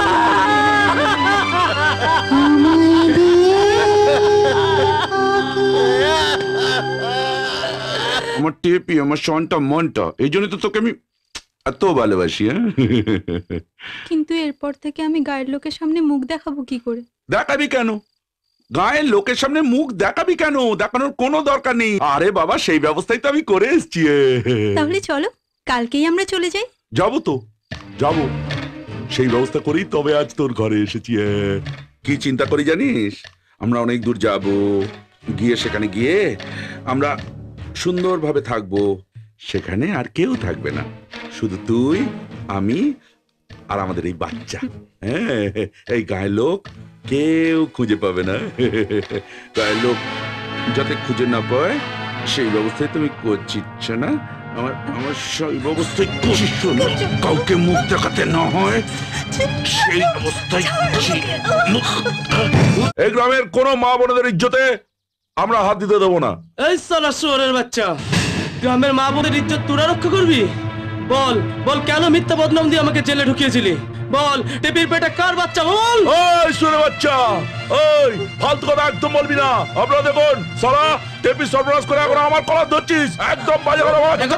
আমার টেপি, আমার সনটা, মনটা, এই জন্য তো তোকে আমি এত ভালোবাসি। হ্যাঁ, কিন্তু এরপর থেকে আমি গায়ের লোকের সামনে মুখ দেখাবো কি করে? দেখাবি কেন? গায়ের লোকের সামনে মুখ দেখাবি কেন? দেখানোর কোনো দরকার নেই। আরে বাবা, সেই ব্যবস্থাই তো আমি করে এসছি। তাহলে চলো কালকেই আমরা চলে যাই। যাবো তো, যাবো, সেই ব্যবস্থা করেই তবে আজ তোর ঘরে এসেছি। কি চিন্তা করি জানিস? আমরা অনেক দূর যাব, গিয়ে সেখানে গিয়ে আমরা সুন্দরভাবে থাকবো। সেখানে আর কেউ থাকবে না, শুধু তুই, আমি আর আমাদের এই বাচ্চা। হ্যাঁ, এই গায়ের লোক কেউ খুঁজে পাবে না। গায়ের লোক যাতে খুঁজে না পায় সেই ব্যবস্থায় তুমি করছিস না? আমার আমার সেই ব্যবস্থায় করছিস না, কাউকে মুখ দেখাতে না হয় সেই ব্যবস্থায় করছি। এই গ্রামের কোনো মা বোনদের ইজ্জতে আমরা হাত দিতে দেবো না। এই সালা শুয়োরের বাচ্চা, গ্রামের মা বোনের ইজ্জত তোরা রক্ষা করবি? বল বল, কেন মিথ্যা বদনাম দিয়ে আমাকে জেলে ঢুকিয়েছিলি? বল, টেপির পেটে কার বাচ্চা? বল। ওই শুয়োরের বাচ্চা, ওই ফালতু কথা একদম বলবি না। আপনারা দেখুন, সালা টেপি সর্বনাশ করে এখন আমার কলার ধরছিস, একদম বাজে কথা।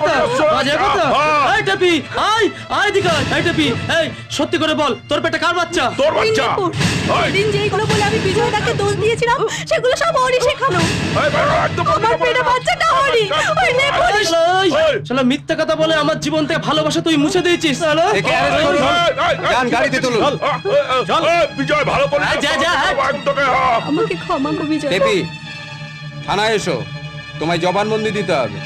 এই টেপি, আয় আয় দিকে। এই টেপি, এই সত্যি করে বল, তোর পেটে কার বাচ্চা? তোর বাচ্চা। দিন যেগুলো বলে আমি বিজয়দাকে দোষ দিয়েছিলাম সেগুলো সব ওরই শেখানো। আমার পেটে বাচ্চাটা ওরই। ওই লেপুরিস। শালা মিথ্যা কথা বলে আমার জীবন থেকে ভালোবাসা তুই মুছে দিয়েছিস। শালা একে অ্যারেস্ট করুন। যান গাড়িতে তুলুন। চল বিজয়, ভালো করে যা যা। আমাকে ক্ষমা করো বিজয়। টেপি, থানায় এসো, তোমায় জবানবন্দি দিতে হবে।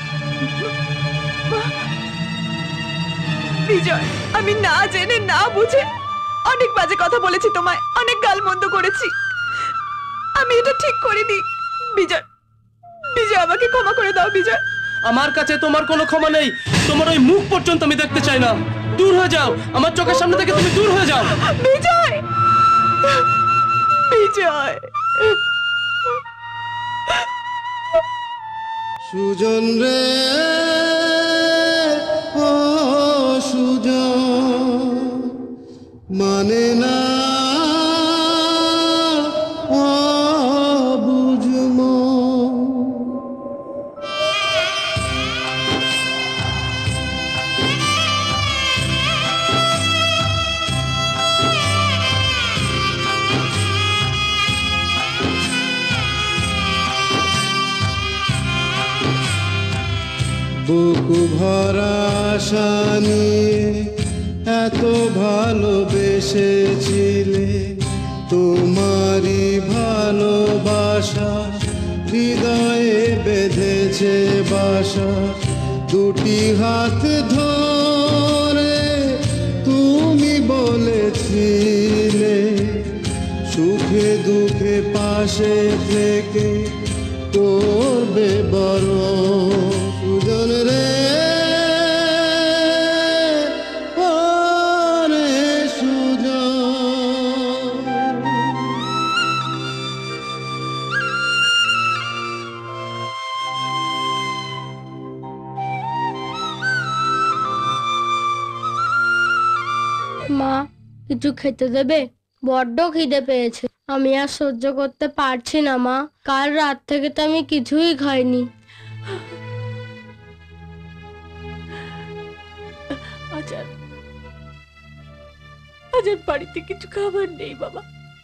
বিজয়, আমি না জেনে না বুঝে অনেক বাজে কথা বলেছি তোমায়, অনেক গালমন্দ করেছি। আমি এটা ঠিক করিনি। বিজয়, বিজয় আমাকে ক্ষমা করে দাও। বিজয়, আমার কাছে তোমার কোনো ক্ষমা নেই। তোমার ওই মুখ পর্যন্ত আমি দেখতে চাই না। দূর হয়ে যাও, আমার চোখের সামনে থেকে তুমি দূর হয়ে যাও। বিজয়, বিজয়। সুজন রে, ও সুজন, মানে না বুঝমো। বুকু ভরা আশা নিয়ে এত ভালোবেসেছিলে, তোমারই ভালোবাসা হৃদয়ে বেঁধেছে বাসা। দুটি হাত ধরে তুমি বলেছিলে পাশে থেকে করবে বড় সুজন রে ওরে সুজন। মা কিছু খেতে দেবে? বড্ড খিদে পেয়েছে, আমি আর সহ্য করতে পারছি না মা। কাল রাত থেকে তো আমি কিছুই খাইনি। আজ আর বাড়িতে কিছু খাবার নেই বাবা।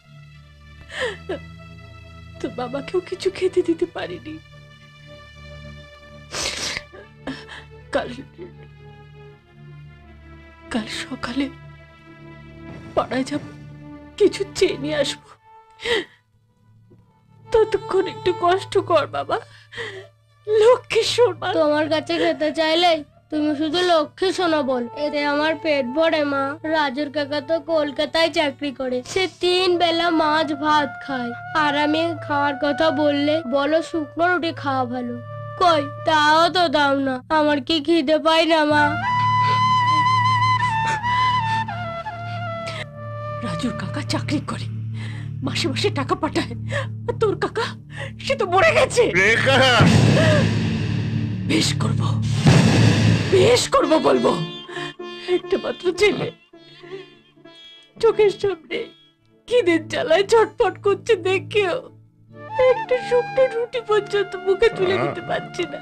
তো বাবাকেও কিছু খেতে দিতে পারিনি। কাল সকালে পাড়ায় যাব, কিছু চেয়ে নিয়ে আসবো। ততক্ষণ একটু কষ্ট কর বাবা, লক্ষ্মী সোনা। তোমার কাছে খেতে চাইলে তুমি শুধু লক্ষ্মী সোনা বল, এতে আমার পেট ভরে মা। রাজুর কাকা তো কলকাতায় চাকরি করে, সে 3 বেলা মাছ ভাত খায়। আর আমি খাওয়ার কথা বললে বলো শুকনো রুটি খাওয়া ভালো। কই তাও তো দাও না, আমার কি খিদে পাই না মা? রাজুর কাকা চাকরি করে, মাসে মাসে টাকা পাঠায়। আর তোর কাকা সে তো মরে গেছে। বেশ করবো বলবো। একটা মাত্র ছেলে, চোখের সামনে খিদের জ্বালায় ছটফট করছে, দেখেও একটা শুকনো রুটি পর্যন্ত মুখে তুলে দিতে পারছি না।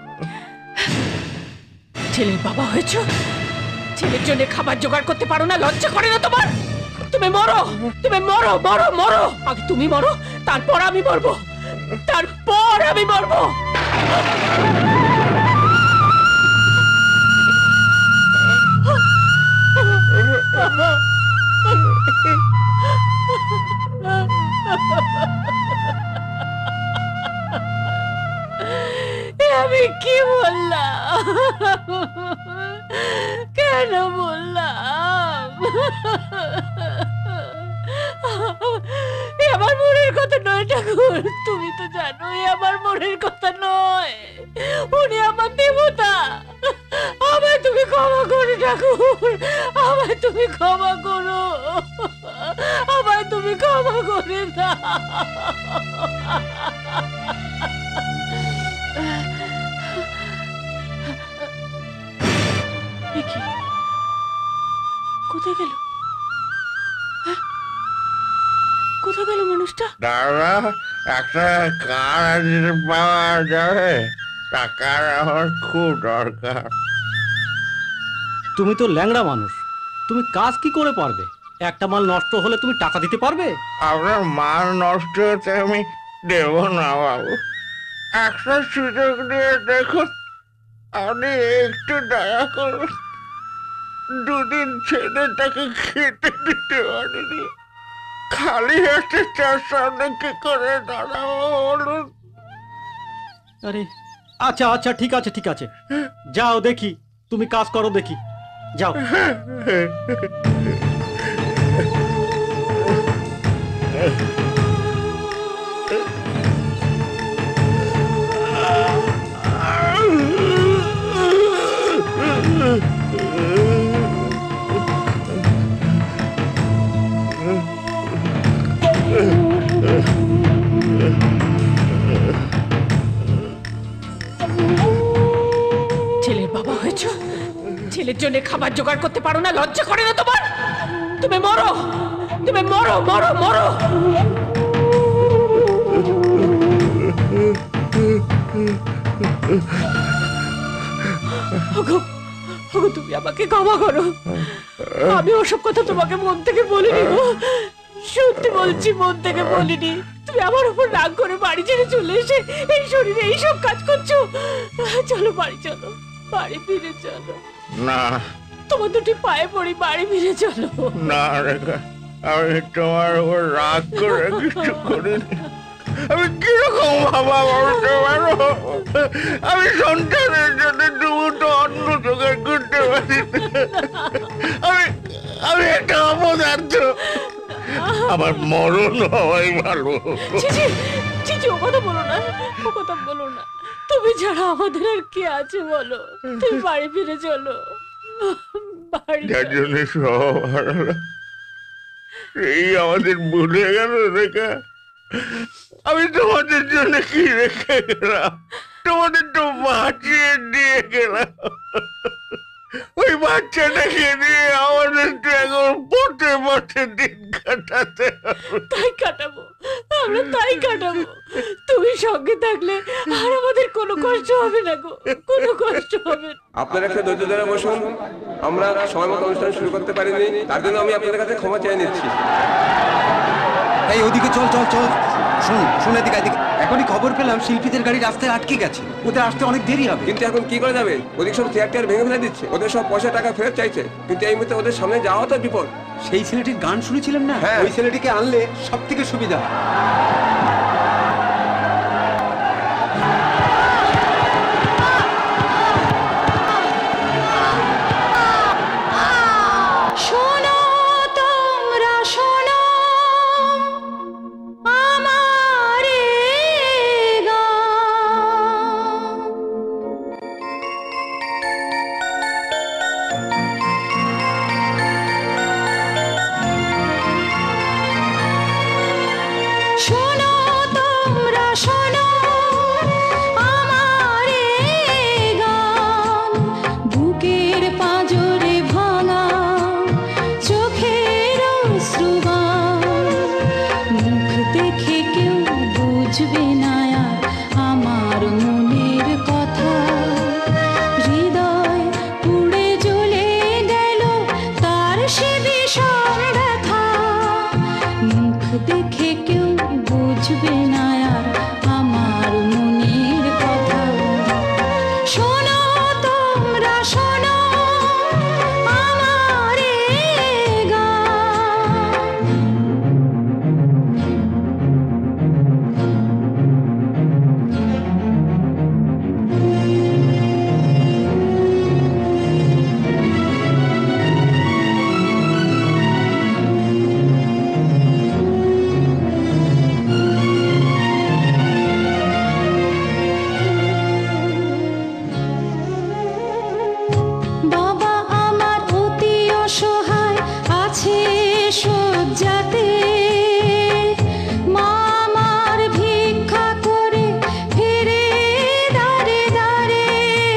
ছেলের বাবা হয়েছ, ছেলের জন্য খাবার জোগাড় করতে পারো না? লজ্জা করে না তোমার? তুমি মরো, তুমি মরো মরো মরো। আগে তুমি মরো, তারপর আমি মরবো, তারপর আমি মরবো। আমি কি বললাম? কেন বললাম? আমার মনের কথা নয় ঠাকুর, তুমি তো জানো আমার মনের কথা নয়। উনি আমার দেবতা। আমায় তুমি ক্ষমা করো ঠাকুর, আমায় তুমি ক্ষমা করো, আমায় তুমি ক্ষমা করে দাও। কোথায় গেল? কোথায় গেল মানুষটা? দাদা একটা কার পাওয়া যাবে? টাকার আমার খুব দরকার। তুমি তো ল্যাংড়া মানুষ, তুমি কাজ কি করে পারবে? একটা মাল নষ্ট হলে তুমি টাকা দিতে পারবে? আপনার মাল নষ্ট হতে আমি দেব না বাবু। একটা সুযোগ দিয়ে দেখুন, আপনি একটু দয়া করুন। 2 দিন ছেলেটাকে খেতে দিতে পারিনি, খালি হাতে তার সামনে কি করে দাঁড়াবো বলুন? আরে আচ্ছা আচ্ছা, ঠিক আছে ঠিক আছে, যাও দেখি, তুমি কাজ করো দেখি, যাও। ছেলের বাবা হয়েছ, ছেলের জন্য খাবার জোগাড় করতে পারো না? লজ্জা করে না তোমার? তুমি মরো, তুমি মরো মরো মরো। তুমি আমাকে ক্ষমা করো, আমি ওসব কথা তোমাকে মন থেকে বলিনি গো, সত্যি বলছি মন থেকে বলিনি। তুমি আমার উপর রাগ করে বাড়ি ছেড়ে চলে এসে এই শরীরে এইসব কাজ করছো। চলো বাড়ি চলো, বাড়ি ফিরে চলো। না, তোমার দুটি পায়ে পড়ি, বাড়ি ফিরে চলো। না রেখা, আমি তোমার উপর রাগ করে কিছু করিনি। আমি কিরকম বাবা বলতে পারো? আমি সন্তানের জন্য দুটো অন্ন জোগাড় করতে পারি। আমি একটা অপদার্থ, আমার মরণ হওয়াই ভালো। চিচি চিচি, ও কথা বলো না, ও কথা বলো না। তুমি ছাড়া আমাদের আর কে আছে বলো? তুমি বাড়ি ফিরে চলো, বাড়ি। যার জন্য সব হারালাম, এই আমাদের ভুলে গেল রেখা। আমি তোমাদের জন্য কি রেখে গেলাম? তোমাদের তো বাঁচিয়ে দিয়ে গেলাম। ওই বাচ্চাটাকে নিয়ে আমাদের তো এখন পথে পথে দিন কাটাতে হবে। তাই কাটাবো, আমরা তাই কাটাবো। তুমি সঙ্গে থাকলে আর আমাদের কোনো কষ্ট হবে না গো, কোনো কষ্ট হবে না। আপনারা একটু ধৈর্য ধরে বসুন, আমরা সময় মতো অনুষ্ঠান শুরু করতে পারিনি, তার জন্য আমি আপনাদের কাছে ক্ষমা চেয়ে নিচ্ছি। এই ওদিকে চল চল চল, শুন এদিকে এদিকে। এখনই খবর পেলাম শিল্পীদের গাড়ি রাস্তায় আটকে গেছে, ওদের আসতে অনেক দেরি হবে। কিন্তু এখন কি করে যাবে? ওদিক সব চেয়ার টেয়ার ভেঙে ফেলে দিচ্ছে, ওদের সব পয়সা টাকা ফেরত চাইছে, কিন্তু এই মুহূর্তে ওদের সামনে যাওয়া তো বিপদ। সেই ছেলেটির গান শুনেছিলাম না, হ্যাঁ। ওই ছেলেটিকে আনলে সব থেকে সুবিধা। শোনো তোমরা শোনো আমার এই গান। শোনো তোমরা শোনো আমার এই গান। বুকের পাঁজরে ভাঙা চোখের অশ্রুগান। মুখ দেখে কেউ বুঝবে না আর আমার মনের কথা। হৃদয় পুড়ে জ্বলে গেল তার সে ভীষণ ব্যথা। মুখ দেখে কেউ বুঝবে না আর আমার মনের কথা। শোনো তোমরা শোনো আমার এই গান। বাবা আমার অতি অসহায় আছে শয্যাতে। মা আমার ভিক্ষা করে ফিরে দাঁড়ে দাঁড়ে।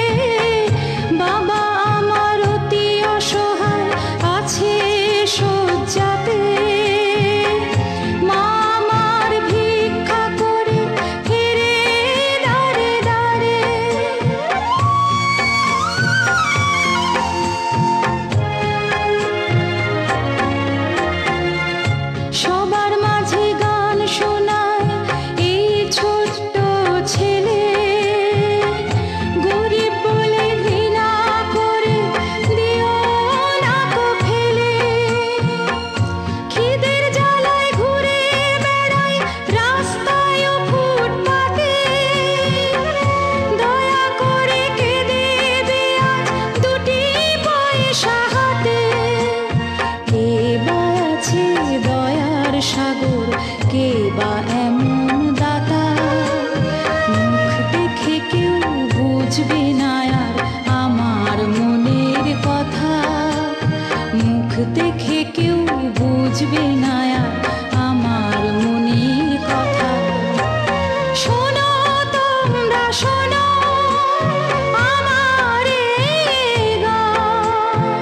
বাবা আমার অতি অসহায় আছে শয্যাতে। মা আমার ভিক্ষা করে ফিরে দাঁড়ে দাঁড়ে। সবার মাঝে গান শোনায় এই ছোট্ট ছেলে। গরিব বলে ঘৃণা করে দিও না কো ফেলে। খিদের জ্বালায় ঘুরে বেড়ায় রাস্তায় ও ফুটপাতে। দয়া করে কে দেবে আজ দুটি পয়সা হাতে। কে বা আছে দয়ার সাগর, কে বা এমন দাতা। মুখ দেখে কেউ বুঝবে না আর আমার মনের কথা। মুখ দেখে কেউ বুঝবে না আর আমার মনের কথা। শোনো তোমরা শোনো আমার এই গান।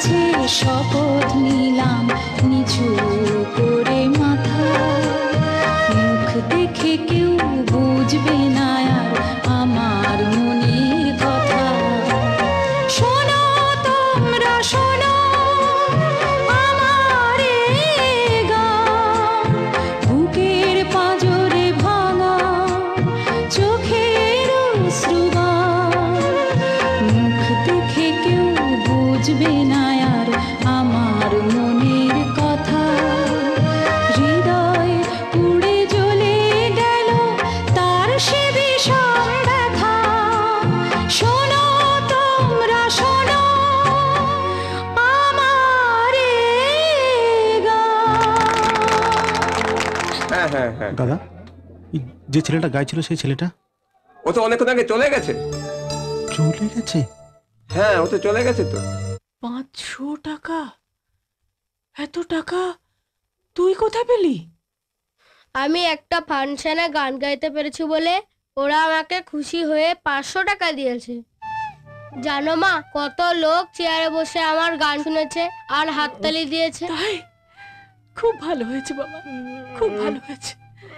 কাছে শপথ নিলাম নিচু করে মাথা, মুখ দেখে কেউ বুঝবে না আর আমার মনের কথা। শোনো তোমরা শোনো আমার এই গান, বুকের পাঁজরে ভাঙা চোখের অশ্রুগান, মুখ দেখে কেউ বুঝবে না আর আমার মনের কথা। হৃদয় পুড়ে জ্বলে গেল তার সে ভীষণ ব্যথা। শোনো তোমরা শোনো আমার এই হ্যাঁ হ্যাঁ হ্যাঁ, দাদা এই যে ছেলেটা গাইছিল সেই ছেলেটা ও তো অনেকক্ষণ আগে চলে গেছে। চলে গেছে? হ্যাঁ, ও তো চলে গেছে তো। 500 টাকা? এত টাকা তুই কোথায় পেলি? আমি একটা ফাংশনে গান গাইতে পেরেছি বলে ওরা আমাকে খুশি হয়ে 500 টাকা দিয়েছে। জানো মা, কত লোক চেয়ারে বসে আমার গান শুনেছে আর হাততালি দিয়েছে। তাই? খুব ভালো হয়েছে বাবা, খুব ভালো হয়েছে।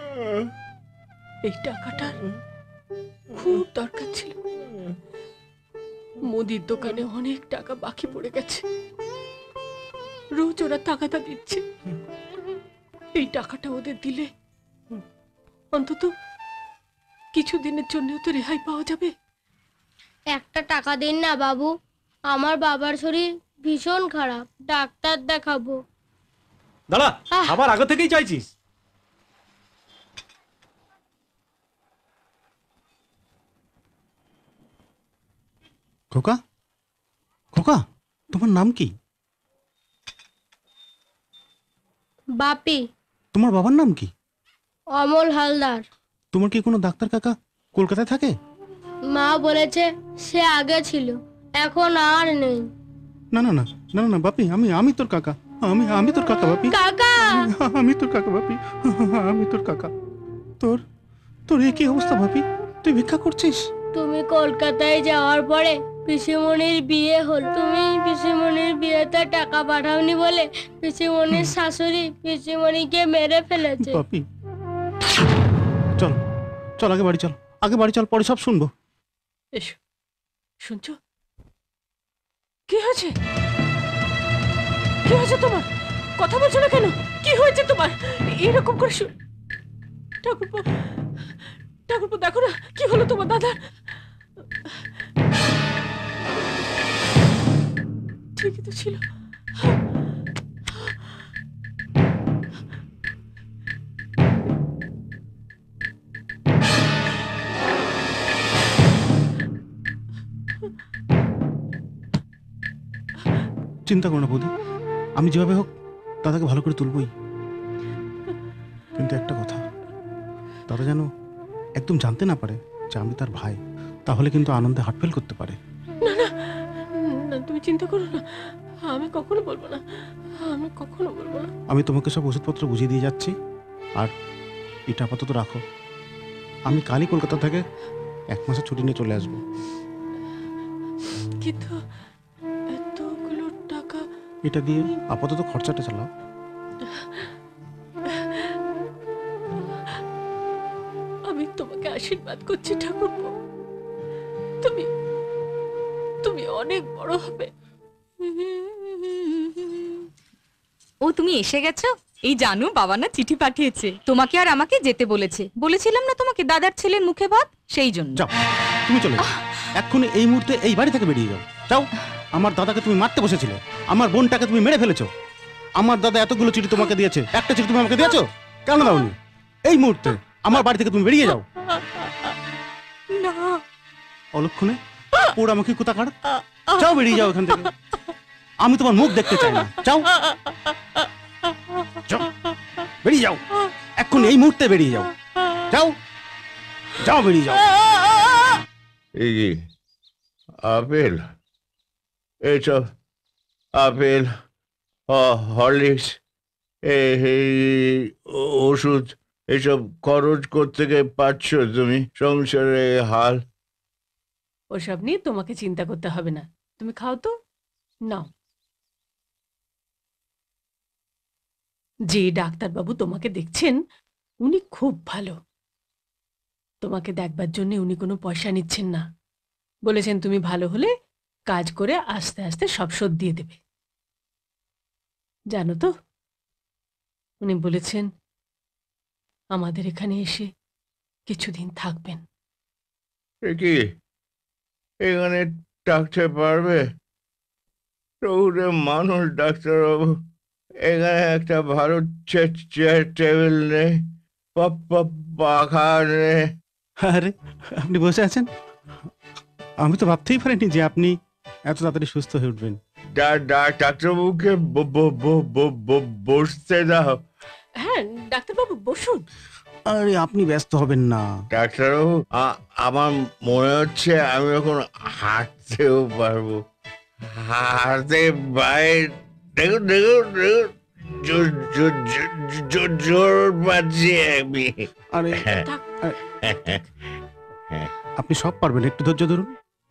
এই টাকাটার খুব দরকার ছিল। মুদির দোকানে অনেক টাকা বাকি পড়ে গেছে, রোজ ওরা টাকাটা দিচ্ছে। এই টাকাটা ওদের দিলে অন্তত কিছুদিনের জন্য তো রেহাই পাওয়া যাবে। একটা টাকা দিন না বাবু, আমার বাবার শরীর ভীষণ খারাপ, ডাক্তার দেখাবো। দাঁড়া, আবার আগে থেকেই চাইছিস? খোকা, খোকা, তোমার নাম কি? বাপি। তোমার বাবার নাম কি? অমল হালদার। তোমার কি কোনো ডাক্তার কাকা কলকাতায় থাকে? মা বলেছে সে আগে ছিল, এখন আর নেই। না না না না না বাপি, আমি তোর কাকা, আমি তোর কাকা বাপি। কাকা, আমি তোর কাকা বাপি, আমি তোর কাকা। তোর কি অবস্থা বাপি? তুই ভিক্ষা করছিস? তুমি কলকাতায় যাওয়ার পরে পিসিমণির বিয়ে হল। তুমি পিসিমণির বিয়েতে টাকা পাঠাওনি বলে পিসিমণির শাশুড়ি পিসিমণিকে মেরে ফেলেছে। বাপি চল চল, আগে বাড়ি চল, আগে বাড়ি চল, পরে সব শুনবো। এসো, শুনছো? কি হয়েছে? কি হয়েছে তোমার? কথা বলছো না কেন? কি হয়েছে তোমার? এরকম করে ঠাকুরপো, ঠাকুরপো দেখো না কি হলো তোমার দাদার। ঠিকই তো ছিল। চিন্তা করো না বৌদি, আমি যেভাবে হোক দাদাকে ভালো করে তুলবই। কিন্তু একটা কথা, দাদা যেন একদম জানতে না পারে যে আমি তার ভাই, তাহলে কিন্তু আনন্দে হার্টফেল করতে পারে। না না না, তুমি চিন্তা করো না, আমি কখনো বলবো না, আমি কখনো বলবো না। আমি তোমাকে সব ওষুধপত্র বুঝিয়ে দিয়ে যাচ্ছি, আর এটা আপাতত রাখো। আমি কালই কলকাতা থেকে 1 মাসের ছুটি নিয়ে চলে আসবো। কিন্তু এতগুলো টাকা, এটা দিয়ে আপাতত খরচাটা চালাও। আমি তোমাকে আশীর্বাদ করছি ঠাকুরপো, তুমি তুমি অনেক বড় হবে। ও তুমি এসে গেছো? এই জানো বাবা না চিঠি পাঠিয়েছে, তোমাকে আর আমাকে যেতে বলেছে। বলেছিলাম না তোমাকে দাদার ছেলের মুখে ভাত, সেই জন্য। যাও, তুমি চলে যাও এক্ষুনি, এই মুহূর্তে এই বাড়ি থেকে বেরিয়ে যাও। যাও, আমার দাদাকে তুমি মারতে বসেছিলে, আমার বোনটাকে তুমি মেরে ফেলেছো। আমার দাদা এতগুলো চিঠি তোমাকে দিয়েছে, একটা চিঠি তুমি আমাকে দিয়েছো কেন দাওনি? এই মুহূর্তে আমার বাড়ি থেকে তুমি বেরিয়ে যাও। না অলক্ষণে পোড়ামুখী কোথাকার, যাও বেরিয়ে যাও এখান থেকে। আমি তোমার মুখ দেখতে চাই না। যাও যাও, বেরিয়ে যাও এক্ষুনি, এই মুহূর্তে বেরিয়ে যাও। যাও যাও, বেরিয়ে যাও। এই যে আপেল, এইসব আপেল, হরলিক্স, এই ওষুধ, এইসব খরচ করতে গিয়ে পাচ্ছ তুমি সংসারে হাল। ওসব নিয়ে তোমাকে চিন্তা করতে হবে না, তুমি খাও তো, নাও যে ডাক্তারবাবু তোমাকে দেখছেন উনি খুব ভালো। তোমাকে দেখবার জন্য উনি কোনো পয়সা নিচ্ছেন না। বলেছেন তুমি ভালো হলে কাজ করে আস্তে আস্তে সব শোধ দিয়ে দেবে। জানো তো, উনি বলেছেন আমাদের এখানে এসে কিছুদিন থাকবেন। কি এখানে ডাকতে পারবে? রৌরে মানুষ ডাক্তারবাবু, এখানে একটা ভালো চেয়ার টেবিল নেই, পাখা নেই। আরে আপনি বসে আছেন? আমি তো ভাবতেই পারিনি যে আপনি এত তাড়াতাড়ি সুস্থ হয়ে উঠবেন। ডাক্তারবাবুকে বসতে দাও। হ্যাঁ ডাক্তারবাবু বসুন। আরে আপনি ব্যস্ত হবেন না ডাক্তারবাবু, আমার মনে হচ্ছে আমি এখন হাঁটতেও পারবো। হাঁটতে বাইরে দেখুন দেখুন দেখুন, জোর পাচ্ছি আমি। আরে আপনি সব পারবেন, একটু ধৈর্য ধরুন।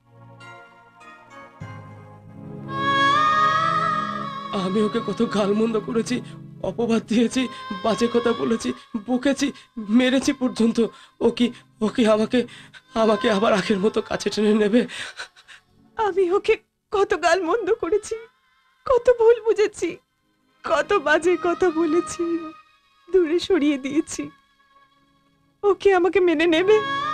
আমি ওকে কত গালমন্দ করেছি, অপবাদ দিয়েছি, বাজে কথা বলেছি, বকেছি, মেরেছি পর্যন্ত। ও কি আমাকে আবার আগের মতো কাছে টেনে নেবে? আমি ওকে কত গালমন্দ করেছি, কত ভুল বুঝেছি, কত বাজে কথা বলেছি, দূরে সরিয়ে দিয়েছি। ওকে আমাকে মেনে নেবে?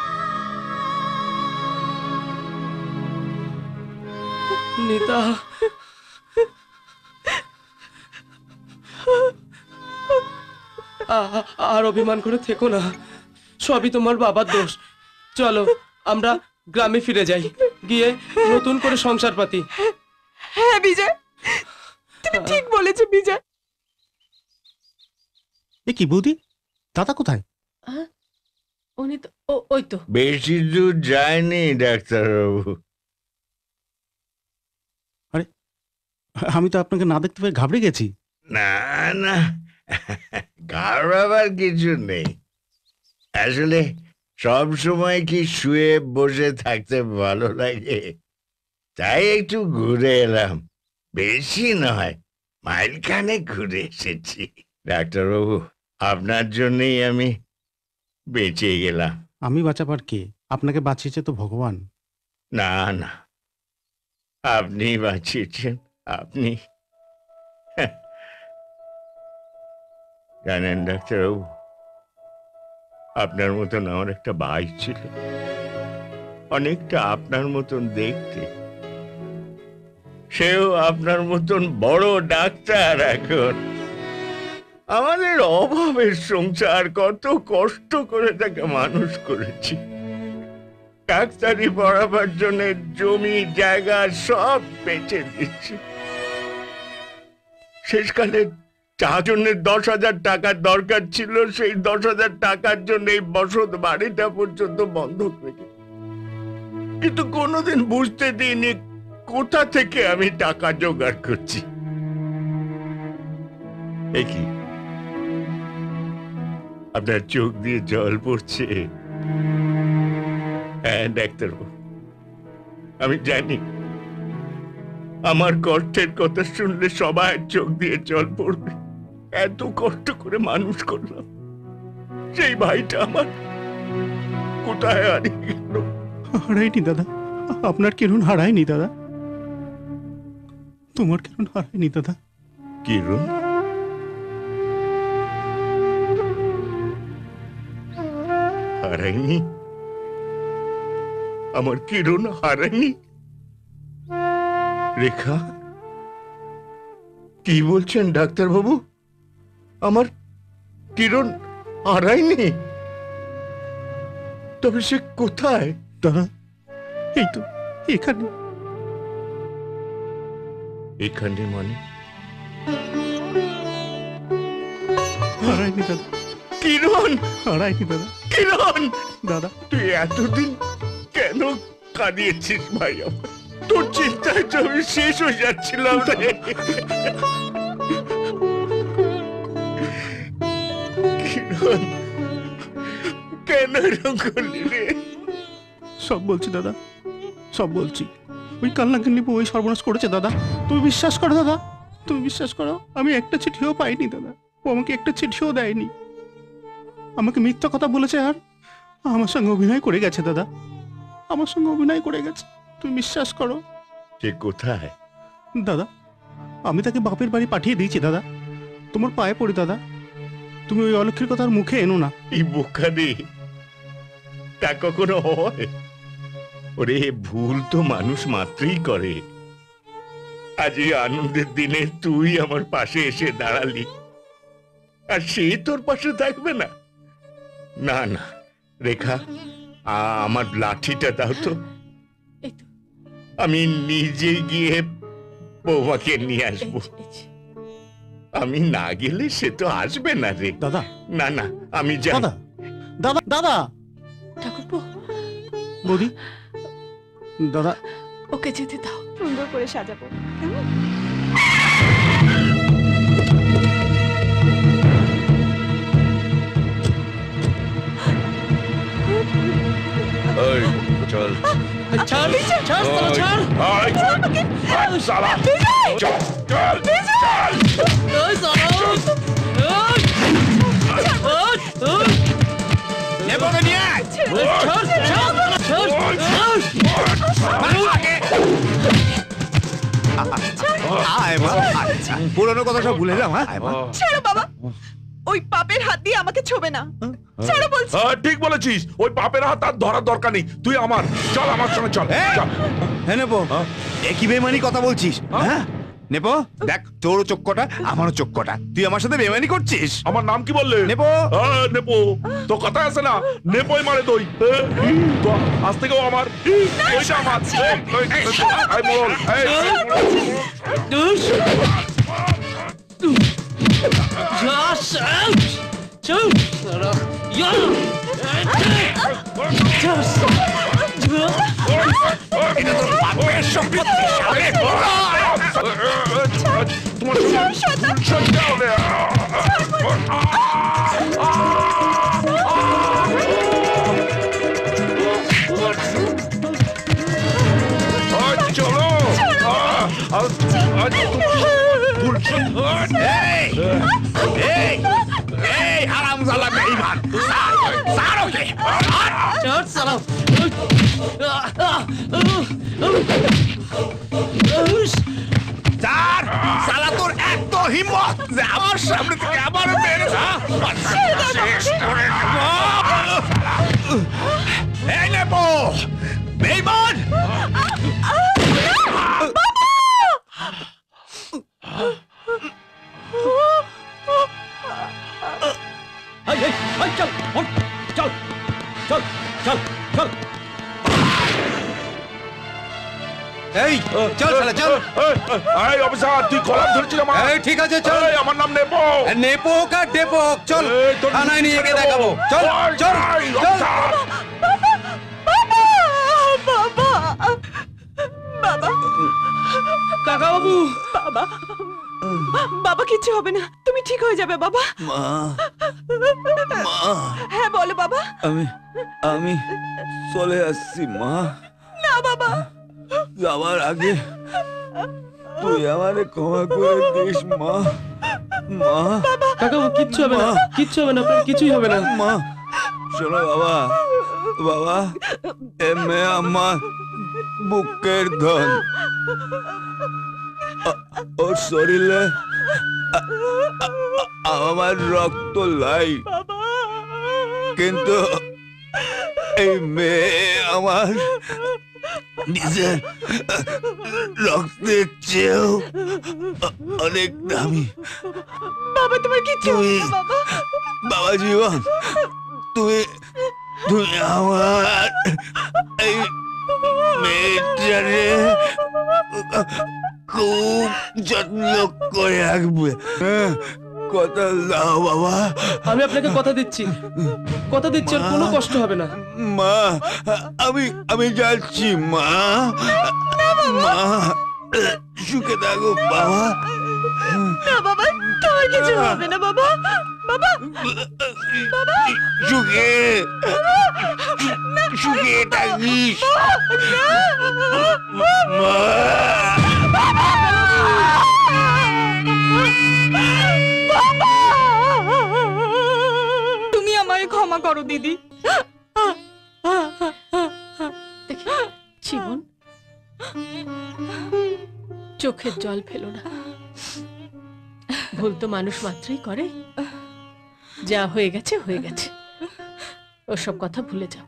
নিতা, আর অভিমান করে থেকো না, সবই তোমার বাবার দোষ। চলো আমরা গ্রামে ফিরে যাই, গিয়ে নতুন করে সংসার পাতি। হ্যাঁ বিজয়, তুমি ঠিক বলেছো বিজয়। এ কি বৌদি, দাদা কোথায়? উনি তো ওই তো। বেশি দূর যায়নি ডাক্তারবাবু। আরে আমি তো আপনাকে না দেখতে পেয়ে ঘাবড়ে গেছি। না না, ঘাবড়াবার কিছু নেই। আসলে সব সময় কি শুয়ে বসে থাকতে ভালো লাগে, তাই একটু ঘুরে এলাম। বেশি নয়, মাইলখানে ঘুরে এসেছি। ডাক্তারবাবু, আপনার জন্যই আমি বেঁচে গেলাম। আমি বাঁচাবার কে? আপনাকে বাঁচিয়েছে তো ভগবান। না না, আপনি বাঁচিয়েছেন, আপনি। জানেন ডাক্তারবাবু, আপনার মতন আমার একটা ভাই ছিল, অনেকটা আপনার মতন দেখতে। সেও আপনার মতন বড় ডাক্তার। এখন আমাদের অভাবের সংসার, কত কষ্ট করে তাকে মানুষ করেছি। ডাক্তারি পড়াবার জন্য জমি জায়গা সব বেচে দিচ্ছি। শেষকালে যার জন্য 10,000 টাকার দরকার ছিল, সেই 10,000 টাকার জন্য এই বসত বাড়িটা পর্যন্ত বন্ধক রেখে, কিন্তু কোনোদিন বুঝতে দিইনি কোথা থেকে আমি টাকা জোগাড় করছি। কি আপনার চোখ দিয়ে জল পড়ছে? হ্যাঁ ডাক্তারবাবু, আমি জানি আমার কষ্টের কথা শুনলে সবাই চোখ দিয়ে জল পড়বে। এত কষ্ট করে মানুষ করলাম, সেই ভাইটা আমার কোথায় হারিয়ে গেল? হারায়নি দাদা, আপনার কিরণ হারায়নি দাদা, তোমার কিরণ হারায়নি দাদা। কিরণ? হারায়নি? আমার কিরণ হারায়নি? রেখা, কি বলছেন ডাক্তারবাবু? আমার কিরণ হারায়নি? তবে সে কোথায়? দাদা এই তো এখানে। এখানে মানে? হারায়নি দাদা। কিরণ হারায়নি দাদা। কিরণ দাদা, তুই এতদিন কেন কাঁদিয়েছিস ভাই? আমার তোর চিন্তায় তো আমি শেষ হয়ে যাচ্ছিলাম রে। কিরণ, কেন এরকম করলি রে? সব বলছি দাদা, সব বলছি। ওই কান্নাকান্নি ওই সর্বনাশ করেছে দাদা। তুমি বিশ্বাস করো দাদা, তুমি বিশ্বাস করো, আমি একটা চিঠিও পাইনি দাদা। ও আমাকে একটা চিঠিও দেয়নি, আমাকে মিথ্যা কথা বলেছে আর আমার সঙ্গে অভিনয় করে গেছে দাদা, আমার সঙ্গে অভিনয় করে গেছে। তুমি বিশ্বাস করো। সে কোথায়? দাদা আমি তাকে বাপের বাড়ি পাঠিয়ে দিয়েছি দাদা, তোমার পায়ে পড়ি দাদা, তুমি ওই অলক্ষীর কথা আর মুখে এনো না। এই বোকা রে, তা কখনো হয়? ওরে ভুল তো মানুষ মাত্রই করে। আজ এই আনন্দের দিনে তুই আমার পাশে এসে দাঁড়ালি, আর সে তোর পাশে থাকবে না? না না রেখা, আমার লাঠিটা দাও তো, আমি নিজে গিয়ে বৌমাকে নিয়ে আসবো। আমি না গেলে সে তো আসবে না রে। দাদা না না আমি যাই। দাদা দাদা দাদা ঠাকুরপো, বৌদি, দাদা ওকে যেতে দাও, সুন্দর করে সাজাবো কেমন? চল ছাড় ছাড় ছাড় সালা চল চল নেপোকে নিয়ে আয়। আয় মা, আয়। পুরোনো কথা সব ভুলে যাও। হ্যাঁ ছাড়ো বাবা, ওই পাপের হাত দিয়ে আমাকে ছোবে না, ছাড়ো বলছি। ঠিক বলেছিস, ওই পাপের হাত আর ধরার দরকার নেই, তুই আমার চল, আমার সঙ্গে চল। হ্যাঁ নেপো, একই বেমানি কথা বলছিস? হ্যাঁ নেপো, দেখ তোরও চোখটা আমারও চোখটা, তুই আমার সাথে বেমানি করছিস। আমার নাম কি বললে? নেপো। নেপো তো কথা আছে না, নেপোই মারে দই। তো আজ থেকেও আমার, ওইটা আমার। এই মোড়ল, হারামজাদা বেঈমান, ছাড় ওকে। ছাড় সালা। ছাড় শালা, তোর এত হিম্মত যে আমার সামনে থেকে আবার মেরে শেষ করে দেব। এই নেপো বেঈমান। চল চল চল চল চল। এই চল শালা চল। এই অফিসার, তুই কলার ধরেছিস আমার। এই ঠিক আছে চল। আমার নাম নেপো। নেপো কা ডেপো, চল থানায় নিয়ে গিয়ে দেখাবো। চল চল চল। বাবা বাবা কাকা বাবু, বাবা বাবা, কিচ্ছু হবে না, তুমি ঠিক হয়ে যাবে বাবা। মা মা, হ্যাঁ বলো বাবা। আমি চলে আসছি মা। না বাবা, যাওয়ার আগে তুই আমারে ক্ষমা করে দিস মা। মা কাকা বাবু, কিচ্ছু হবে না, কিচ্ছু হবে না, আপনার কিছুই হবে না। মা শোনো বাবা, বাবা এ মেয়ে আমার বুকের ধন, ওর শরীরে আমার রক্ত লাই, কিন্তু এই মেয়ে আমার নিজের রক্তের চেয়েও অনেক দামি। বাবা তোমার কিচ্ছু হবে না বাবা। বাবা জীবন, তুমি তুমি আমার এই মেয়েটারে খুব যত্ন করে রাখবে, কথা দাও বাবা। আমি আপনাকে কথা দিচ্ছি, কথা দিচ্ছি, আর কোনো কষ্ট হবে না। মা আমি যাচ্ছি মা। মা সুখে থাকো বাবা। না বাবা, তোমার কিছু হবে না বাবা। বাবা বাবা, সুখে সুখে থাকিস মা। বাবা চোখের জল ফেলো না। ভুল তো মানুষ মাত্রই করে। যা হয়ে গেছে হয়ে গেছে, ওসব কথা ভুলে যাও।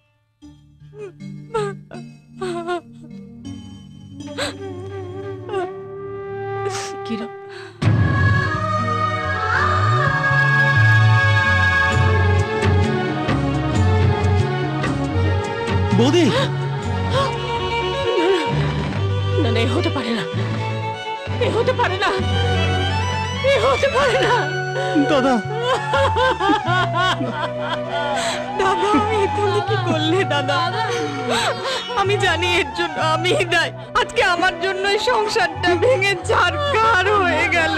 কিরণ, বৌদি, না না, এ হতে পারে না, এ হতে পারে না, এ হতে পারে না। দাদা, দাদা, তুমি কি করলে দাদা? আমি জানি এর জন্য আমি দায়ী। আজকে আমার জন্য এই সংসারটা ভেঙে ছারখার হয়ে গেল।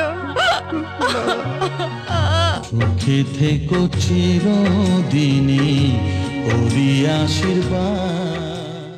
সুখে থেকো চিরদিনই, ওরি আশীর্বাদ।